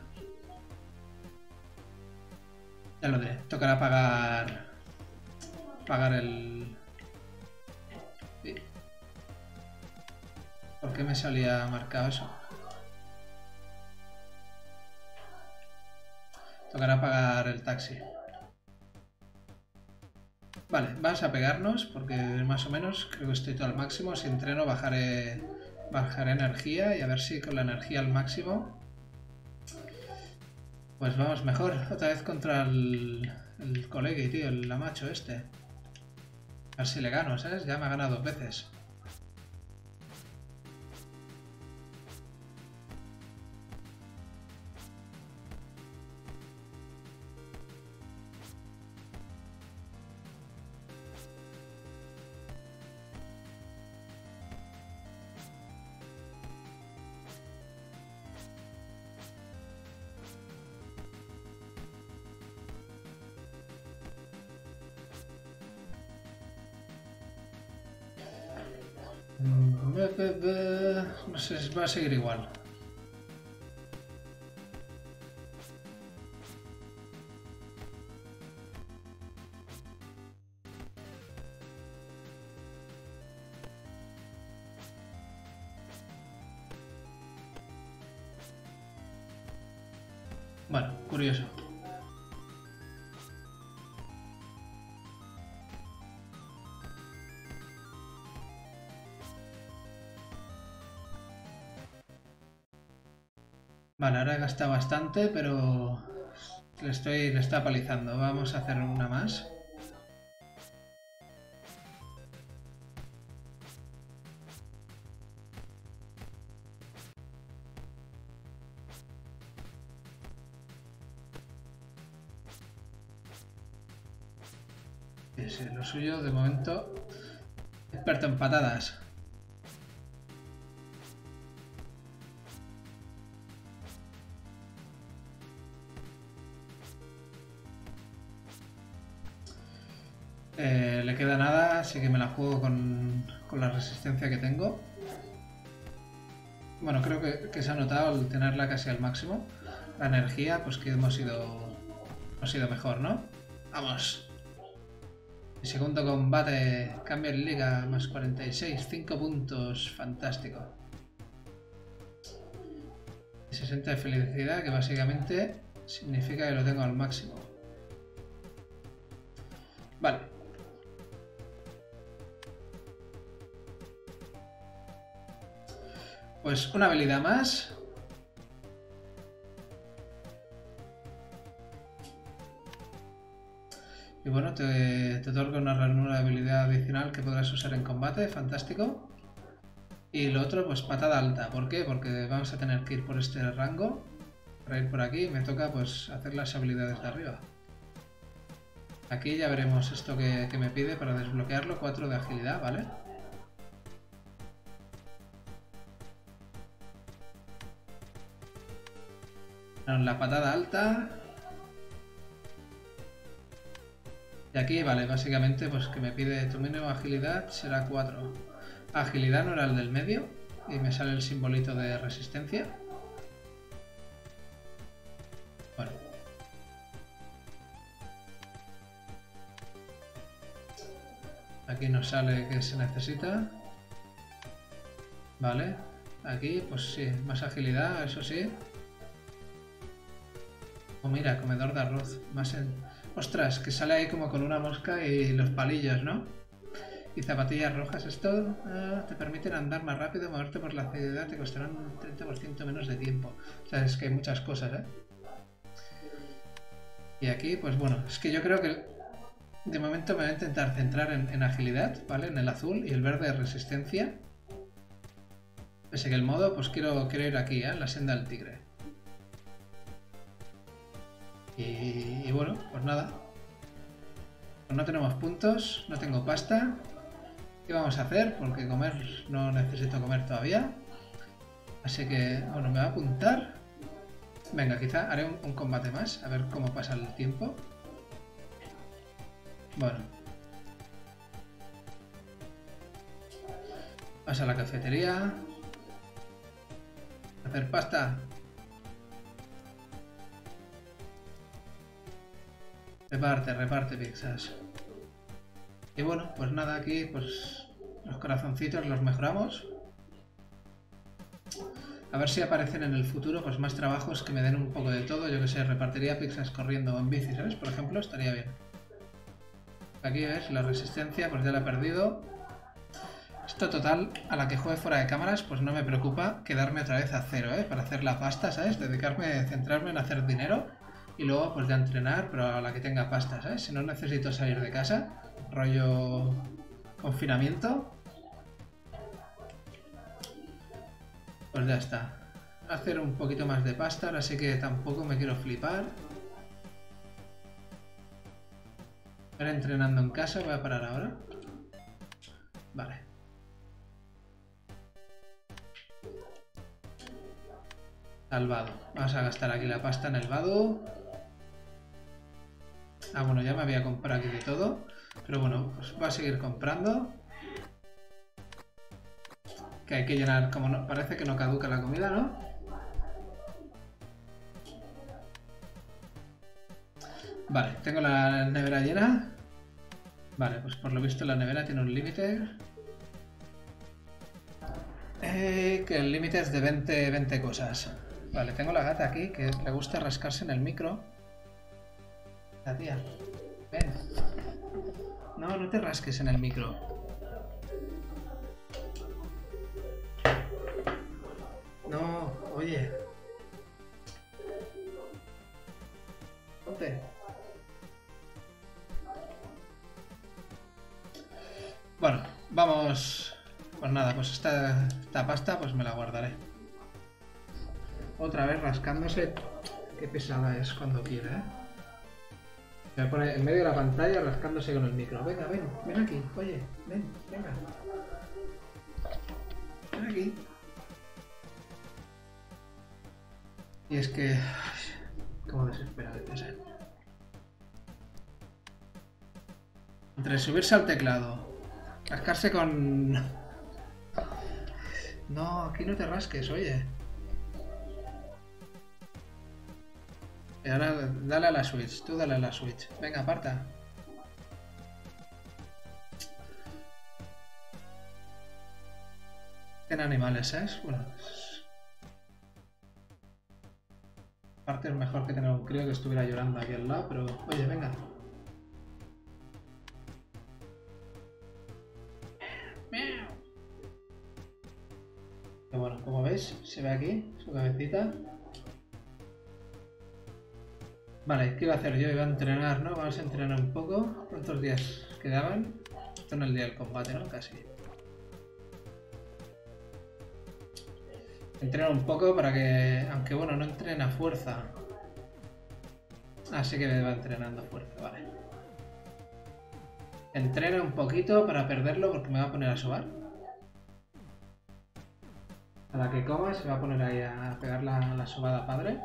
Ya lo diré. Tocará pagar... Pagar el... Sí. ¿Por qué me salía marcado eso? Tocará pagar el taxi. Vale, vamos a pegarnos porque más o menos creo que estoy todo al máximo. Si entreno bajaré, bajaré energía y a ver si con la energía al máximo pues vamos mejor. Otra vez contra el, el colegui, tío, el lamacho este. A ver si le gano, ¿sabes? Ya me ha ganado dos veces. No sé, va a seguir igual. Bueno, curioso. Vale, ahora he gastado bastante, pero le estoy, le está palizando. Vamos a hacer una más. Sí, lo suyo, de momento, experto en patadas. Eh, le queda nada, así que me la juego con, con la resistencia que tengo. Bueno, creo que, que se ha notado el tenerla casi al máximo. La energía, pues que hemos ido, hemos ido mejor, ¿no? ¡Vamos! El segundo combate, cambio en liga, más cuarenta y seis, cinco puntos, fantástico. Y sesenta de felicidad, que básicamente significa que lo tengo al máximo. Vale. Pues una habilidad más. Y bueno, te, te otorga una ranura de habilidad adicional que podrás usar en combate, fantástico. Y lo otro, pues patada alta. ¿Por qué? Porque vamos a tener que ir por este rango. Para ir por aquí me toca pues hacer las habilidades de arriba. Aquí ya veremos esto que, que me pide para desbloquearlo. cuatro de agilidad, ¿vale? La patada alta. Y aquí, vale, básicamente pues que me pide tu mínimo agilidad será cuatro. Agilidad no era el del medio. Y me sale el simbolito de resistencia. Bueno. Aquí nos sale que se necesita. Vale. Aquí, pues sí, más agilidad, eso sí. Oh, mira, comedor de arroz. Más en... Ostras, que sale ahí como con una mosca y los palillos, ¿no? Y zapatillas rojas. Esto ah, te permiten andar más rápido, moverte por la ciudad, te costarán un treinta por ciento menos de tiempo. O sea, es que hay muchas cosas, ¿eh? Y aquí, pues bueno, es que yo creo que de momento me voy a intentar centrar en, en agilidad, ¿vale? En el azul y el verde de resistencia. Pese que el modo, pues quiero, quiero ir aquí, ¿eh? En la senda del tigre. Y, y bueno, pues nada. Pues no tenemos puntos, no tengo pasta. ¿Qué vamos a hacer? Porque comer no necesito comer todavía. Así que, bueno, me va a apuntar. Venga, quizá haré un, un combate más, a ver cómo pasa el tiempo. Bueno. Vas a la cafetería. Hacer pasta. Reparte, reparte pizzas. Y bueno, pues nada, aquí pues los corazoncitos los mejoramos. A ver si aparecen en el futuro pues más trabajos que me den un poco de todo. Yo que sé, repartiría pizzas corriendo en bici, ¿sabes? Por ejemplo, estaría bien. Aquí ves, la resistencia pues ya la he perdido. Esto total, a la que juegue fuera de cámaras, pues no me preocupa quedarme otra vez a cero, ¿eh? Para hacer la pasta, ¿sabes? Dedicarme, centrarme en hacer dinero. Y luego pues ya entrenar, pero a la que tenga pasta, ¿sabes? Si no necesito salir de casa, rollo confinamiento, pues ya está. Hacer un poquito más de pasta, ahora sí que tampoco me quiero flipar. Ahora entrenando en casa, voy a parar ahora. Vale. Al vado. Vamos a gastar aquí la pasta en el vado. Ah, bueno, ya me había comprado aquí de todo. Pero bueno, pues voy a seguir comprando. Que hay que llenar, como no, parece que no caduca la comida, ¿no? Vale, tengo la nevera llena. Vale, pues por lo visto la nevera tiene un límite. Eh, que el límite es de veinte, veinte cosas. Vale, tengo la gata aquí que le gusta rascarse en el micro. La tía, ven. No, no te rasques en el micro. No, oye. Bueno, vamos... Pues nada, pues esta, esta pasta pues me la guardaré. Otra vez rascándose. Qué pesada es cuando quiere, ¿eh? Me pone en medio de la pantalla rascándose con el micro. Venga, ven, ven aquí. Oye, ven, venga. Ven aquí. Y es que... Cómo desesperado es, ¿eh? Entre subirse al teclado, rascarse con... No, aquí no te rasques, oye. Y ahora dale a la Switch, tú dale a la Switch. Venga, aparta. Tienen animales, ¿eh? Bueno, es... Aparte es mejor que tener un crío que estuviera llorando aquí al lado, pero... Oye, venga. Y bueno, como veis, se ve aquí su cabecita. Vale, ¿qué iba a hacer yo? Iba a entrenar, ¿no? Vamos a entrenar un poco. ¿Cuántos días quedaban? Esto no es el día del combate, ¿no? Casi. Entreno un poco para que... Aunque bueno, no entrena fuerza. Así que me va entrenando fuerza, vale. Entreno un poquito para perderlo porque me va a poner a sobar. A la que coma se va a poner ahí a pegar la, la sobada padre.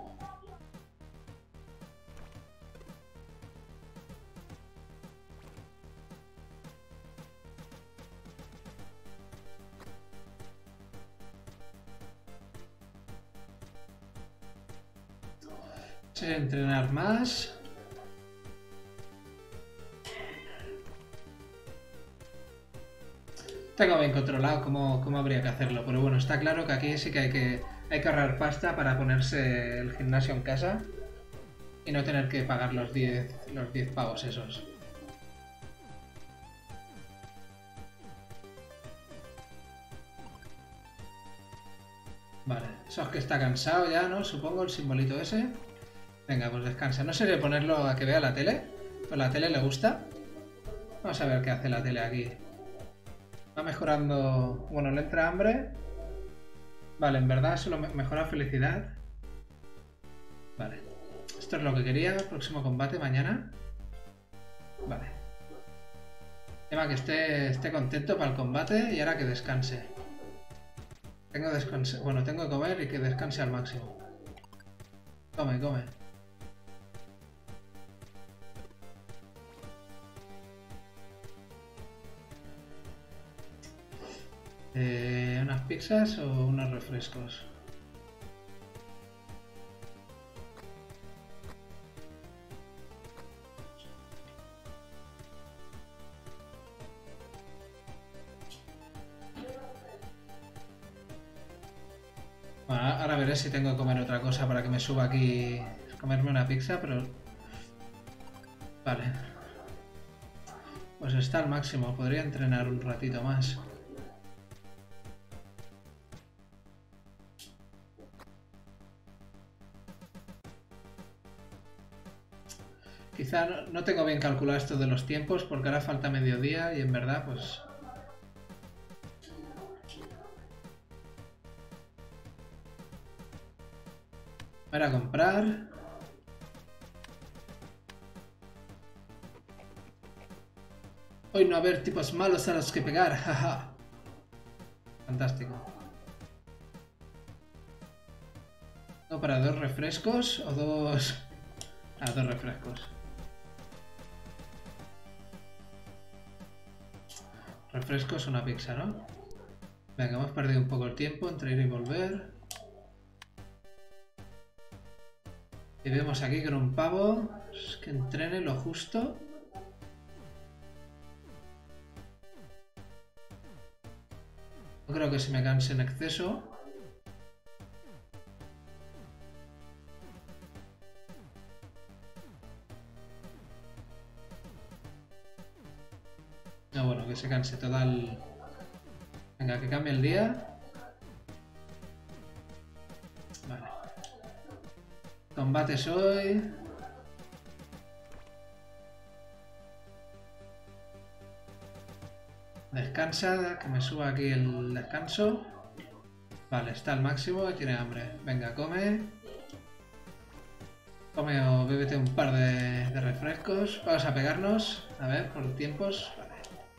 Sí, entrenar más. Tengo bien controlado cómo, cómo habría que hacerlo, pero bueno, está claro que aquí sí que hay que, hay que ahorrar pasta para ponerse el gimnasio en casa y no tener que pagar los diez, los diez pavos esos. Vale, eso es que está cansado ya, ¿no? Supongo el simbolito ese. Venga, pues descansa. No sé de ponerlo a que vea la tele, pero la tele le gusta. Vamos a ver qué hace la tele aquí. Va mejorando... Bueno, le entra hambre. Vale, en verdad solo mejora felicidad. Vale. Esto es lo que quería. Próximo combate mañana. Vale. Tema que esté, esté contento para el combate y ahora que descanse. Tengo descanse. Bueno, tengo que comer y que descanse al máximo. Come, come. Eh, ¿Unas pizzas o unos refrescos? Bueno, ahora veré si tengo que comer otra cosa para que me suba aquí. Comerme una pizza, pero... Vale. Pues está al máximo. Podría entrenar un ratito más. Quizá no, no tengo bien calculado esto de los tiempos porque ahora falta mediodía y en verdad pues... Voy a ir a comprar. Hoy no haber tipos malos a los que pegar, jaja. Fantástico. ¿No para dos refrescos o dos...? Ah, dos refrescos. Refrescos una pizza, ¿no? Venga, hemos perdido un poco el tiempo entre ir y volver. Y vemos aquí con un pavo que entrene lo justo. No creo que se me canse en exceso. No, bueno, que se canse total. Venga, que cambie el día. Vale. Combates hoy. Descansa, que me suba aquí el descanso. Vale, está al máximo y tiene hambre. Venga, come. Come o bébete un par de, de refrescos. Vamos a pegarnos. A ver, por tiempos. Vale.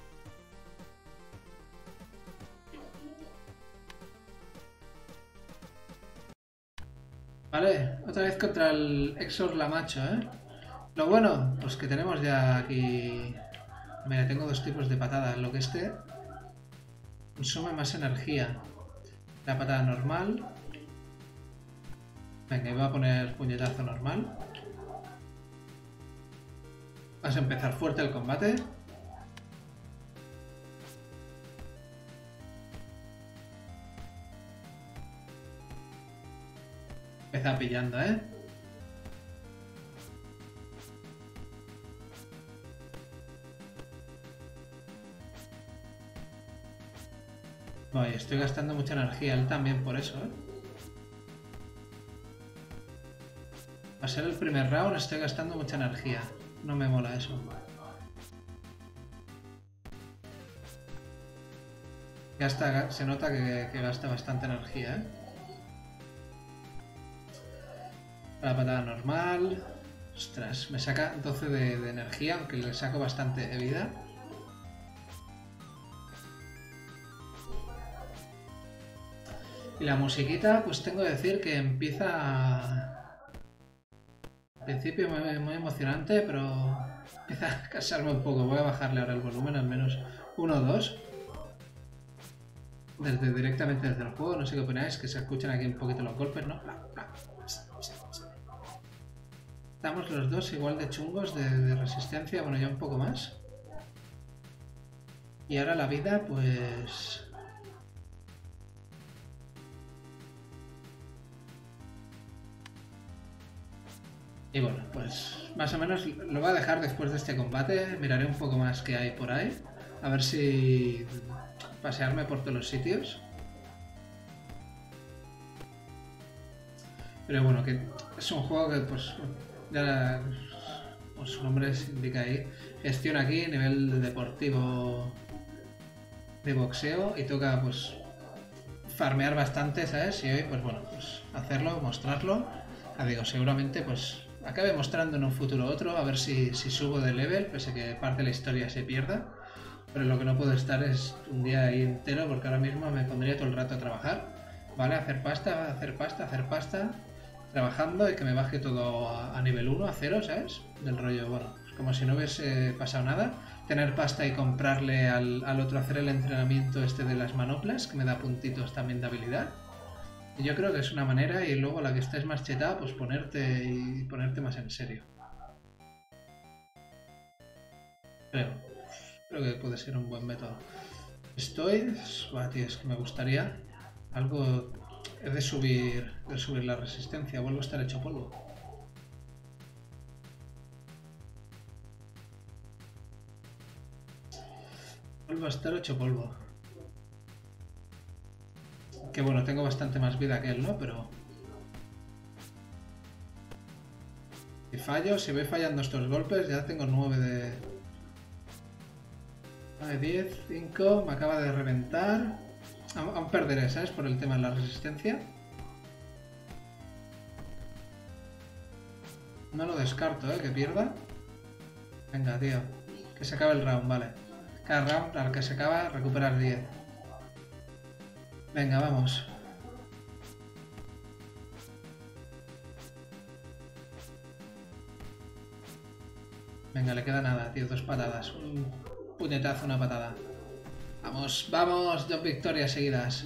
Vale, otra vez contra el Exor Lamacho, ¿eh? Lo bueno, pues que tenemos ya aquí... Mira, tengo dos tipos de patadas. Lo que este consume más energía. La patada normal. Venga, y voy a poner puñetazo normal. Vas a empezar fuerte el combate. Empieza pillando, ¿eh? Voy, estoy gastando mucha energía, él también por eso, ¿eh? Va a ser el primer round, estoy gastando mucha energía. No me mola eso. Gasta, se nota que, que gasta bastante energía, ¿eh? La patada normal. Ostras, me saca doce de, de energía, aunque le saco bastante de vida. Y la musiquita, pues tengo que decir que empieza... Al principio muy, muy emocionante, pero empieza a cansarme un poco. Voy a bajarle ahora el volumen, al menos uno o dos. Desde, directamente desde el juego, no sé qué opináis, que se escuchan aquí un poquito los golpes, ¿no? Estamos los dos igual de chungos de, de resistencia, bueno, ya un poco más. Y ahora la vida, pues... Y bueno, pues más o menos lo voy a dejar después de este combate. Miraré un poco más qué hay por ahí. A ver si... pasearme por todos los sitios. Pero bueno, que es un juego que pues... ya pues, su nombre se indica ahí. Gestión aquí, nivel deportivo de boxeo. Y toca pues... farmear bastante, ¿sabes? Y hoy pues bueno, pues hacerlo, mostrarlo. Ya digo, seguramente pues... acabe mostrando en un futuro otro, a ver si, si subo de level, pese a que parte de la historia se pierda. Pero lo que no puedo estar es un día ahí entero, porque ahora mismo me pondría todo el rato a trabajar, ¿vale? Hacer pasta, hacer pasta, hacer pasta, trabajando y que me baje todo a, a nivel uno, a cero, ¿sabes? Del rollo, bueno, pues como si no hubiese pasado nada. Tener pasta y comprarle al, al otro, hacer el entrenamiento este de las manoplas, que me da puntitos también de habilidad. Y yo creo que es una manera, y luego la que estés más chetada, pues ponerte y ponerte más en serio. Creo. Creo que puede ser un buen método. Estoy... Buah, tío, es que me gustaría algo... He de subir, de subir la resistencia, vuelvo a estar hecho polvo. Vuelvo a estar hecho polvo. Que bueno, tengo bastante más vida que él, ¿no? Pero... si fallo, si voy fallando estos golpes, ya tengo nueve de... Vale, diez, cinco, me acaba de reventar. Aún perderé, ¿sabes? Por el tema de la resistencia. No lo descarto, ¿eh? Que pierda. Venga, tío. Que se acabe el round, vale. Cada round, al que se acaba, recuperar diez. Venga, vamos. Venga, le queda nada, tío. Dos patadas. Un puñetazo, una patada. Vamos, vamos. Dos victorias seguidas.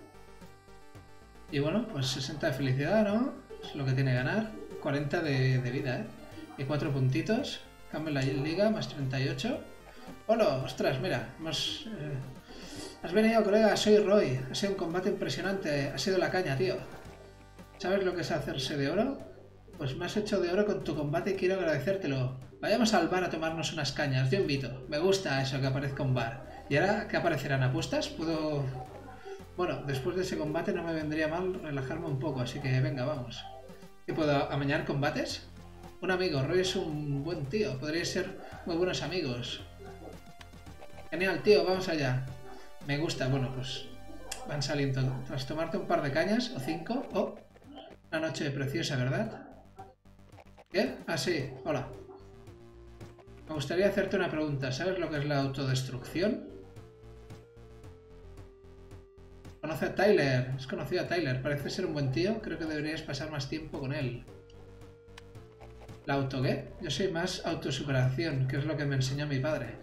Y bueno, pues sesenta de felicidad, ¿no? Es lo que tiene que ganar. cuarenta de, de vida, ¿eh? Y cuatro puntitos. Cambio en la liga, más treinta y ocho. ¡Hola! ¡Ostras! Mira, hemos... Eh... Has venido, colega, soy Roy. Ha sido un combate impresionante. Ha sido la caña, tío. ¿Sabes lo que es hacerse de oro? Pues me has hecho de oro con tu combate y quiero agradecértelo. Vayamos al bar a tomarnos unas cañas. Yo invito. Me gusta eso que aparezca un bar. ¿Y ahora qué aparecerán? ¿Apuestas? Puedo... Bueno, después de ese combate no me vendría mal relajarme un poco, así que venga, vamos. ¿Qué puedo amañar combates? Un amigo. Roy es un buen tío. Podríais ser muy buenos amigos. Genial, tío, vamos allá. Me gusta, bueno, pues van saliendo. Tras tomarte un par de cañas, o cinco, oh, una noche preciosa, ¿verdad? ¿Qué? Ah, sí, hola. Me gustaría hacerte una pregunta. ¿Sabes lo que es la autodestrucción? Conoce a Tyler. Has conocido a Tyler. Parece ser un buen tío. Creo que deberías pasar más tiempo con él. ¿La auto qué? Yo soy más autosuperación, que es lo que me enseñó mi padre.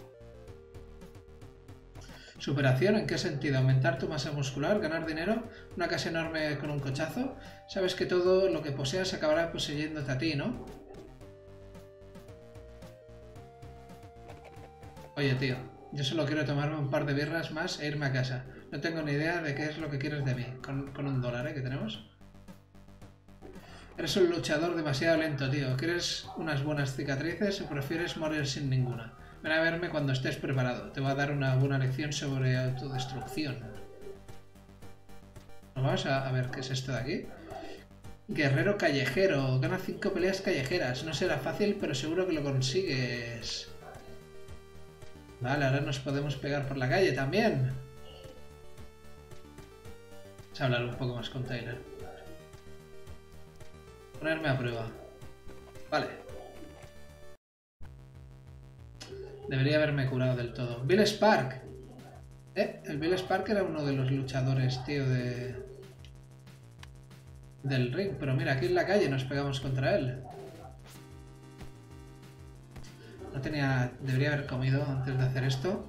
¿Superación? ¿En qué sentido? ¿Aumentar tu masa muscular? ¿Ganar dinero? ¿Una casa enorme con un cochazo? Sabes que todo lo que poseas acabará poseyéndote a ti, ¿no? Oye, tío, yo solo quiero tomarme un par de birras más e irme a casa. No tengo ni idea de qué es lo que quieres de mí. Con, con un dólar, ¿eh? Que tenemos. Eres un luchador demasiado lento, tío. ¿Quieres unas buenas cicatrices o prefieres morir sin ninguna? Ven a verme cuando estés preparado. Te voy a dar una buena lección sobre autodestrucción. Vamos a, a ver qué es esto de aquí. Guerrero callejero. Gana cinco peleas callejeras. No será fácil, pero seguro que lo consigues. Vale, ahora nos podemos pegar por la calle también. Vamos a hablar un poco más con Tyler. Ponerme a prueba. Vale. Debería haberme curado del todo. Bill Spark. Eh, el Bill Spark era uno de los luchadores, tío, de... del ring. Pero mira, aquí en la calle nos pegamos contra él. No tenía... Debería haber comido antes de hacer esto.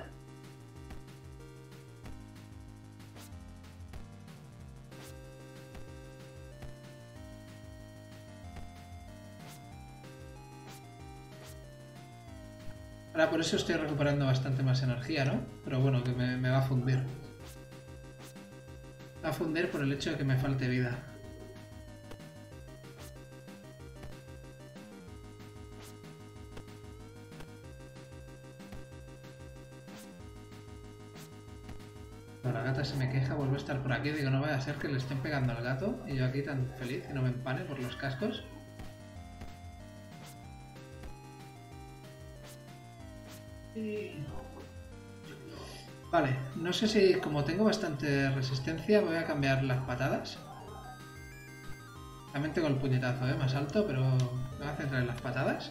Ahora por eso estoy recuperando bastante más energía, ¿no? Pero bueno, que me, me va a fundir. Me va a fundir por el hecho de que me falte vida. La gata se me queja, vuelve a estar por aquí. Digo, no vaya a ser que le estén pegando al gato y yo aquí tan feliz y no me empane por los cascos. Vale, no sé si como tengo bastante resistencia voy a cambiar las patadas. También tengo el puñetazo, ¿eh? Más alto, pero me voy a centrar en las patadas.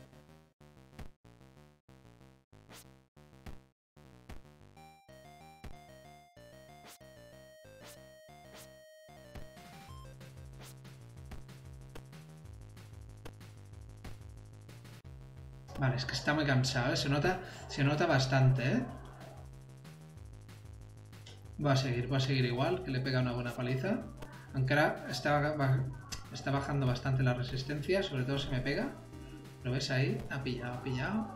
Vale, es que está muy cansado, ¿eh? Se nota, se nota bastante, ¿eh? Voy a seguir, voy a seguir igual, que le pega una buena paliza. Aunque ahora está, está bajando bastante la resistencia, sobre todo si me pega. ¿Lo ves ahí? Ha pillado, ha pillado.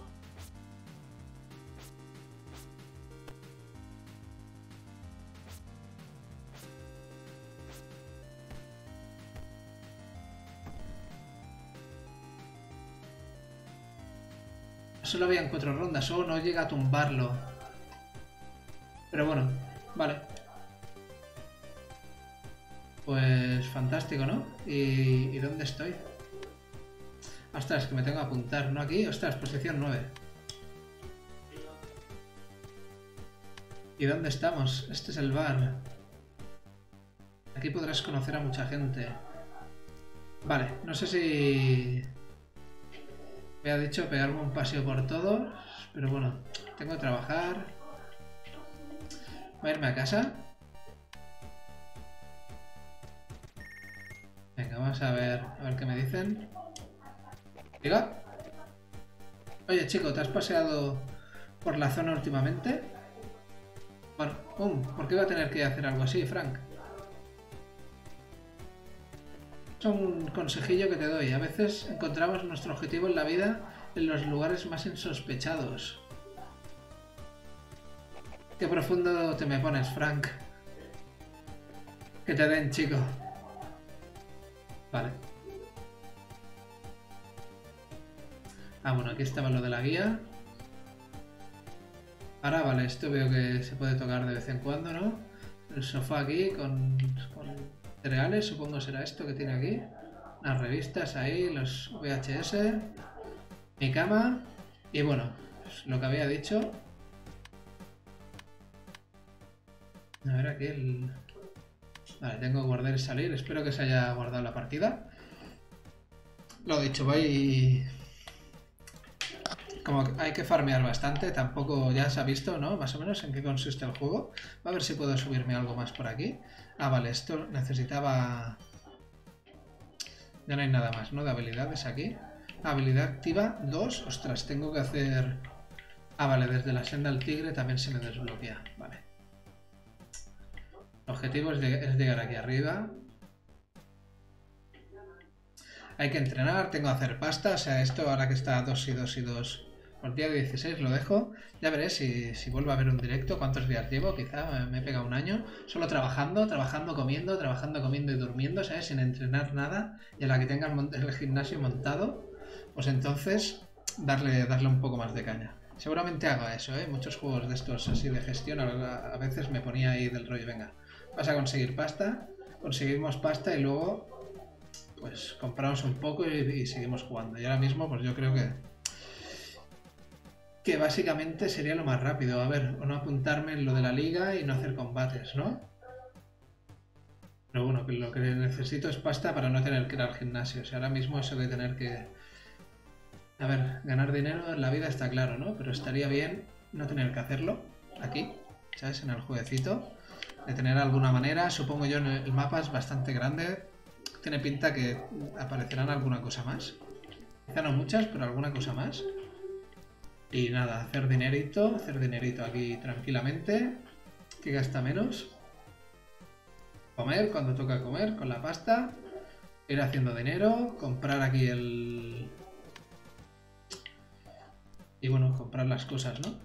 Solo habían cuatro rondas, o no llega a tumbarlo. Pero bueno, vale. Pues fantástico, ¿no? ¿Y, ¿y dónde estoy? Ostras, que me tengo que apuntar, ¿no? Aquí, ostras, posición nueve. ¿Y dónde estamos? Este es el bar. Aquí podrás conocer a mucha gente. Vale, no sé si... Me ha dicho pegarme un paseo por todos, pero bueno, tengo que trabajar. Voy a irme a casa. Venga, vamos a ver, a ver qué me dicen. Diga. Oye, chico, ¿te has paseado por la zona últimamente? Bueno, um, ¿por qué va a tener que hacer algo así, Frank? Es un consejillo que te doy. A veces encontramos nuestro objetivo en la vida en los lugares más insospechados. Qué profundo te me pones, Frank. Que te den, chico. Vale. Ah, bueno, aquí estaba lo de la guía. Ahora, vale, esto veo que se puede tocar de vez en cuando, ¿no? El sofá aquí con... con... cereales, supongo será esto que tiene aquí. Las revistas ahí, los V H S. Mi cama. Y bueno, pues lo que había dicho. A ver, aquí el... Vale, tengo que guardar y salir. Espero que se haya guardado la partida. Lo dicho, voy... Como que hay que farmear bastante, tampoco ya se ha visto, ¿no? Más o menos en qué consiste el juego. A ver si puedo subirme algo más por aquí. Ah, vale, esto necesitaba... Ya no hay nada más, ¿no? De habilidades aquí. Habilidad activa dos. Ostras, tengo que hacer... Ah, vale, desde la senda al tigre también se me desbloquea. Vale. El objetivo es, de, es llegar aquí arriba. Hay que entrenar, tengo que hacer pasta. O sea, esto ahora que está dos y dos y dos... Por día dieciséis lo dejo. Ya veré si, si vuelvo a ver un directo. ¿Cuántos días llevo? Quizá me he pegado un año. Solo trabajando, trabajando, comiendo, trabajando, comiendo y durmiendo, ¿sabes? Sin entrenar nada. Y a la que tenga el, el gimnasio montado, pues entonces darle, darle un poco más de caña. Seguramente haga eso, ¿eh? Muchos juegos de estos así de gestión, a, a veces me ponía ahí del rollo, venga, vas a conseguir pasta, conseguimos pasta y luego pues compramos un poco y, y seguimos jugando. Y ahora mismo pues yo creo que que básicamente sería lo más rápido. A ver, o no apuntarme en lo de la liga y no hacer combates, ¿no? Pero bueno, que lo que necesito es pasta para no tener que ir al gimnasio. O sea, ahora mismo eso de tener que... A ver, ganar dinero en la vida está claro, ¿no? Pero estaría bien no tener que hacerlo aquí, ¿sabes? En el jueguecito. De tener alguna manera. Supongo yo, el mapa es bastante grande. Tiene pinta que aparecerán alguna cosa más. Quizá no muchas, pero alguna cosa más. Y nada, hacer dinerito, hacer dinerito aquí tranquilamente, que gasta menos. Comer cuando toca comer con la pasta. Ir haciendo dinero, comprar aquí el... Y bueno, comprar las cosas, ¿no?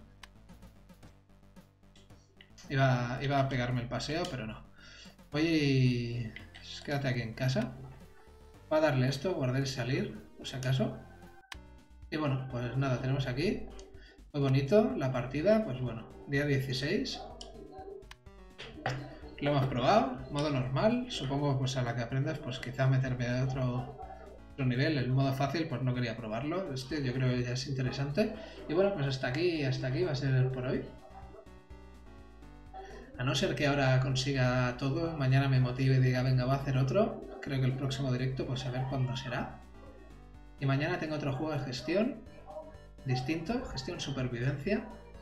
Iba, iba a pegarme el paseo, pero no. Oye, quédate aquí en casa. Va a darle esto, guardar y salir, por si acaso. Y bueno, pues nada, tenemos aquí, muy bonito, la partida, pues bueno, día dieciséis. Lo hemos probado, modo normal, supongo pues a la que aprendas pues quizá meterme a otro, otro nivel, el modo fácil pues no quería probarlo, este yo creo que ya es interesante. Y bueno, pues hasta aquí, hasta aquí va a ser por hoy. A no ser que ahora consiga todo, mañana me motive y diga venga va a hacer otro, creo que el próximo directo pues a ver cuándo será. Y mañana tengo otro juego de gestión distinto, gestión supervivencia.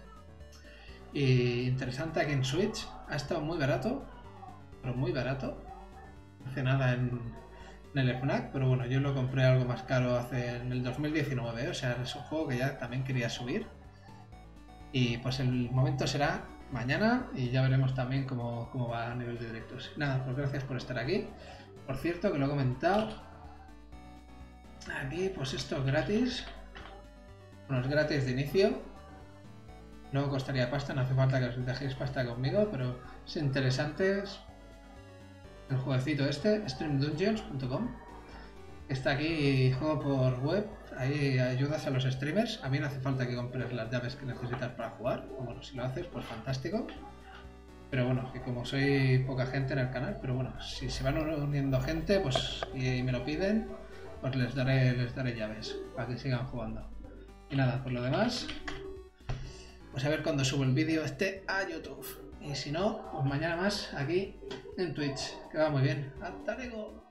Y interesante aquí en Switch. Ha estado muy barato, pero muy barato. No hace nada en, en el FNAC, pero bueno, yo lo compré algo más caro hace en el dos mil diecinueve, o sea, es un juego que ya también quería subir. Y pues el momento será mañana y ya veremos también cómo, cómo va a nivel de directos. Nada, pues gracias por estar aquí. Por cierto, que lo he comentado. Aquí, pues esto es gratis. Bueno, es gratis de inicio. No costaría pasta, no hace falta que os dejéis pasta conmigo, pero es interesante. El jueguecito este, stream dungeons punto com. Está aquí, juego por web. Ahí ayudas a los streamers. A mí no hace falta que compres las llaves que necesitas para jugar. O bueno, si lo haces, pues fantástico. Pero bueno, que como soy poca gente en el canal, pero bueno, si se van uniendo gente, pues y me lo piden, pues les daré, les daré llaves para que sigan jugando. Y nada, por lo demás, pues a ver cuando subo el vídeo este a YouTube. Y si no, pues mañana más aquí en Twitch, que va muy bien. ¡Hasta luego!